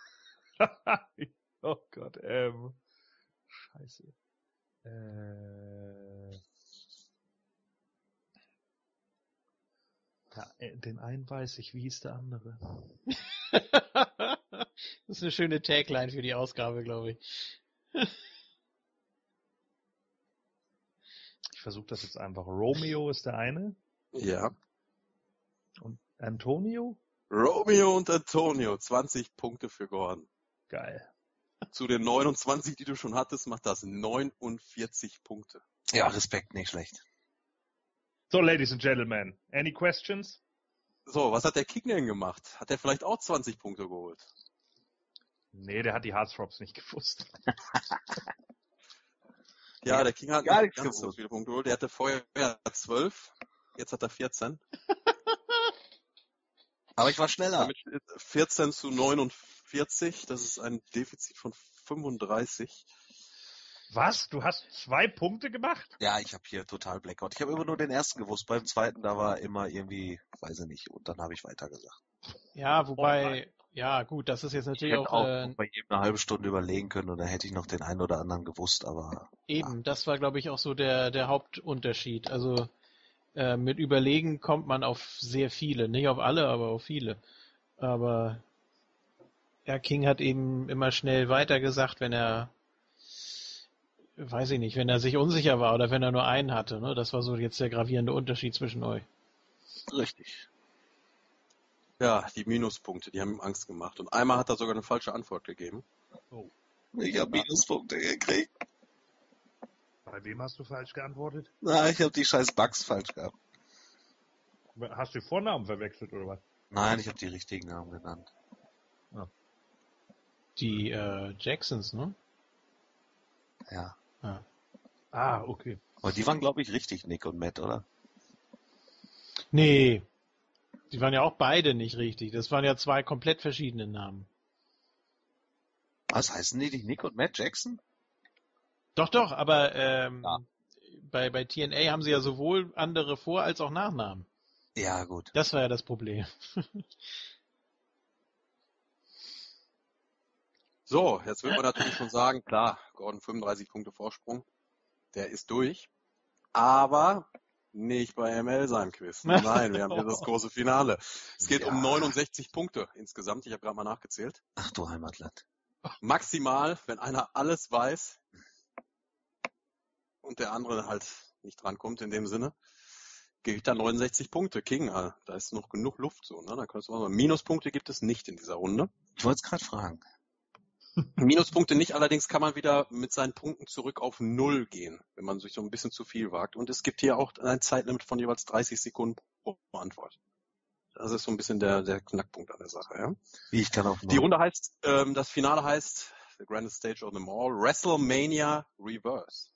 Oh Gott, ähm, scheiße. Äh, ja, den einen weiß ich, wie hieß der andere? Das ist eine schöne Tagline für die Ausgabe, glaube ich. Ich versuche das jetzt einfach. Romeo ist der eine. Ja. Und Antonio? Romeo und Antonio, zwanzig Punkte für Gordon. Geil. Zu den neunundzwanzig, die du schon hattest, macht das neunundvierzig Punkte. Ja, Respekt, nicht schlecht. So, Ladies and Gentlemen, any questions? So, was hat der King denn gemacht? Hat er vielleicht auch zwanzig Punkte geholt? Nee, der hat die Heartthrobs nicht gewusst. Ja, der King hat gar nicht nichts ganz so gewusst. viele Punkte geholt. Der hatte vorher zwölf, jetzt hat er vierzehn. Aber ich war schneller. Damit steht vierzehn zu neunundvierzig, das ist ein Defizit von fünfunddreißig. Was? Du hast zwei Punkte gemacht? Ja, ich habe hier total Blackout. Ich habe immer nur den ersten gewusst. Beim zweiten, da war immer irgendwie, weiß ich nicht. Und dann habe ich weitergesagt. Ja, wobei, ja gut, das ist jetzt Ich natürlich hätte auch, auch äh, bei jedem eine halbe Stunde überlegen können und dann hätte ich noch den einen oder anderen gewusst, aber eben, das war glaube ich auch so der, der Hauptunterschied. Also äh, mit Überlegen kommt man auf sehr viele. Nicht auf alle, aber auf viele. Aber ja, King hat eben immer schnell weitergesagt, wenn er, weiß ich nicht, wenn er sich unsicher war oder wenn er nur einen hatte. Ne? Das war so jetzt der gravierende Unterschied zwischen euch. richtig. Ja, die Minuspunkte, die haben ihm Angst gemacht. Und einmal hat er sogar eine falsche Antwort gegeben. Oh. Ich habe Minuspunkte gekriegt. Bei wem hast du falsch geantwortet? Na, ich habe die scheiß Bugs falsch gehabt. Hast du die Vornamen verwechselt oder was? Nein, ich habe die richtigen Namen genannt. Die äh, Jacksons, ne? Ja. Ja. Ah, okay. Aber die waren, glaube ich, richtig, Nick und Matt, oder? Nee, Die waren ja auch beide nicht richtig. Das waren ja zwei komplett verschiedene Namen. Was heißen die nicht Nick und Matt Jackson? Doch, doch, aber ähm, Ja. bei, bei T N A haben sie ja sowohl andere Vor- als auch Nachnamen. Ja, gut. Das war ja das Problem. So, jetzt wird man natürlich schon sagen, klar, Gordon fünfunddreißig Punkte Vorsprung, der ist durch. Aber nicht bei M L seinem Quiz. Nein, wir haben hier das große Finale. Es geht Ja. um neunundsechzig Punkte insgesamt. Ich habe gerade mal nachgezählt. Ach du Heimatland. Maximal, wenn einer alles weiß und der andere halt nicht drankommt in dem Sinne, gilt da neunundsechzig Punkte. King, da ist noch genug Luft so. Ne? Da kannst du mal sagen, Minuspunkte gibt es nicht in dieser Runde. Ich wollte es gerade fragen. Minuspunkte nicht, allerdings kann man wieder mit seinen Punkten zurück auf Null gehen, wenn man sich so ein bisschen zu viel wagt. Und es gibt hier auch ein Zeitlimit von jeweils dreißig Sekunden pro Antwort. Das ist so ein bisschen der, der Knackpunkt an der Sache. Ja? Wie ich dann auf Die Runde heißt, ähm, das Finale heißt, the grandest stage of them all, WrestleMania Reverse.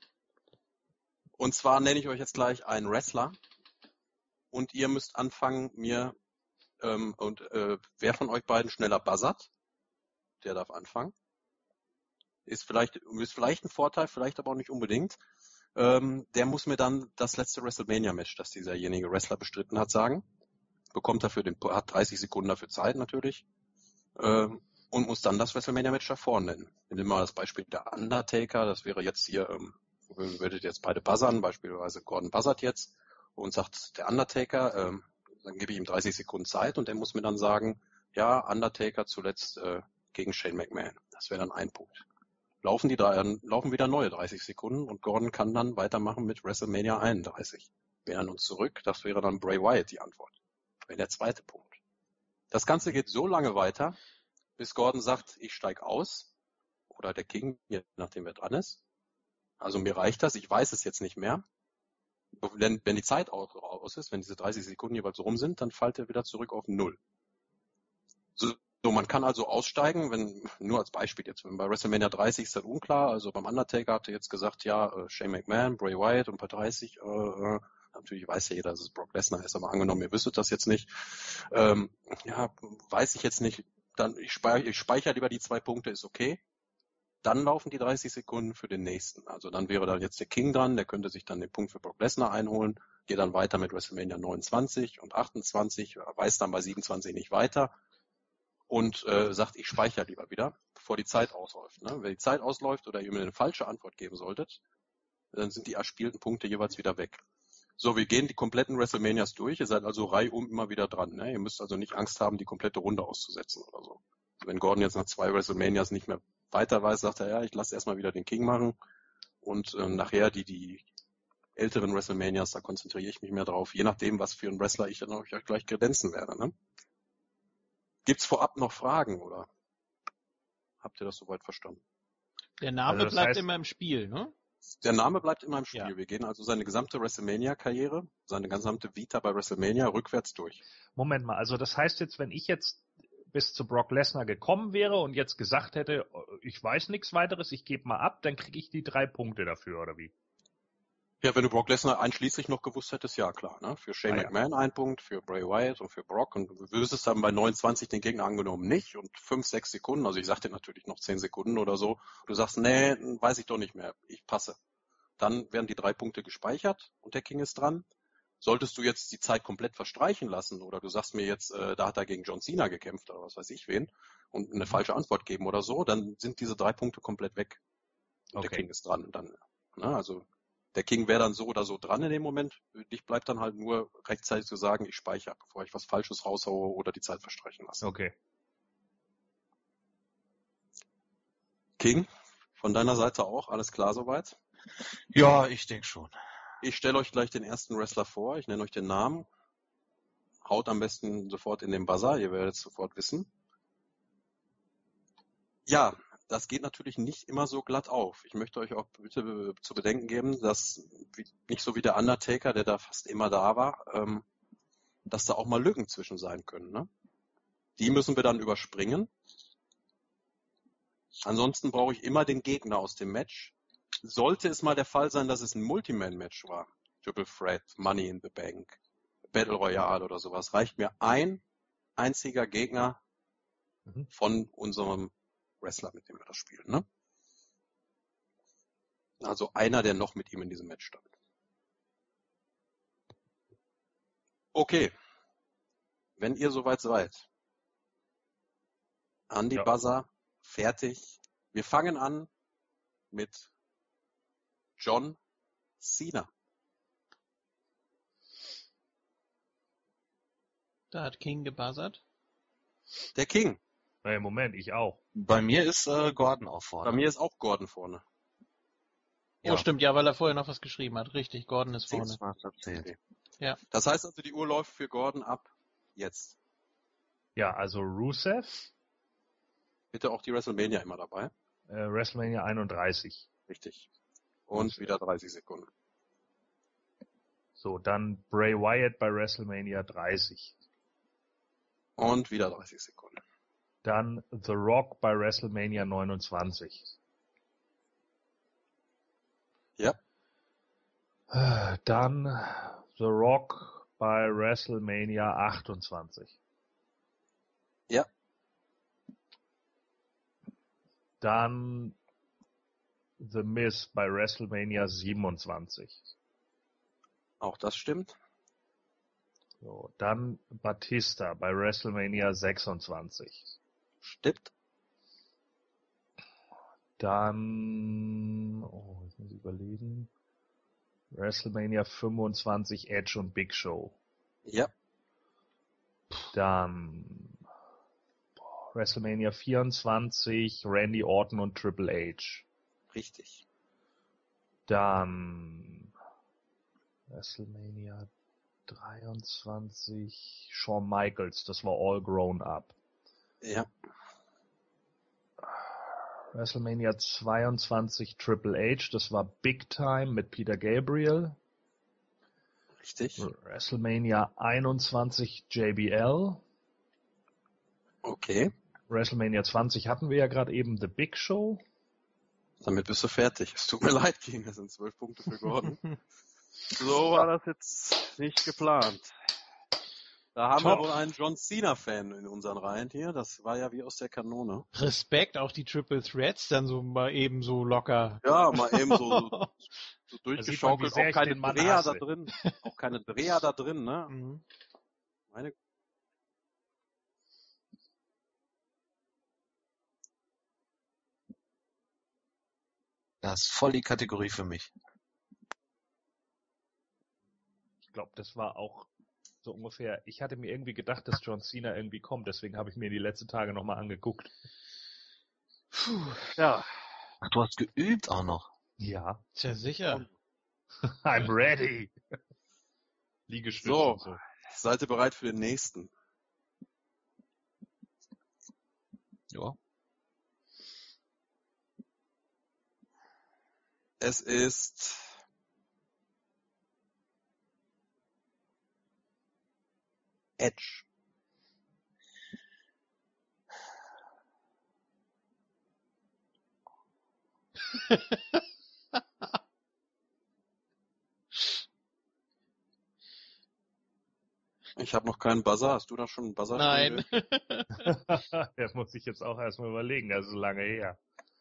Und zwar nenne ich euch jetzt gleich einen Wrestler und ihr müsst anfangen, mir, ähm, und äh, wer von euch beiden schneller buzzert, der darf anfangen. Ist vielleicht, ist vielleicht ein Vorteil, vielleicht aber auch nicht unbedingt. Ähm, der muss mir dann das letzte WrestleMania-Match, das dieserjenige Wrestler bestritten hat, sagen. Bekommt dafür den, hat dreißig Sekunden dafür Zeit natürlich. Ähm, und muss dann das WrestleMania-Match davor nennen. Nehmen wir mal das Beispiel der Undertaker. Das wäre jetzt hier, ähm, würdet jetzt beide buzzern, beispielsweise Gordon buzzert jetzt und sagt der Undertaker, ähm, dann gebe ich ihm dreißig Sekunden Zeit und der muss mir dann sagen, ja, Undertaker zuletzt äh, gegen Shane McMahon. Das wäre dann ein Punkt. Laufen die drei, dann laufen wieder neue dreißig Sekunden und Gordon kann dann weitermachen mit WrestleMania einunddreißig. Wir erinnern uns zurück, das wäre dann Bray Wyatt die Antwort. Das wäre der zweite Punkt. Das Ganze geht so lange weiter, bis Gordon sagt, ich steig aus. Oder der King, je nachdem wer dran ist. Also mir reicht das, ich weiß es jetzt nicht mehr. Wenn, wenn die Zeit aus ist, wenn diese dreißig Sekunden jeweils rum sind, dann fällt er wieder zurück auf Null. So, So, man kann also aussteigen, wenn, nur als Beispiel jetzt, wenn bei WrestleMania dreißig ist das unklar, also beim Undertaker hat er jetzt gesagt, ja, äh, Shane McMahon, Bray Wyatt und bei dreißig, äh, äh, natürlich weiß ja jeder, dass es Brock Lesnar ist, aber angenommen, ihr wüsstet das jetzt nicht, ähm, ja, weiß ich jetzt nicht, dann, ich speichere, ich speichere lieber die zwei Punkte, ist okay. Dann laufen die dreißig Sekunden für den nächsten. Also dann wäre da jetzt der King dran, der könnte sich dann den Punkt für Brock Lesnar einholen, geht dann weiter mit WrestleMania neunundzwanzig und achtundzwanzig, weiß dann bei siebenundzwanzig nicht weiter. Und äh, sagt, ich speichere lieber wieder, bevor die Zeit ausläuft. Ne? Wenn die Zeit ausläuft oder ihr mir eine falsche Antwort geben solltet, dann sind die erspielten Punkte jeweils wieder weg. So, wir gehen die kompletten WrestleManias durch. Ihr seid also reihum immer wieder dran. Ne? Ihr müsst also nicht Angst haben, die komplette Runde auszusetzen oder so. Wenn Gordon jetzt nach zwei WrestleManias nicht mehr weiter weiß, sagt er, ja, ich lasse erstmal wieder den King machen. Und ähm, nachher die, die älteren WrestleManias, da konzentriere ich mich mehr drauf. Je nachdem, was für ein Wrestler ich dann euch gleich kredenzen werde. Ne? Gibt's vorab noch Fragen, oder habt ihr das soweit verstanden? Der Name Also das bleibt heißt- immer im Spiel, ne? Der Name bleibt immer im Spiel. Ja. Wir gehen also seine gesamte WrestleMania-Karriere, seine gesamte Vita bei WrestleMania rückwärts durch. Moment mal, also das heißt jetzt, wenn ich jetzt bis zu Brock Lesnar gekommen wäre und jetzt gesagt hätte, ich weiß nichts weiteres, ich gebe mal ab, dann kriege ich die drei Punkte dafür, oder wie? Ja, wenn du Brock Lesnar einschließlich noch gewusst hättest, ja klar. Ne? Für Shane Ah, ja. McMahon ein Punkt, für Bray Wyatt und für Brock. Und du wüsstest dann bei neunundzwanzig den Gegner angenommen nicht und fünf, sechs Sekunden, also ich sagte natürlich noch zehn Sekunden oder so. Du sagst, nee, weiß ich doch nicht mehr, ich passe. Dann werden die drei Punkte gespeichert und der King ist dran. Solltest du jetzt die Zeit komplett verstreichen lassen oder du sagst mir jetzt, äh, da hat er gegen John Cena gekämpft oder was weiß ich wen und eine falsche Antwort geben oder so, dann sind diese drei Punkte komplett weg. Und Okay. der King ist dran. Dann, ne, also der King wäre dann so oder so dran in dem Moment. Dich bleibt dann halt nur rechtzeitig zu sagen, ich speichere, bevor ich was Falsches raushaue oder die Zeit verstreichen lasse. Okay. King, von deiner Seite auch, alles klar soweit? Ja, ich denke schon. Ich stelle euch gleich den ersten Wrestler vor, ich nenne euch den Namen. Haut am besten sofort in den Buzzer, ihr werdet es sofort wissen. Ja, das geht natürlich nicht immer so glatt auf. Ich möchte euch auch bitte zu bedenken geben, dass nicht so wie der Undertaker, der da fast immer da war, ähm, dass da auch mal Lücken zwischen sein können. Ne? Die müssen wir dann überspringen. Ansonsten brauche ich immer den Gegner aus dem Match. Sollte es mal der Fall sein, dass es ein Multiman-Match war, Triple Threat, Money in the Bank, Battle Royale oder sowas, reicht mir ein einziger Gegner Mhm. von unserem Wrestler, mit dem wir das spielen, ne? Also einer, der noch mit ihm in diesem Match stand. Okay, wenn ihr soweit seid, an die Ja. Buzzer, fertig. Wir fangen an mit John Cena. Da hat King gebuzzert. Der King. Hey, Moment, ich auch. Bei mir ist äh, Gordon auch Bei vorne. mir ist auch Gordon vorne. Oh, stimmt, ja, weil er vorher noch was geschrieben hat. Richtig, Gordon ist vorne. Beziehungsmaster zählt. Ja. Das heißt also, die Uhr läuft für Gordon ab jetzt. Ja, also Rusev, Bitte auch die WrestleMania immer dabei. äh, WrestleMania einunddreißig. Richtig. Und Rusev. wieder dreißig Sekunden. So, dann Bray Wyatt bei WrestleMania dreißig. Und wieder dreißig Sekunden. Dann The Rock bei WrestleMania neunundzwanzig. Ja. Äh, Dann The Rock bei WrestleMania achtundzwanzig. Ja. Dann The Miz bei WrestleMania siebenundzwanzig. Auch das stimmt. So, dann Batista bei WrestleMania sechsundzwanzig. Stimmt. Dann, oh, jetzt muss ich überlegen. WrestleMania fünfundzwanzig Edge und Big Show. Ja. Dann boah, WrestleMania vierundzwanzig Randy Orton und Triple H. Richtig. Dann WrestleMania dreiundzwanzig Shawn Michaels, das war All Grown Up. Ja. WrestleMania zweiundzwanzig Triple H, das war Big Time mit Peter Gabriel. Richtig. WrestleMania einundzwanzig J B L. Okay. WrestleMania zwanzig hatten wir ja gerade eben The Big Show. Damit bist du fertig. Es tut mir leid, King. Das sind zwölf Punkte für Gordon. So war das jetzt nicht geplant. Da haben Top. wir wohl einen John Cena-Fan in unseren Reihen hier. Das war ja wie aus der Kanone. Respekt, auch die Triple Threats dann so mal eben so locker. Ja, mal eben so, so, so durchgeschaukelt. Da sieht man, wie sehr Auch ich keine den Mann Dreher hasse. da drin. Auch keine Dreher da drin, ne? Mhm. Meine Das ist voll die Kategorie für mich. Ich glaube, das war auch so ungefähr, ich hatte mir irgendwie gedacht, dass John Cena irgendwie kommt, deswegen habe ich mir die letzten Tage nochmal angeguckt. Puh. Ja. Ach, du hast geübt auch noch. Ja. Tja, sicher. I'm ready. Liegestütze So. und so. Seid ihr bereit für den nächsten? Ja. Es ist Edge. Ich habe noch keinen Buzzer. Hast du da schon einen Buzzer? Nein. Das muss ich jetzt auch erstmal überlegen, das ist lange her.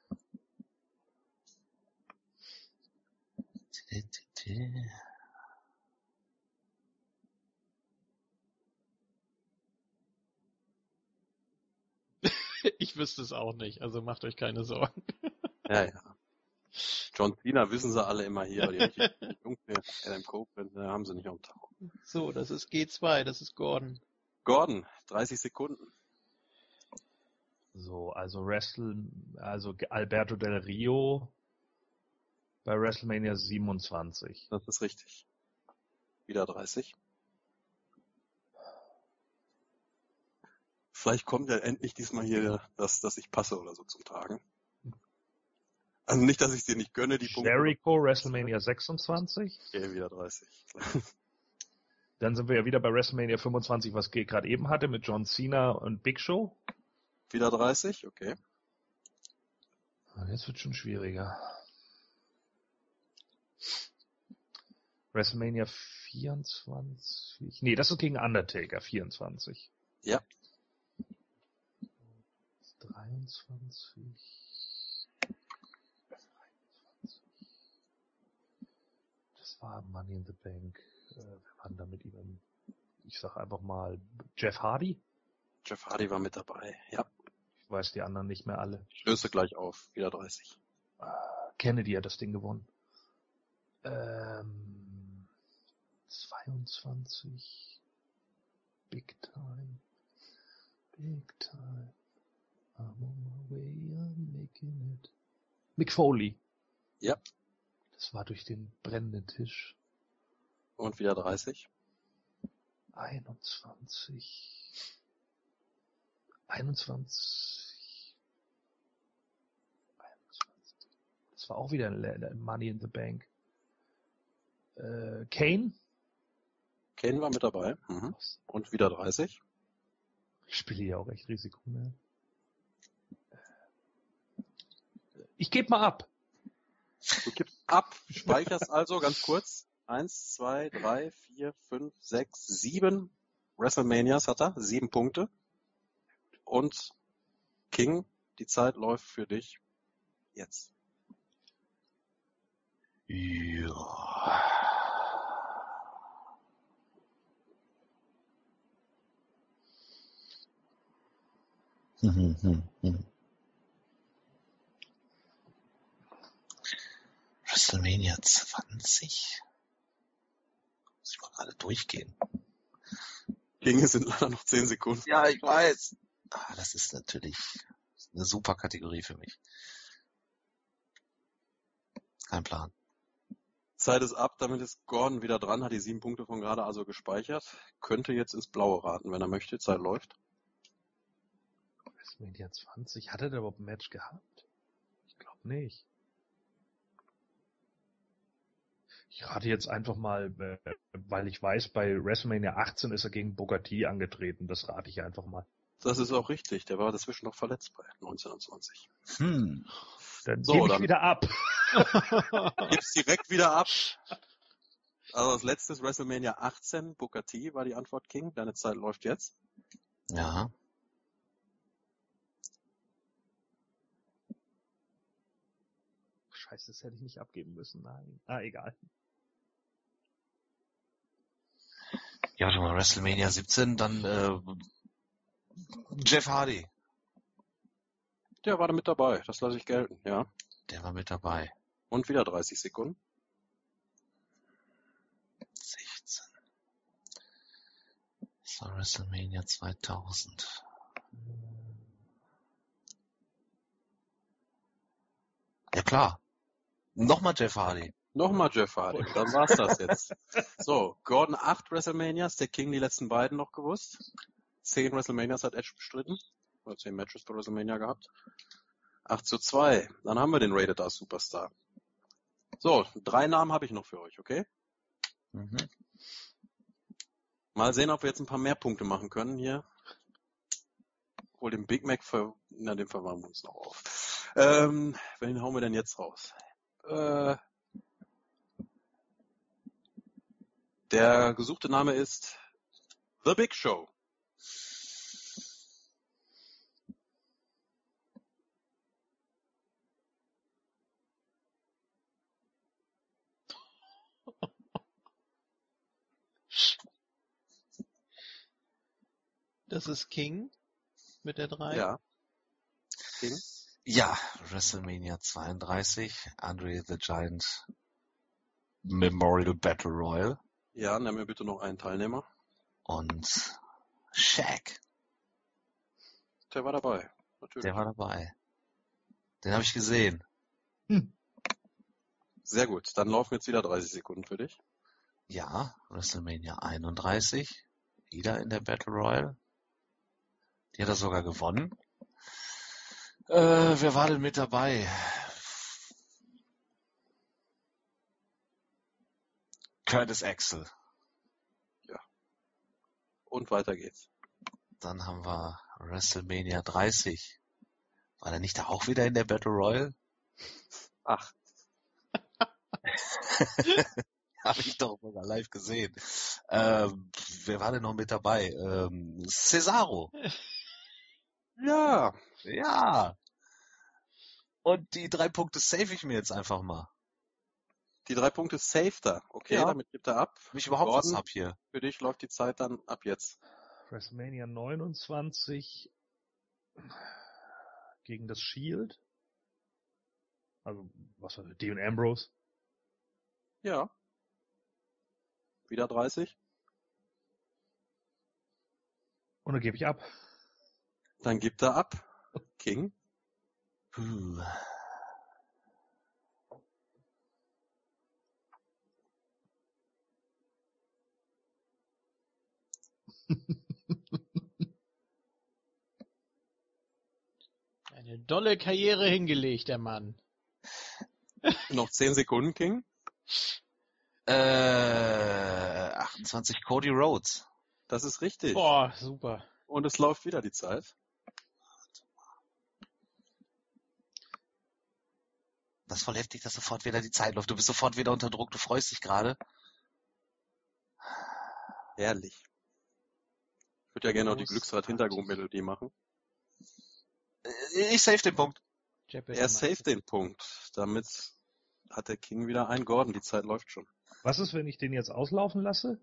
Ich wüsste es auch nicht, also macht euch keine Sorgen. Ja, ja. John Cena wissen sie alle immer hier. Die, die Jungs, der Adam Copeland, da haben sie nicht am Tag. So, das ist G zwei, das ist Gordon. Gordon, dreißig Sekunden. So, also Wrestle, also Alberto Del Rio bei WrestleMania siebenundzwanzig. Das ist richtig. Wieder dreißig. Vielleicht kommt ja endlich diesmal hier, dass, dass ich passe oder so zum Tragen. Also nicht, dass ich dir nicht gönne, die Punkte. Jericho, WrestleMania sechsundzwanzig. Okay, wieder dreißig. Dann sind wir ja wieder bei WrestleMania fünfundzwanzig, was G gerade eben hatte, mit John Cena und Big Show. Wieder dreißig, okay. Jetzt wird schon schwieriger. WrestleMania vierundzwanzig. Nee, das ist gegen Undertaker, vierundzwanzig. Ja. dreiundzwanzig. Das war Money in the Bank. Äh, wir waren da mit ihm, ich sag einfach mal, Jeff Hardy? Jeff Hardy war mit dabei, ja. Ich weiß die anderen nicht mehr alle. Ich löse gleich auf, wieder dreißig. Äh, Kennedy hat das Ding gewonnen. Ähm, zweiundzwanzig. Big Time. Big Time. I'm on my way, I'm making it. Mick Foley. Ja. Das war durch den brennenden Tisch. Und wieder dreißig. einundzwanzig. einundzwanzig. einundzwanzig. Das war auch wieder ein Money in the Bank. Äh, Kane? Kane war mit dabei. Mhm. Und wieder dreißig. Ich spiele hier auch echt Risiko, ne? Ich gebe mal ab. Du gibst ab, speicherst also ganz kurz. Eins, zwei, drei, vier, fünf, sechs, sieben WrestleManias hat er. Sieben Punkte. Und King, die Zeit läuft für dich jetzt. Ja. Hm, hm, hm. WrestleMania zwanzig? Muss ich mal gerade durchgehen. King, es sind leider noch zehn Sekunden. Ja, ich weiß. Ah, das ist natürlich eine super Kategorie für mich. Kein Plan. Zeit ist ab, damit ist Gordon wieder dran, hat die sieben Punkte von gerade also gespeichert. Könnte jetzt ins Blaue raten, wenn er möchte. Zeit läuft. WrestleMania zwanzig, hat er da überhaupt ein Match gehabt? Ich glaube nicht. Ich rate jetzt einfach mal, äh, weil ich weiß, bei WrestleMania achtzehn ist er gegen Booker T angetreten. Das rate ich einfach mal. Das ist auch richtig. Der war dazwischen noch verletzt bei neunzehnhundertzwanzig. Hm. Dann So, gebe ich dann- wieder ab. Gib's direkt wieder ab. Also als letztes WrestleMania achtzehn, Booker T war die Antwort, King. Deine Zeit läuft jetzt. Ja. Scheiße, das hätte ich nicht abgeben müssen. Nein. Ah, egal. Ja, warte mal, WrestleMania siebzehn, dann äh, Jeff Hardy. Der war da mit dabei. Das lasse ich gelten, ja. Der war mit dabei. Und wieder dreißig Sekunden. sechzehn. Das war WrestleMania zweitausend. Ja klar. Nochmal Jeff Hardy. Nochmal Jeff Hardy. Dann war's das jetzt. So, Gordon acht WrestleManias, der King die letzten beiden noch gewusst. zehn WrestleManias hat Edge bestritten. Oder zehn Matches bei WrestleMania gehabt. acht zu zwei. Dann haben wir den Rated R Superstar. So, drei Namen habe ich noch für euch, okay? Mhm. Mal sehen, ob wir jetzt ein paar mehr Punkte machen können hier. Obwohl den Big Mac, ver na, den verwarmen wir uns noch auf. Ähm, wen hauen wir denn jetzt raus? Äh, der gesuchte Name ist The Big Show. Das ist King mit der drei. Ja. King. Ja, WrestleMania zweiunddreißig, Andre the Giant Memorial Battle Royal Ja, nenn mir bitte noch einen Teilnehmer. und Shaq, Der war dabei. Natürlich. der war dabei. Den habe ich gesehen. Sehr gut. Dann laufen jetzt wieder dreißig Sekunden für dich. Ja, WrestleMania einunddreißig, wieder in der Battle Royal. Die hat er sogar gewonnen. Äh, wer war denn mit dabei? Curtis Axel. Und weiter geht's. Dann haben wir WrestleMania dreißig. War der nicht da auch wieder in der Battle Royal? Ach, Ja, Habe ich doch sogar live gesehen. Ähm, wer war denn noch mit dabei? Ähm, Cesaro. Ja. Ja. Und die drei Punkte save ich mir jetzt einfach mal. Die drei Punkte saved er. Okay, Ja. damit gibt er ab. Mich überhaupt Gordon, was ab hier. für dich läuft die Zeit dann ab jetzt. WrestleMania neunundzwanzig gegen das Shield. Also, was war das? Dean Ambrose. Ja. Wieder dreißig. Und dann gebe ich ab. Dann gibt er ab. King. Puh. Eine dolle Karriere hingelegt, der Mann. Noch zehn Sekunden, King. Äh, achtundzwanzig Cody Rhodes. Das ist richtig. Boah, super. Und es läuft wieder die Zeit. Das ist voll heftig, dass sofort wieder die Zeit läuft. Du bist sofort wieder unter Druck, du freust dich gerade. Herrlich. Ich würde ja gerne noch die Glücksrad-Hintergrundmelodie machen. Ich save den Punkt. Jeopardy Er meinst saved du? den Punkt. Damit hat der King wieder einen. Gordon, die Zeit läuft schon. Was ist, wenn ich den jetzt auslaufen lasse?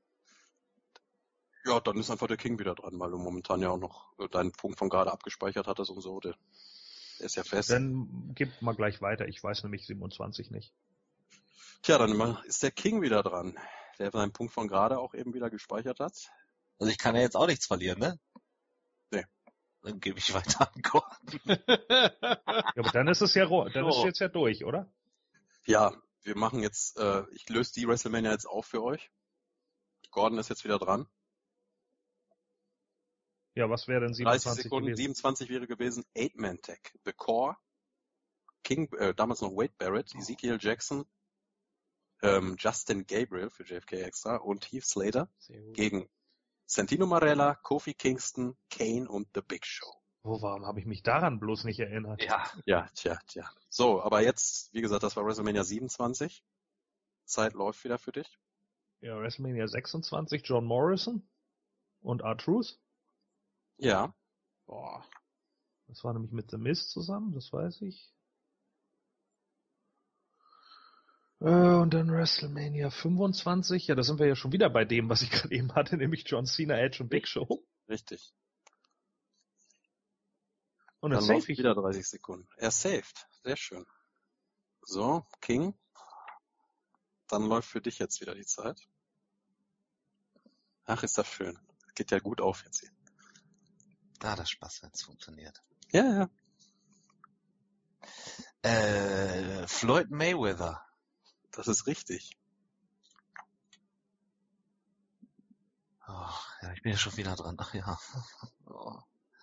Ja, dann ist einfach der King wieder dran, weil du momentan ja auch noch deinen Punkt von gerade abgespeichert hattest und so. Der, der ist ja fest. Dann gib mal gleich weiter. Ich weiß nämlich siebenundzwanzig nicht. Tja, dann immer ist der King wieder dran, der seinen Punkt von gerade auch eben wieder gespeichert hat. Also ich kann ja jetzt auch nichts verlieren, ne? Nee. Dann gebe ich weiter an Gordon. Ja, aber dann ist es ja ro- dann ist So. jetzt ja durch, oder? Ja, wir machen jetzt, äh, ich löse die WrestleMania jetzt auf für euch. Gordon ist jetzt wieder dran. Ja, was wäre denn dreißig siebenundzwanzig Sekunden, gewesen? siebenundzwanzig wäre gewesen. Eight-Man-Tag. The Core. King, äh, damals noch Wade Barrett, Ezekiel Jackson, ähm, Justin Gabriel für J F K extra und Heath Slater Sehr gut. gegen Santino Marella, Kofi Kingston, Kane und The Big Show. Oh, warum habe ich mich daran bloß nicht erinnert? Ja. Ja, tja, tja. So, aber jetzt, wie gesagt, das war WrestleMania siebenundzwanzig. Zeit läuft wieder für dich. Ja, WrestleMania sechsundzwanzig, John Morrison und R-Truth. Ja. Boah. Das war nämlich mit The Miz zusammen, das weiß ich. Äh, und dann WrestleMania fünfundzwanzig. Ja, da sind wir ja schon wieder bei dem, was ich gerade eben hatte, nämlich John Cena, Edge und Big Show. Richtig. Und dann Dann save läuft ich. wieder dreißig Sekunden. Er saved. Sehr schön. So, King. Dann läuft für dich jetzt wieder die Zeit. Ach, ist das schön. Geht ja gut auf jetzt hier. Ah, das Spaß, wenn es funktioniert. Ja, ja. Äh, Floyd Mayweather. Das ist richtig. Oh, ja, ich bin ja schon wieder dran. Ach ja. Oh.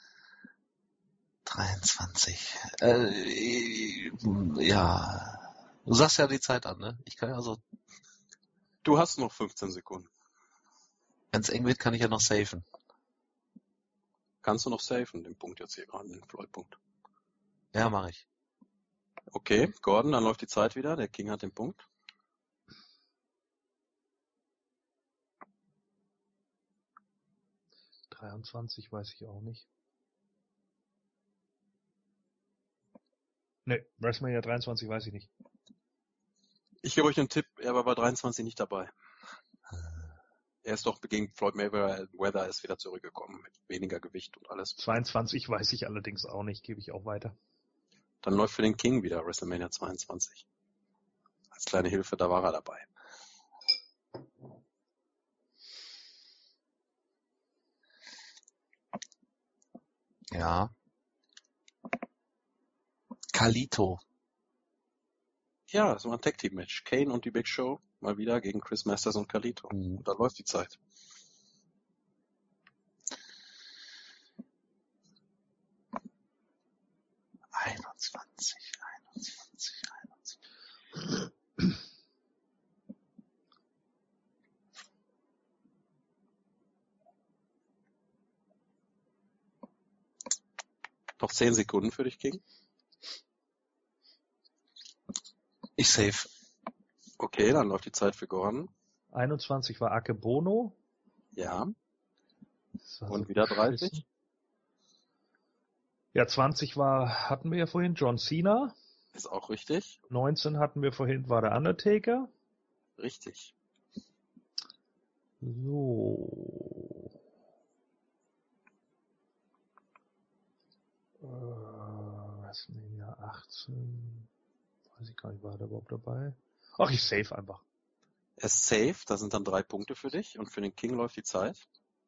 dreiundzwanzig. Äh, ja. Du sagst ja die Zeit an, ne? Ich kann ja also, Du hast noch fünfzehn Sekunden. wenn es eng wird, kann ich ja noch safen. Kannst du noch safen, den Punkt jetzt hier gerade, den Floyd-Punkt. Ja, mache ich. Okay, Gordon, dann läuft die Zeit wieder. Der King hat den Punkt. dreiundzwanzig weiß ich auch nicht. Ne, WrestleMania dreiundzwanzig weiß ich nicht. Ich gebe euch einen Tipp, er war bei dreiundzwanzig nicht dabei. Er ist doch gegen Floyd Mayweather ist wieder zurückgekommen mit weniger Gewicht und alles. zweiundzwanzig weiß ich allerdings auch nicht, gebe ich auch weiter. Dann läuft für den King wieder WrestleMania zweiundzwanzig. Als kleine Hilfe, da war er dabei. Ja. Kalito. Ja, das war ein Tag-Team-Match. Kane und die Big Show mal wieder gegen Chris Masters und Kalito. Mhm. Und da läuft die Zeit. einundzwanzig, einundzwanzig, einundzwanzig. Noch zehn Sekunden für dich, King. Ich save. Okay, dann läuft die Zeit für Gordon. einundzwanzig war Akebono. Ja. Das war Und so wieder beschissen. dreißig. Ja, zwanzig war, hatten wir ja vorhin, John Cena. Ist auch richtig. neunzehn hatten wir vorhin, war der Undertaker. Richtig. So. Äh, WrestleMania achtzehn. Weiß ich gar nicht, war der überhaupt dabei? Ach, ich save einfach. Er ist safe, das sind dann drei Punkte für dich und für den King läuft die Zeit.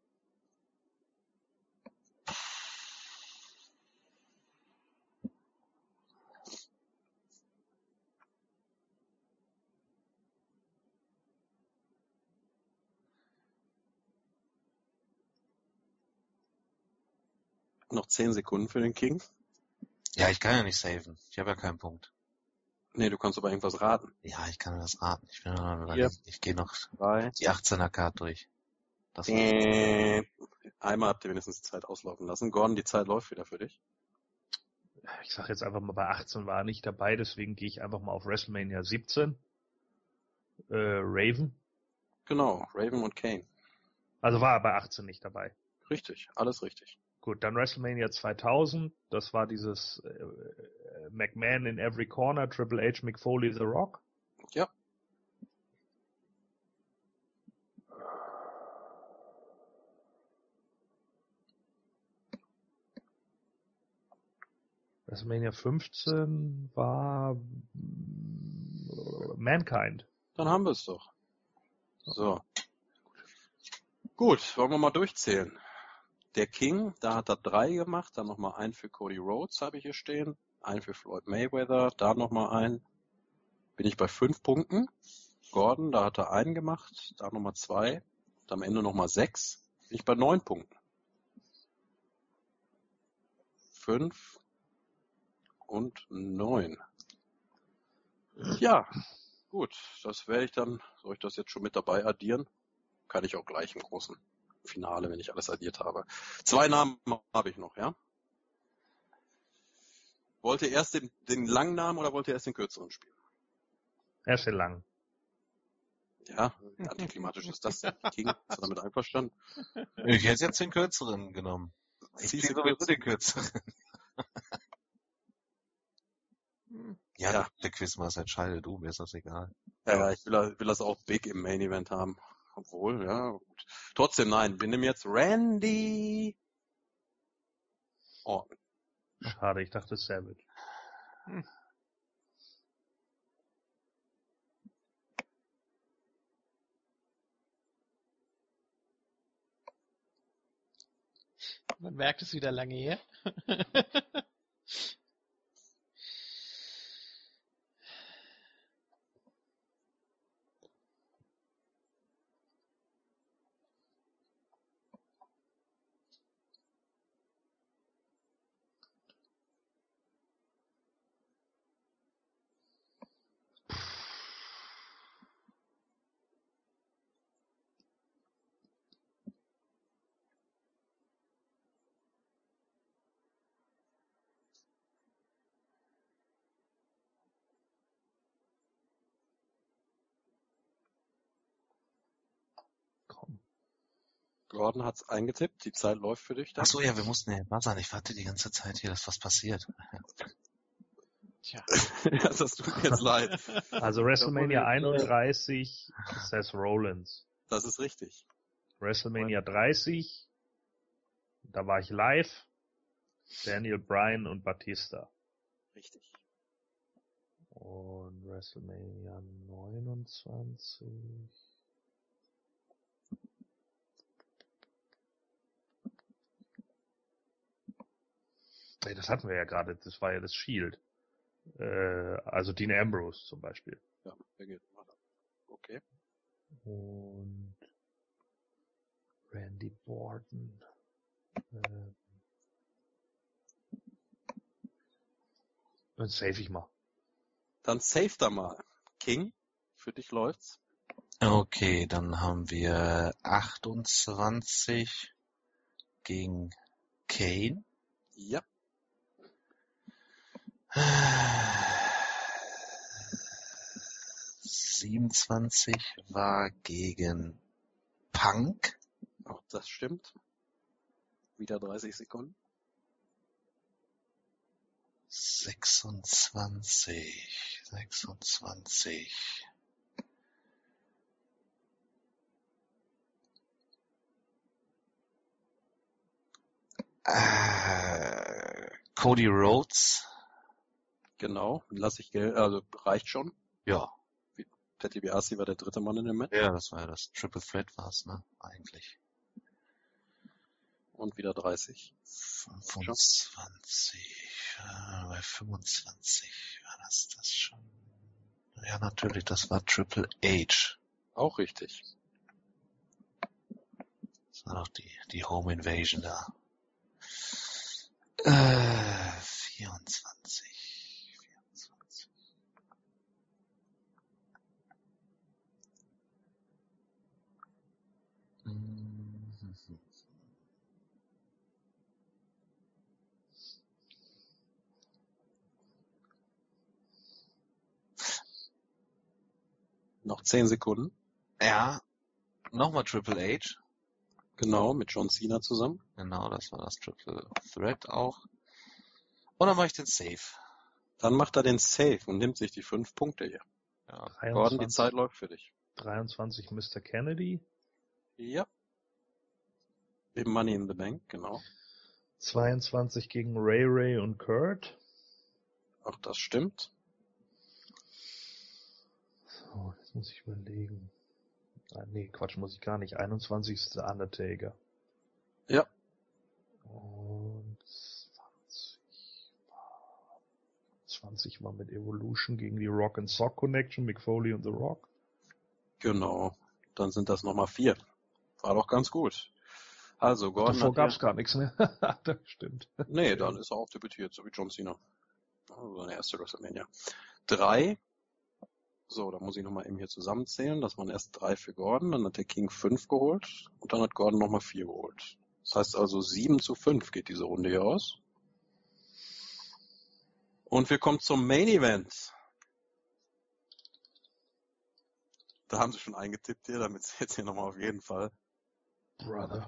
Noch zehn Sekunden für den King. Ja, ich kann ja nicht saven. Ich habe ja keinen Punkt. Nee, du kannst aber irgendwas raten. Ja, ich kann das raten. Ich bin noch am Vier. überlegen. Ich gehe noch Drei. die achtzehner-Card durch. Das war's. Äh, einmal habt ihr wenigstens die Zeit auslaufen lassen. Gordon, die Zeit läuft wieder für dich. Ich sag jetzt einfach mal, bei achtzehn war er nicht dabei, deswegen gehe ich einfach mal auf WrestleMania siebzehn. Äh, Raven. Genau, Raven und Kane. Also war er bei achtzehn nicht dabei. Richtig, alles richtig. Gut, dann WrestleMania zweitausend. Das war dieses äh, McMahon in every corner, Triple H, Mick Foley, The Rock. Ja. WrestleMania fünfzehn war Mankind. Dann haben wir es doch. So. Gut, wollen wir mal durchzählen. Der King, da hat er drei gemacht, dann nochmal einen für Cody Rhodes, habe ich hier stehen, einen für Floyd Mayweather, da nochmal einen. Bin ich bei fünf Punkten. Gordon, da hat er einen gemacht, da nochmal zwei, und am Ende nochmal sechs. Bin ich bei neun Punkten. Fünf und neun. Ja, gut, das werde ich dann, soll ich das jetzt schon mit dabei addieren? Kann ich auch gleich im großen Finale, wenn ich alles addiert habe. Zwei Namen habe ich noch, ja? Wollt ihr erst den, den langen Namen oder wollt ihr erst den kürzeren spielen? Erst den lang. Ja, wie antiklimatisch ist das denn? King, ist er damit einverstanden? Ich hätte jetzt den kürzeren genommen. Ich Ziehst ziehe du sowieso den kürzeren. Ja, Ja. der Quizmaster entscheidet, du, mir ist das egal. Ja, ich will, will das auch big im Main Event haben. Obwohl, ja, gut. Trotzdem, nein, wir nehmen jetzt Randy Orton. Schade, ich dachte Savage. Hm. Man merkt es wieder lange her. Gordon hat's eingetippt, die Zeit läuft für dich dann. Ach so, ja, wir mussten ja was sagen. Ich warte die ganze Zeit hier, dass was passiert. Tja. Das tut mir jetzt leid. Also WrestleMania einunddreißig, Seth Rollins. Das ist richtig. WrestleMania dreißig, da war ich live, Daniel Bryan und Batista. Richtig. Und WrestleMania neunundzwanzig. Nee, das hatten wir ja gerade, das war ja das Shield. Äh, also Dean Ambrose zum Beispiel. Ja, der geht. Okay. Und Randy Orton. Äh, dann save ich mal. Dann save da mal. King, für dich läuft's. Okay, dann haben wir achtundzwanzig gegen Kane. Ja. siebenundzwanzig war gegen Punk. Auch das stimmt. Wieder dreißig Sekunden. sechsundzwanzig, sechsundzwanzig. Äh, Cody Rhodes. Genau, lasse ich Geld, also reicht schon. Ja. Teddy DiBiase war der dritte Mann in dem Match. Ja, das war ja das Triple Threat war's, ne? Eigentlich. Und wieder dreißig. fünfundzwanzig. Äh, bei fünfundzwanzig war das das schon. Ja, natürlich, das war Triple H. Auch richtig. Das war doch die, die Home Invasion da. Äh, vierundzwanzig. vierundzwanzig. Mhm. Noch zehn Sekunden. Ja, nochmal Triple H. Genau, mit John Cena zusammen. Genau, das war das Triple Threat auch. Und dann mache ich den Save. Dann macht er den Save und nimmt sich die fünf Punkte hier. Ja. Gordon, die Zeit läuft für dich. dreiundzwanzig Mister Kennedy. Ja. Im Money in the Bank, genau. zweiundzwanzig gegen Ray Ray und Kurt. Auch das stimmt. So, jetzt muss ich überlegen. Ah, nee, Quatsch, muss ich gar nicht. einundzwanzig ist der Undertaker. Ja. Und zwanzig war, zwanzig war mit Evolution gegen die Rock and Sock Connection, Mick Foley und The Rock. Genau. Dann sind das nochmal vier. War doch ganz gut. Also, Gordon. Davor gab's gar nichts mehr. Das stimmt. Nee, dann ist er auch debütiert, so wie John Cena. Also seine erste WrestleMania. Drei. So, da muss ich nochmal eben hier zusammenzählen. Das waren erst drei für Gordon, dann hat der King fünf geholt und dann hat Gordon nochmal vier geholt. Das heißt also sieben zu fünf geht diese Runde hier aus. Und wir kommen zum Main Event. Da haben sie schon eingetippt hier, damit sie jetzt hier nochmal auf jeden Fall. Brother.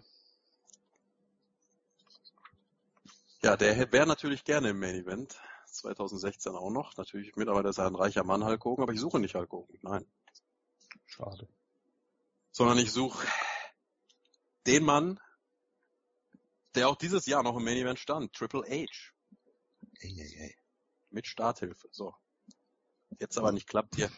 Ja, der wäre natürlich gerne im Main Event. zwanzig sechzehn auch noch. Natürlich mittlerweile ist er ein reicher Mann, Hulk Hogan, aber ich suche nicht Hulk Hogan. Nein. Schade. Sondern ich suche den Mann, der auch dieses Jahr noch im Main Event stand. Triple H. Ey, ey, ey. Mit Starthilfe. So. Jetzt aber nicht klappt hier.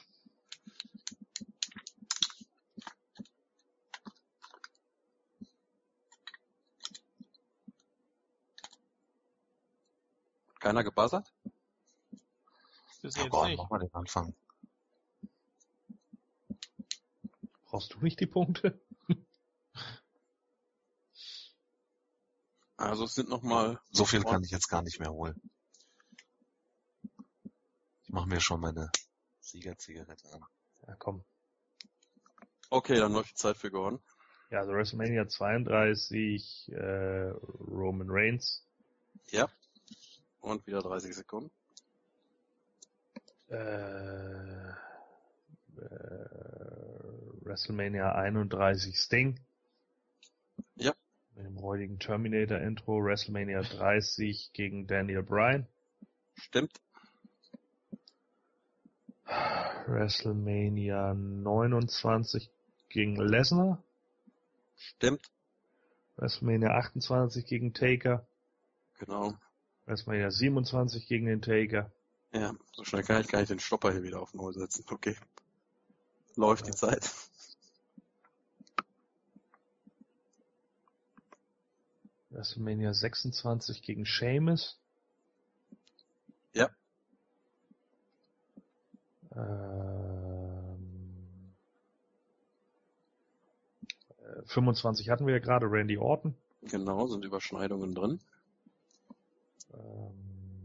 Keiner gebuzzert? Bis Ja, jetzt Gordon, nicht. mach mal den Anfang. Brauchst du nicht die Punkte? Also es sind nochmal... So viel kann ich jetzt gar nicht mehr holen. Ich mache mir schon meine Siegerzigarette an. Ja, komm. Okay, dann läuft die Zeit für Gordon. Ja, also WrestleMania zweiunddreißig, äh, Roman Reigns. Ja. Und wieder dreißig Sekunden. Äh, äh, WrestleMania einunddreißig Sting. Ja. Mit dem heutigen Terminator-Intro. WrestleMania dreißig gegen Daniel Bryan. Stimmt. WrestleMania neunundzwanzig gegen Lesnar. Stimmt. WrestleMania achtundzwanzig gegen Taker. Genau. WrestleMania siebenundzwanzig gegen den Taker. Ja, so schnell kann ich gar nicht den Stopper hier wieder auf Null setzen. Okay. Läuft die Zeit. WrestleMania sechsundzwanzig gegen Sheamus. Ja. Ähm, fünfundzwanzig hatten wir ja gerade, Randy Orton. Genau, sind Überschneidungen drin. Ähm,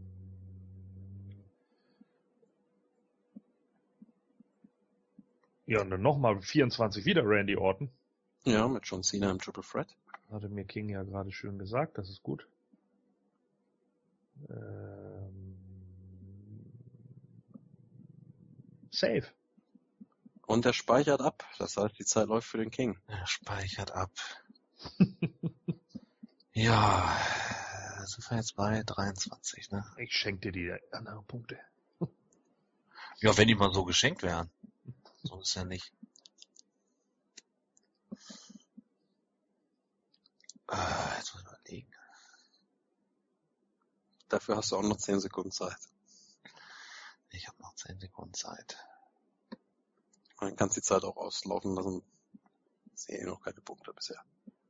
ja, und dann nochmal vierundzwanzig wieder Randy Orton. Ja, mit John Cena im Triple Threat. Hatte mir King ja gerade schön gesagt, das ist gut. Ähm, Safe. Und er speichert ab. Das heißt, die Zeit läuft für den King. Er speichert ab. Ja, sind wir jetzt bei dreiundzwanzig, ne? Ich schenke dir die anderen Punkte. Ja, wenn die mal so geschenkt wären. So ist ja nicht. Äh, jetzt muss ich überlegen. Dafür hast du auch noch zehn Sekunden Zeit. Ich habe noch zehn Sekunden Zeit. Und dann kannst du die Zeit auch auslaufen lassen. Ich sehe noch keine Punkte bisher.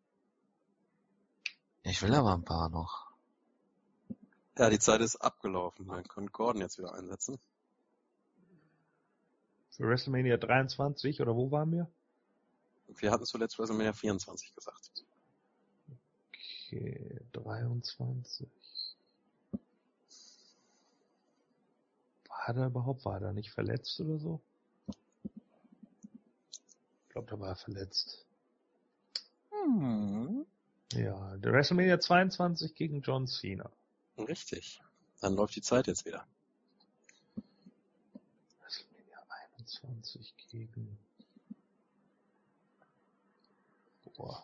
Ich will aber ein paar noch. Ja, die Zeit ist abgelaufen. Dann kann Gordon jetzt wieder einsetzen. Für WrestleMania dreiundzwanzig, oder wo waren wir? Wir hatten zuletzt WrestleMania vierundzwanzig gesagt. Okay, dreiundzwanzig. War er überhaupt? War er nicht verletzt oder so? Ich glaube, da war er verletzt. Hm. Ja, der WrestleMania zweiundzwanzig gegen John Cena. Richtig. Dann läuft die Zeit jetzt wieder. WrestleMania einundzwanzig gegen... Boah.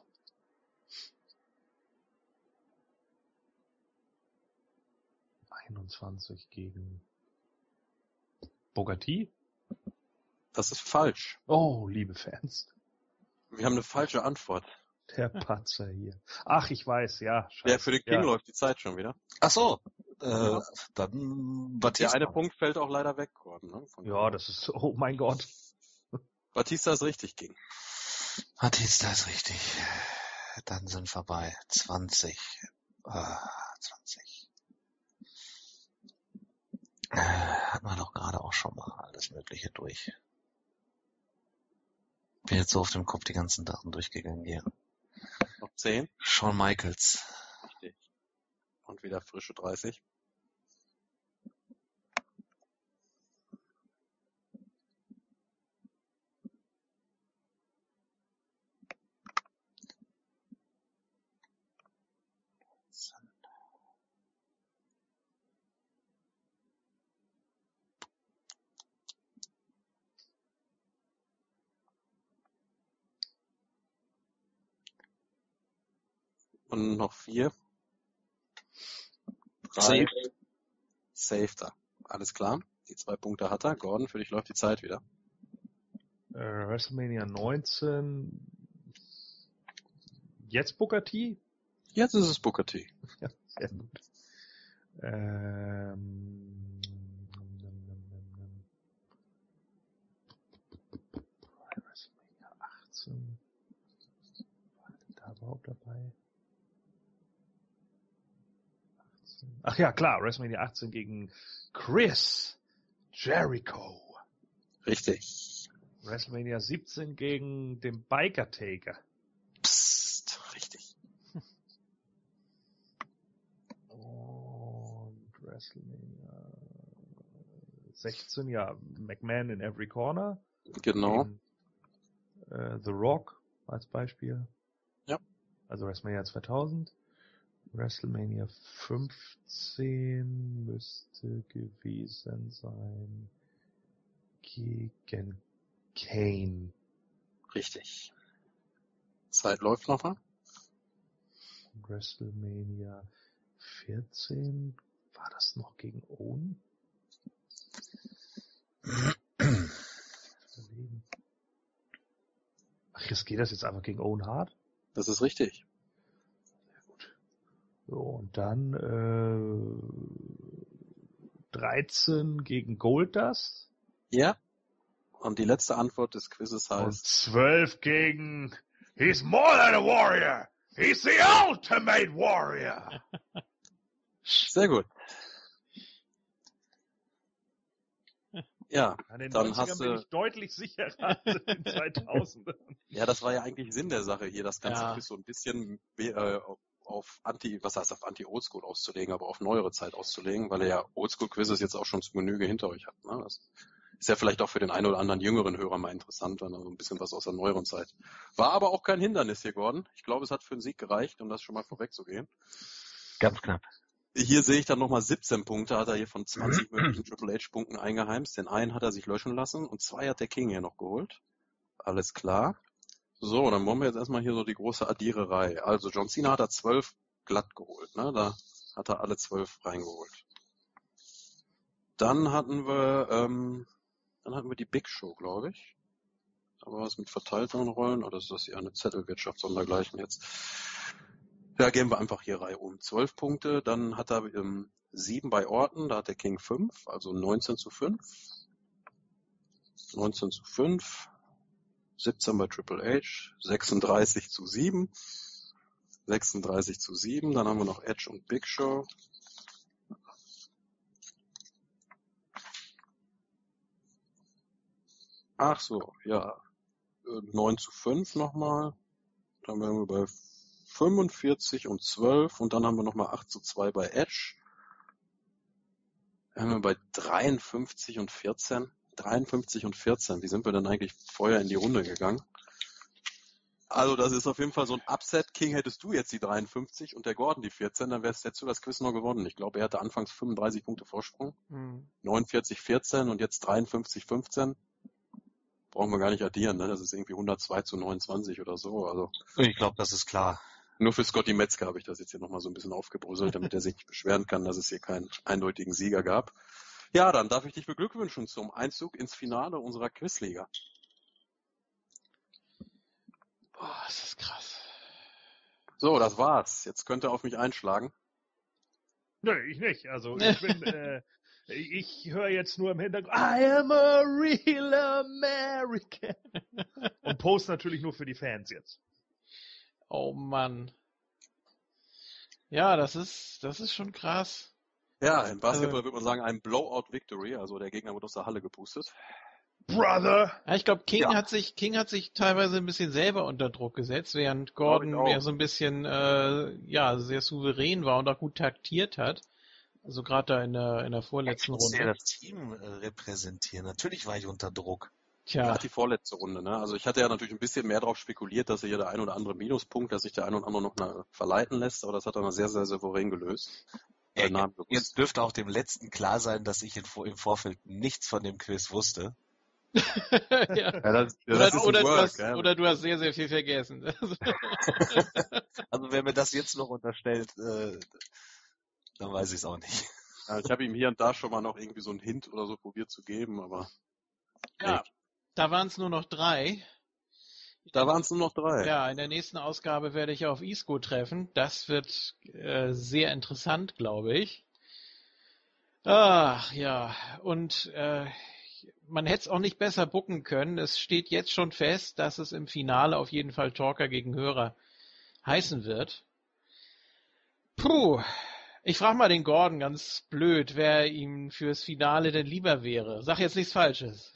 einundzwanzig gegen... Booker T? Das ist falsch. Oh, liebe Fans. Wir haben eine falsche Antwort. Der Patzer hier. Ach, ich weiß, ja. Scheiße. Ja, für den King ja. läuft die Zeit schon wieder. Ach so. Äh, Ja. Dann Der Batista. eine Punkt fällt auch leider weg, Gordon. Ne? Von Ja, das ist, oh mein Gott. Batista ist richtig, King. Batista ist richtig. Dann sind wir bei zwanzig. Äh, zwanzig. Äh, hatten wir doch gerade auch schon mal alles Mögliche durch. Bin jetzt so auf dem Kopf die ganzen Daten durchgegangen hier. Noch zehn. Shawn Michaels. Richtig. Und wieder frische dreißig. Und noch vier. Drei. Safe. Safe da. Alles klar. Die zwei Punkte hat er. Gordon, für dich läuft die Zeit wieder. Äh, WrestleMania neunzehn. Jetzt Booker T? Jetzt ist es Booker T. Ja, sehr gut. Ähm, WrestleMania achtzehn. War denn da überhaupt dabei? achtzehn. Ach ja, klar, WrestleMania achtzehn gegen Chris Jericho. Richtig. WrestleMania siebzehn gegen den Biker Taker. Psst. Richtig. Und WrestleMania sechzehn, ja, McMahon in every corner. Genau. Gegen, äh, The Rock als Beispiel. Ja. Also WrestleMania zweitausend. WrestleMania fünfzehn müsste gewesen sein gegen Kane. Richtig. Zeit läuft noch mal. Und WrestleMania vierzehn, war das noch gegen Owen? Ach, jetzt geht das jetzt einfach gegen Owen Hart? Das ist richtig. Sehr gut. So, und dann äh, dreizehn gegen Goldust. Ja. Und die letzte Antwort des Quizzes Und heißt zwölf gegen He's more than a warrior. He's the ultimate warrior. sehr gut. Ja, An den dann neunzigern hast bin du, ich deutlich sicherer als in den zweitausendern. ja, das war ja eigentlich Sinn der Sache hier, das ganze Ja. Quiz so ein bisschen äh, auf Anti, was heißt auf Anti-Oldschool auszulegen, aber auf neuere Zeit auszulegen, weil er ja Oldschool-Quizzes jetzt auch schon zu Genüge hinter euch hat. Ne? Das ist ja vielleicht auch für den einen oder anderen jüngeren Hörer mal interessant, wenn er so ein bisschen was aus der neueren Zeit. War aber auch kein Hindernis hier, Gordon. Ich glaube, es hat für einen Sieg gereicht, um das schon mal vorwegzugehen. Ganz knapp. Hier sehe ich dann nochmal siebzehn Punkte, hat er hier von zwanzig möglichen Triple H-Punkten eingeheimst. Den einen hat er sich löschen lassen und zwei hat der King hier noch geholt. Alles klar. So, dann wollen wir jetzt erstmal hier so die große Addiererei. Also John Cena hat er zwölf glatt geholt, ne? Da hat er alle zwölf reingeholt. Dann hatten wir, ähm, dann hatten wir die Big Show, glaube ich. Da war es mit verteilteren Rollen, oder ist das hier eine Zettelwirtschaft sondergleichen jetzt? Ja, gehen wir einfach hier Reihe um. zwölf Punkte, dann hat er ähm, sieben bei Orton, da hat der King fünf, also neunzehn zu fünf. neunzehn zu fünf. siebzehn bei Triple H, sechsunddreißig zu sieben. sechsunddreißig zu sieben, dann haben wir noch Edge und Big Show. Ach so, ja, neun zu fünf nochmal. Dann wären wir bei fünfundvierzig und zwölf und dann haben wir nochmal acht zu zwei bei Edge. Dann haben wir bei dreiundfünfzig und vierzehn. dreiundfünfzig und vierzehn. Wie sind wir denn eigentlich vorher in die Runde gegangen? Also das ist auf jeden Fall so ein Upset. King, hättest du jetzt die dreiundfünfzig und der Gordon die vierzehn, dann wärst hättest du das Quiz noch gewonnen. Ich glaube, er hatte anfangs fünfunddreißig Punkte Vorsprung. Hm. neunundvierzig vierzehn und jetzt dreiundfünfzig fünfzehn. Brauchen wir gar nicht addieren, ne? Das ist irgendwie hundertzwei zu neunundzwanzig oder so. Also ich glaube, das ist klar. Nur für Scotty Metzger habe ich das jetzt hier nochmal so ein bisschen aufgebröselt, damit er sich nicht beschweren kann, dass es hier keinen eindeutigen Sieger gab. Ja, dann darf ich dich beglückwünschen zum Einzug ins Finale unserer Quizliga. Boah, ist das krass. So, das war's. Jetzt könnt ihr auf mich einschlagen. Nö, ich nicht. Also ich bin, äh, ich höre jetzt nur im Hintergrund, I am a real American. Und post natürlich nur für die Fans jetzt. Oh Mann. Ja, das ist, das ist schon krass. Ja, im Basketball also, würde man sagen, ein Blowout-Victory, also der Gegner wird aus der Halle gepustet. Brother! Ja, ich glaube, King ja. hat sich, King hat sich teilweise ein bisschen selber unter Druck gesetzt, während Gordon mehr so ein bisschen, äh, ja, sehr souverän war und auch gut taktiert hat. Also gerade da in der, in der vorletzten ich Runde. Ich muss ja das Team äh, repräsentieren. Natürlich war ich unter Druck. Tja. Gerade die vorletzte Runde, ne? Also ich hatte ja natürlich ein bisschen mehr drauf spekuliert, dass hier der ein oder andere Minuspunkt, dass sich der ein oder andere noch eine, verleiten lässt, aber das hat er sehr, sehr souverän gelöst. Ja, äh, jetzt dürfte auch dem Letzten klar sein, dass ich in, im Vorfeld nichts von dem Quiz wusste. ja. Ja, das, ja, das oder, oder, Work, du hast, ja. oder du hast sehr, sehr viel vergessen. Also wer mir das jetzt noch unterstellt, äh, dann weiß ich es auch nicht. Ja, ich habe ihm hier und da schon mal noch irgendwie so einen Hint oder so probiert zu geben, aber... Ja. Nee. Da waren es nur noch drei. Da waren es nur noch drei. Ja, in der nächsten Ausgabe werde ich auf Isco treffen. Das wird äh, sehr interessant, glaube ich. Ach ja, und äh, man hätte es auch nicht besser booken können. Es steht jetzt schon fest, dass es im Finale auf jeden Fall Talker gegen Hörer heißen wird. Puh, ich frage mal den Gordon ganz blöd, wer ihm fürs Finale denn lieber wäre. Sag jetzt nichts Falsches.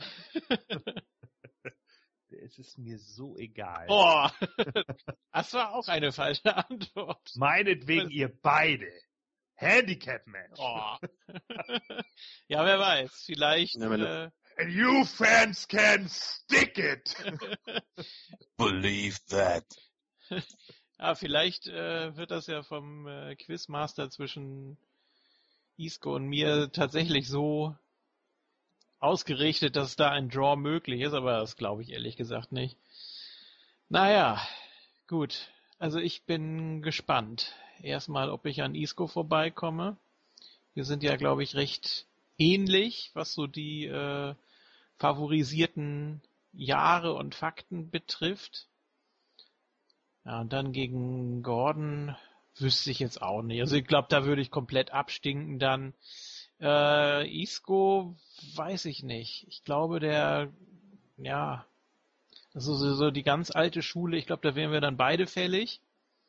Es ist mir so egal. Oh, das war auch eine falsche Antwort. Meinetwegen ihr beide. Handicap-Match. Oh. Ja, wer weiß. Vielleicht... Ja, äh, And you fans can stick it. Believe that. Ja, vielleicht äh, wird das ja vom äh, Quizmaster zwischen Isco und mir tatsächlich so ausgerichtet, dass da ein Draw möglich ist, aber das glaube ich ehrlich gesagt nicht. Naja, gut. Also ich bin gespannt. Erstmal, ob ich an Isco vorbeikomme. Wir sind ja, glaube ich, recht ähnlich, was so die äh, favorisierten Jahre und Fakten betrifft. Ja, und dann gegen Gordon wüsste ich jetzt auch nicht. Also ich glaube, da würde ich komplett abstinken dann. Äh, Isco weiß ich nicht. Ich glaube, der, ja, also so, so die ganz alte Schule, ich glaube, da wären wir dann beide fällig.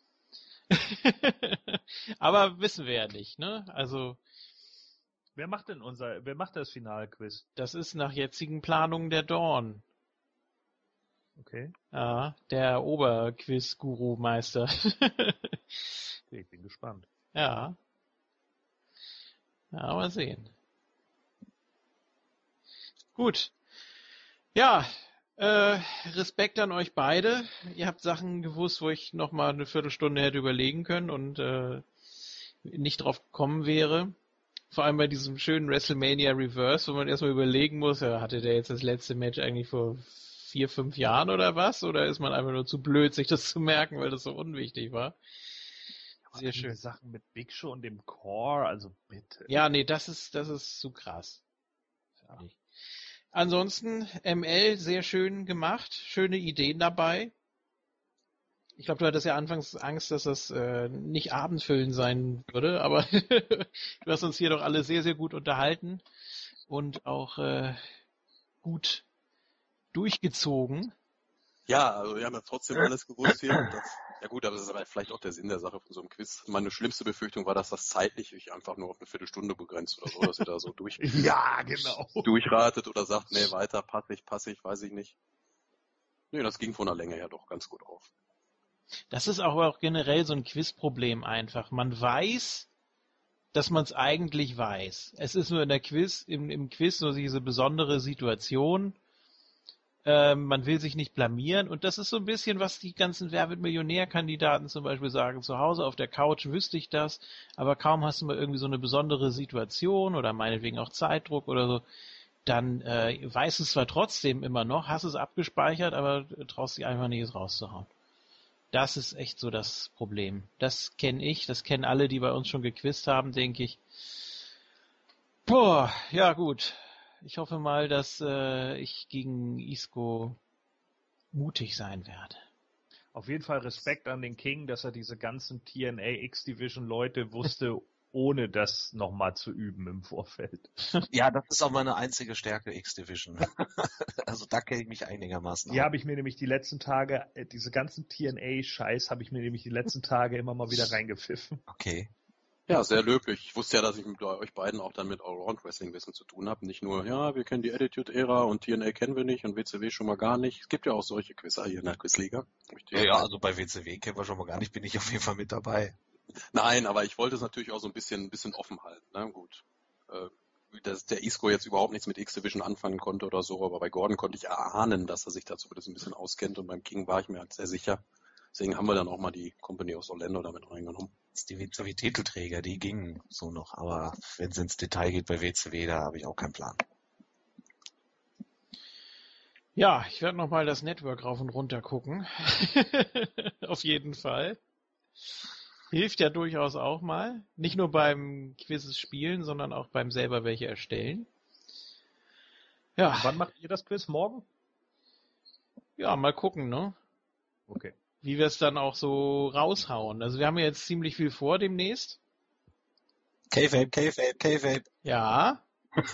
Aber wissen wir ja nicht, ne? Also. Wer macht denn unser, wer macht das Finalquiz? Das ist nach jetzigen Planungen der Dawn. Okay. Ja, der Oberquiz-Guru-Meister. Okay, ich bin gespannt. Ja. Ja, mal sehen. Gut. Ja, äh, Respekt an euch beide. Ihr habt Sachen gewusst, wo ich noch mal eine Viertelstunde hätte überlegen können und äh, nicht drauf gekommen wäre. Vor allem bei diesem schönen WrestleMania Reverse, wo man erstmal überlegen muss, ja, hatte der jetzt das letzte Match eigentlich vor vier, fünf Jahren oder was? Oder ist man einfach nur zu blöd, sich das zu merken, weil das so unwichtig war? Sehr schön. Sachen mit Big Show und dem Core, also bitte. Ja, nee, das ist, das ist zu krass. Ja. Ansonsten, M L sehr schön gemacht, schöne Ideen dabei. Ich glaube, du hattest ja anfangs Angst, dass das äh, nicht abendfüllend sein würde, aber du hast uns hier doch alle sehr, sehr gut unterhalten und auch äh, gut durchgezogen. Ja, also wir haben ja trotzdem alles gewusst hier. Das, ja gut, aber das ist aber vielleicht auch der Sinn der Sache von so einem Quiz. Meine schlimmste Befürchtung war, dass das zeitlich sich einfach nur auf eine Viertelstunde begrenzt oder so, dass ihr da so durch ja, genau. durchratet oder sagt, nee, weiter, passig, passig, weiß ich nicht. Nee, das ging von der Länge her doch ganz gut auf. Das ist auch, auch generell so ein Quizproblem einfach. Man weiß, dass man es eigentlich weiß. Es ist nur in der Quiz, im, im Quiz nur diese besondere Situation. Ähm, man will sich nicht blamieren. Und das ist so ein bisschen, was die ganzen Wer wird Millionär-Kandidaten zum Beispiel sagen. Zu Hause auf der Couch wüsste ich das, aber kaum hast du mal irgendwie so eine besondere Situation oder meinetwegen auch Zeitdruck oder so, dann äh, weißt du es zwar trotzdem immer noch, hast es abgespeichert, aber traust dich einfach nicht, es rauszuhauen. Das ist echt so das Problem. Das kenne ich, das kennen alle, die bei uns schon gequizt haben, denke ich. Boah, ja gut. Ich hoffe mal, dass äh, ich gegen Isco mutig sein werde. Auf jeden Fall Respekt an den King, dass er diese ganzen T N A X-Division Leute wusste, ohne das nochmal zu üben im Vorfeld. Ja, das ist auch meine einzige Stärke, X-Division. Also da kenne ich mich einigermaßen. Hier habe ich mir nämlich die letzten Tage, diese ganzen T N A-Scheiß habe ich mir nämlich die letzten Tage immer mal wieder reingepfiffen. Okay. Ja, sehr löblich. Ich wusste ja, dass ich mit euch beiden auch dann mit Allround-Wrestling-Wissen zu tun habe. Nicht nur, ja, wir kennen die Attitude-Ära und T N A kennen wir nicht und W C W schon mal gar nicht. Es gibt ja auch solche Quizzer hier in der Quizliga. Ja, ja, also bei W C W kennen wir schon mal gar nicht, bin ich auf jeden Fall mit dabei. Nein, aber ich wollte es natürlich auch so ein bisschen, ein bisschen offen halten. Na gut. Äh, dass der Isco jetzt überhaupt nichts mit X-Division anfangen konnte oder so, aber bei Gordon konnte ich erahnen, dass er sich dazu ein bisschen auskennt und beim King war ich mir halt sehr sicher. Deswegen haben wir dann auch mal die Company aus Orlando damit reingenommen. Die W C W-Titelträger, die gingen so noch, aber wenn es ins Detail geht bei W C W, da habe ich auch keinen Plan. Ja, ich werde nochmal das Network rauf und runter gucken. Auf jeden Fall. Hilft ja durchaus auch mal. Nicht nur beim Quizzes spielen, sondern auch beim selber welche erstellen. Ja. Wann macht ihr das Quiz? Morgen? Ja, mal gucken, ne? Okay. Wie wir es dann auch so raushauen. Also wir haben ja jetzt ziemlich viel vor demnächst. K-Fape, K-Fape, K-Fape. Ja.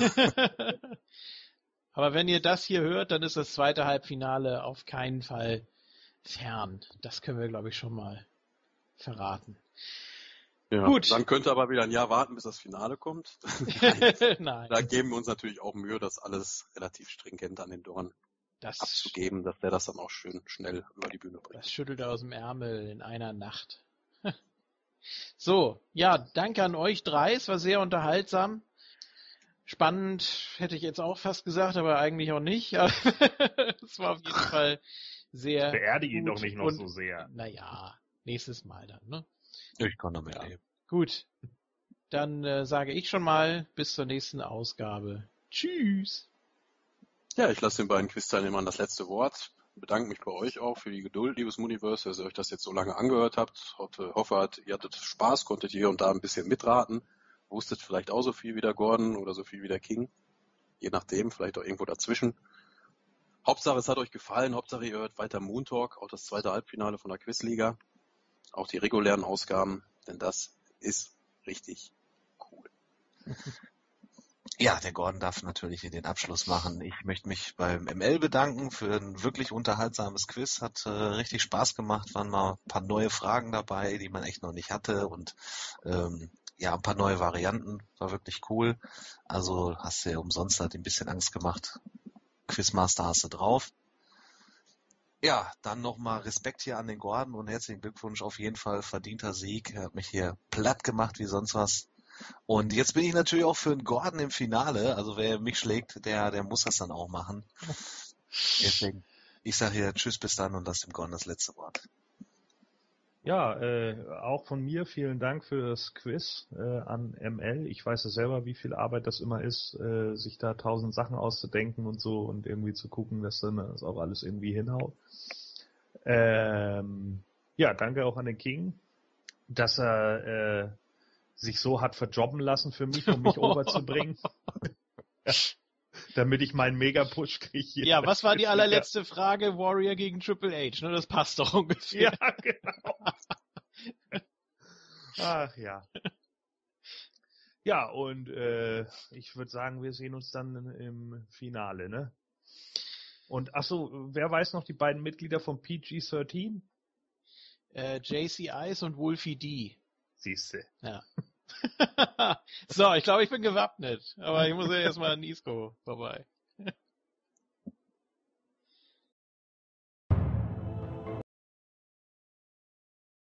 Aber wenn ihr das hier hört, dann ist das zweite Halbfinale auf keinen Fall fern. Das können wir, glaube ich, schon mal verraten. Ja, gut. Dann könnt ihr aber wieder ein Jahr warten, bis das Finale kommt. Nein. Da geben wir uns natürlich auch Mühe, das alles relativ stringent an den Dorn das abzugeben, dass der das dann auch schön schnell über die Bühne bringt. Das schüttelt er aus dem Ärmel in einer Nacht. So, ja, danke an euch drei. Es war sehr unterhaltsam. Spannend hätte ich jetzt auch fast gesagt, aber eigentlich auch nicht. Es war auf jeden Fall sehr Beerdige ihn gut doch nicht noch und, so sehr. Naja, nächstes Mal dann, ne? Ich kann damit Ja. leben. Gut. Dann äh, sage ich schon mal bis zur nächsten Ausgabe. Tschüss. Ja, ich lasse den beiden Quiz-Teilnehmern das letzte Wort. Bedanke mich bei euch auch für die Geduld, liebes Muniverse, dass ihr euch das jetzt so lange angehört habt. Hoffe, hoffe ihr hattet Spaß, konntet hier und da ein bisschen mitraten. Wusstet vielleicht auch so viel wie der Gordon oder so viel wie der King. Je nachdem, vielleicht auch irgendwo dazwischen. Hauptsache, es hat euch gefallen. Hauptsache, ihr hört weiter Moon Talk, auch das zweite Halbfinale von der Quizliga. Auch die regulären Ausgaben, denn das ist richtig cool. Ja, der Gordon darf natürlich hier den Abschluss machen. Ich möchte mich beim M L bedanken für ein wirklich unterhaltsames Quiz. Hat äh, richtig Spaß gemacht, waren mal ein paar neue Fragen dabei, die man echt noch nicht hatte und ähm, ja, ein paar neue Varianten. War wirklich cool. Also hast du ja umsonst halt ein bisschen Angst gemacht. Quizmaster hast du drauf. Ja, dann nochmal Respekt hier an den Gordon und herzlichen Glückwunsch, auf jeden Fall verdienter Sieg. Er hat mich hier platt gemacht wie sonst was. Und jetzt bin ich natürlich auch für den Gordon im Finale. Also wer mich schlägt, der, der muss das dann auch machen. Deswegen, ich sage hier Tschüss bis dann und lass dem Gordon das letzte Wort. Ja, äh, auch von mir vielen Dank für das Quiz äh, an M L. Ich weiß ja selber, wie viel Arbeit das immer ist, äh, sich da tausend Sachen auszudenken und so und irgendwie zu gucken, dass dann das auch alles irgendwie hinhaut. Ähm, ja, danke auch an den King, dass er äh, sich so hat verjobben lassen für mich, um mich overzubringen. Ja, damit ich meinen Mega-Push kriege. Ja, was war die allerletzte Frage? Warrior gegen Triple H, ne? Das passt doch ungefähr. Ja, genau. Ach ja. Ja, und äh, ich würde sagen, wir sehen uns dann im Finale, ne? Und ach so, wer weiß noch die beiden Mitglieder vom P G dreizehn? Äh, J C Ice und Wolfie D. Siehste. Ja. So, ich glaube, ich bin gewappnet. Aber ich muss ja erstmal an Isco vorbei.